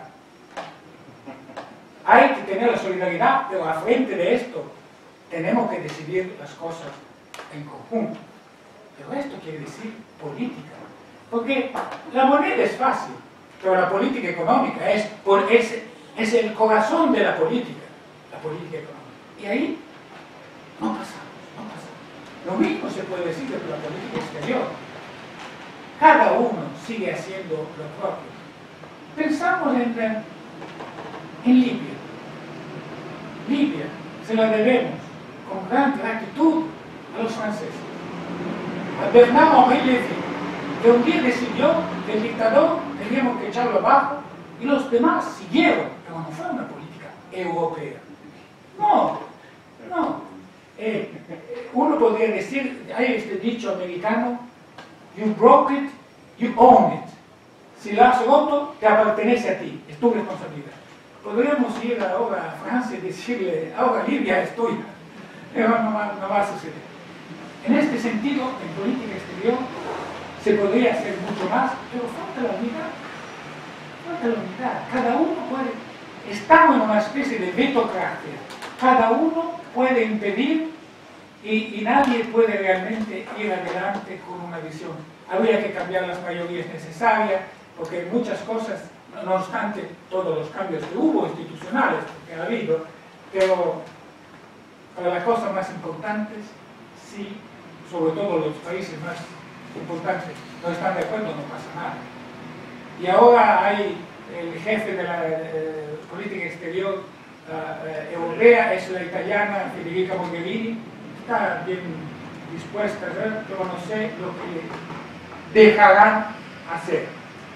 Hay que tener la solidaridad, pero a frente de esto tenemos que decidir las cosas en conjunto. Pero esto quiere decir política. Porque la moneda es fácil, pero la política económica es, por, es, es el corazón de la política, la política económica. Y ahí no pasamos, no pasamos. Lo mismo se puede decir de la política exterior. Cada uno sigue haciendo lo propio. Pensamos en, en Libia. Libia se la debemos con gran gratitud a los franceses. A Bernard-Henri Lévy, que un día decidió que el dictador teníamos que echarlo abajo, y los demás siguieron, pero no fue una política europea. No, no. Eh, uno podría decir, hay este dicho americano, you broke it, you own it. Si lo has roto, te pertenece a ti, es tu responsabilidad. podríamos ir ahora a Francia y decirle, ahora Libia es tuya, pero no va, no va a suceder. En este sentido, en política exterior, se podría hacer mucho más, pero falta la unidad. Falta la unidad. Cada uno puede... Estamos en una especie de vetocracia. Cada uno puede impedir y, y nadie puede realmente ir adelante con una visión. Habría que cambiar las mayorías necesarias, porque muchas cosas, no obstante todos los cambios que hubo institucionales, que ha habido, pero para las cosas más importantes, sí, sobre todo los países más importantes no están de acuerdo, no pasa nada. Y ahora hay el jefe de la eh, política exterior uh, eh, europea, es la italiana Federica Mogherini, está bien dispuesta a ver, pero no sé lo que dejarán hacer.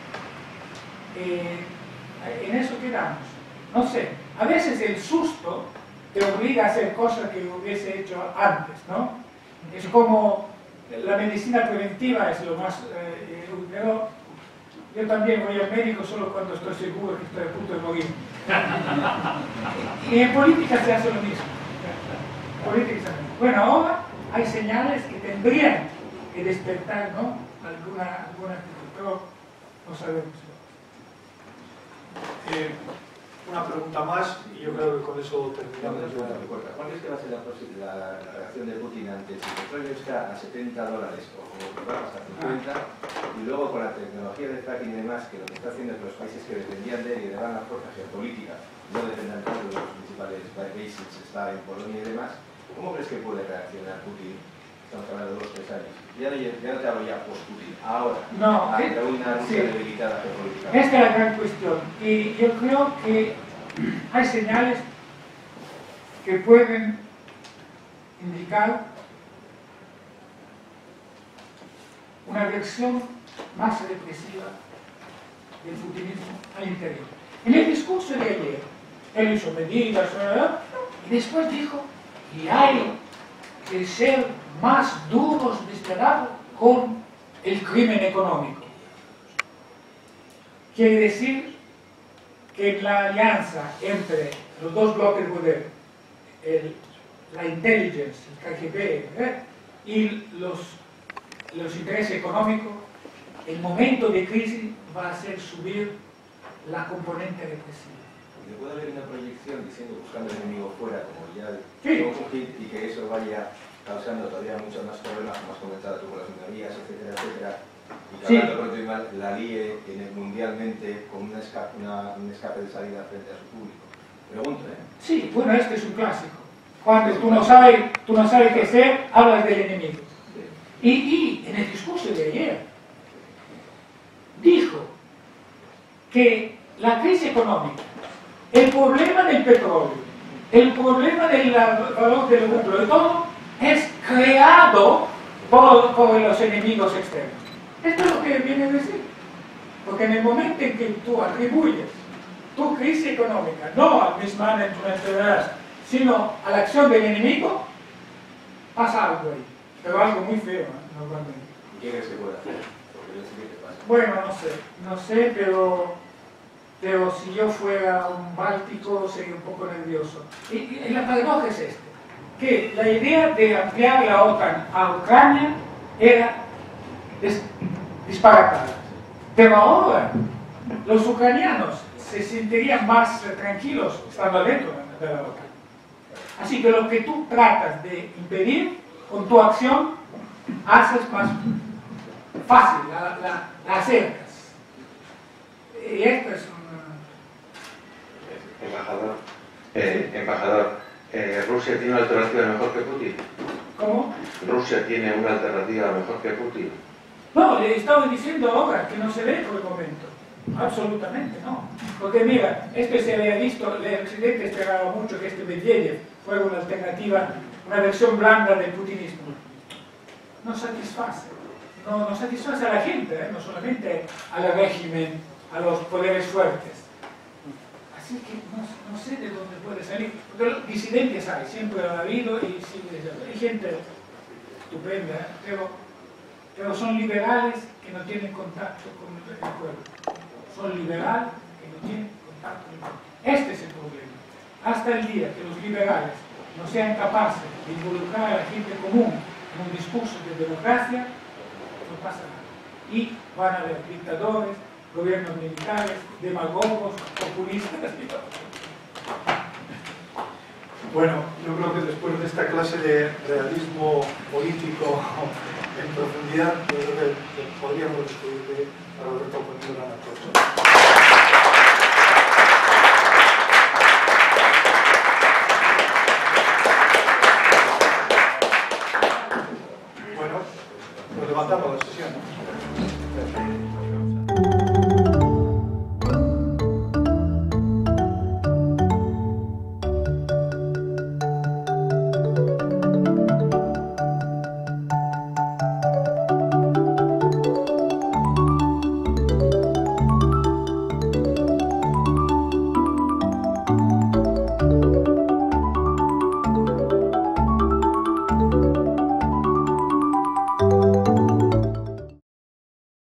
Eh, en eso quedamos. No sé, a veces el susto te obliga a hacer cosas que hubiese hecho antes, ¿no? Es como la medicina preventiva es lo más... Eh, pero yo también voy al médico solo cuando estoy seguro que estoy a punto de morir. Y en política se hace lo mismo. Política se hace lo mismo. Bueno, ahora hay señales que tendrían que despertar, ¿no? Alguna, alguna actitud, pero no sabemos. Eh, una pregunta más y yo creo que con eso terminamos. ¿Cuál es que va a ser la, la, la reacción de Putin ante si el petróleo está a setenta dólares o como programas a cincuenta y luego con la tecnología de fracking y demás, que lo que está haciendo es que los países que dependían de él y le dan la fuerza geopolítica no dependan tanto de los principales bases, está en Polonia y demás? ¿Cómo crees que puede reaccionar Putin? Estamos hablando de dos o tres años. Ya no, ya no te hablo ya post-Putin, ahora, no, ante eh, una Rusia sí. debilitada geopolítica. Esta es la gran cuestión. Y yo creo que hay señales que pueden indicar una reacción más represiva del putinismo al interior. En el discurso de ayer, él hizo medidas, y después dijo que hay que ser más duros de este lado con el crimen económico. Quiere decir que la alianza entre los dos bloques de poder, el, la intelligence, el K G B, ¿eh? y los, los intereses económicos, el momento de crisis va a hacer subir la componente represiva. ¿Le puede haber una proyección diciendo, buscando el enemigo fuera, como ya sí. y que eso vaya causando todavía muchos más problemas, como has comentado tú, con las minorías, etcétera, etcétera, y que sí. hablando pronto y mal, la líe en el, mundialmente con una escape, una, un escape de salida frente a su público? Pregunto, ¿eh? Sí, bueno, este es un clásico. Cuando tú no sabes, tú no sabes qué hacer, hablas del enemigo. Sí. Y, y en el discurso de ayer dijo que la crisis económica, el problema del petróleo, el problema del valor del rublo y todo, es creado por, por los enemigos externos. Esto es lo que viene a decir. Porque en el momento en que tú atribuyes tu crisis económica no al mismanagement, sino a la acción del enemigo, pasa algo ahí. Pero algo muy feo, ¿eh? Normalmente. ¿Qué crees que puede hacer? Porque yo sé qué pasa. Bueno, no sé, no sé, pero, pero si yo fuera un báltico sería un poco nervioso. Y, y la paradoja es este, que la idea de ampliar la OTAN a Ucrania era dis, disparatada. Pero ahora los ucranianos se sentirían más eh, tranquilos estando adentro de la OTAN. Así que lo que tú tratas de impedir con tu acción, haces más fácil, la, la, la acercas. Y esto es un... Embajador, eh, embajador eh, ¿Rusia tiene una alternativa mejor que Putin? ¿Cómo? ¿Rusia tiene una alternativa mejor que Putin? No, le estaba diciendo ahora que no se ve por el momento. Absolutamente no. Porque mira, esto se había visto, el occidente esperaba mucho que este Medvedev fuera una alternativa, una versión blanda del putinismo. No satisface. No, no satisface a la gente, ¿eh? No solamente al régimen, a los poderes fuertes. Así que no, no sé de dónde puede salir. Porque los disidentes hay, siempre ha habido y sigue habiendo. Hay gente estupenda, ¿eh? pero, pero son liberales que no tienen contacto con el pueblo. Son liberales que no tienen contacto. Este es el problema. Hasta el día que los liberales no sean capaces de involucrar a la gente común en un discurso de democracia, no pasa nada. Y van a haber dictadores, gobiernos militares, demagogos, populistas y todo. Bueno, yo creo que después de esta clase de realismo político en profundidad, yo creo que podríamos despedir de Roberto Poniendo la Antorcha. Bueno, pues levantamos la sesión, ¿no?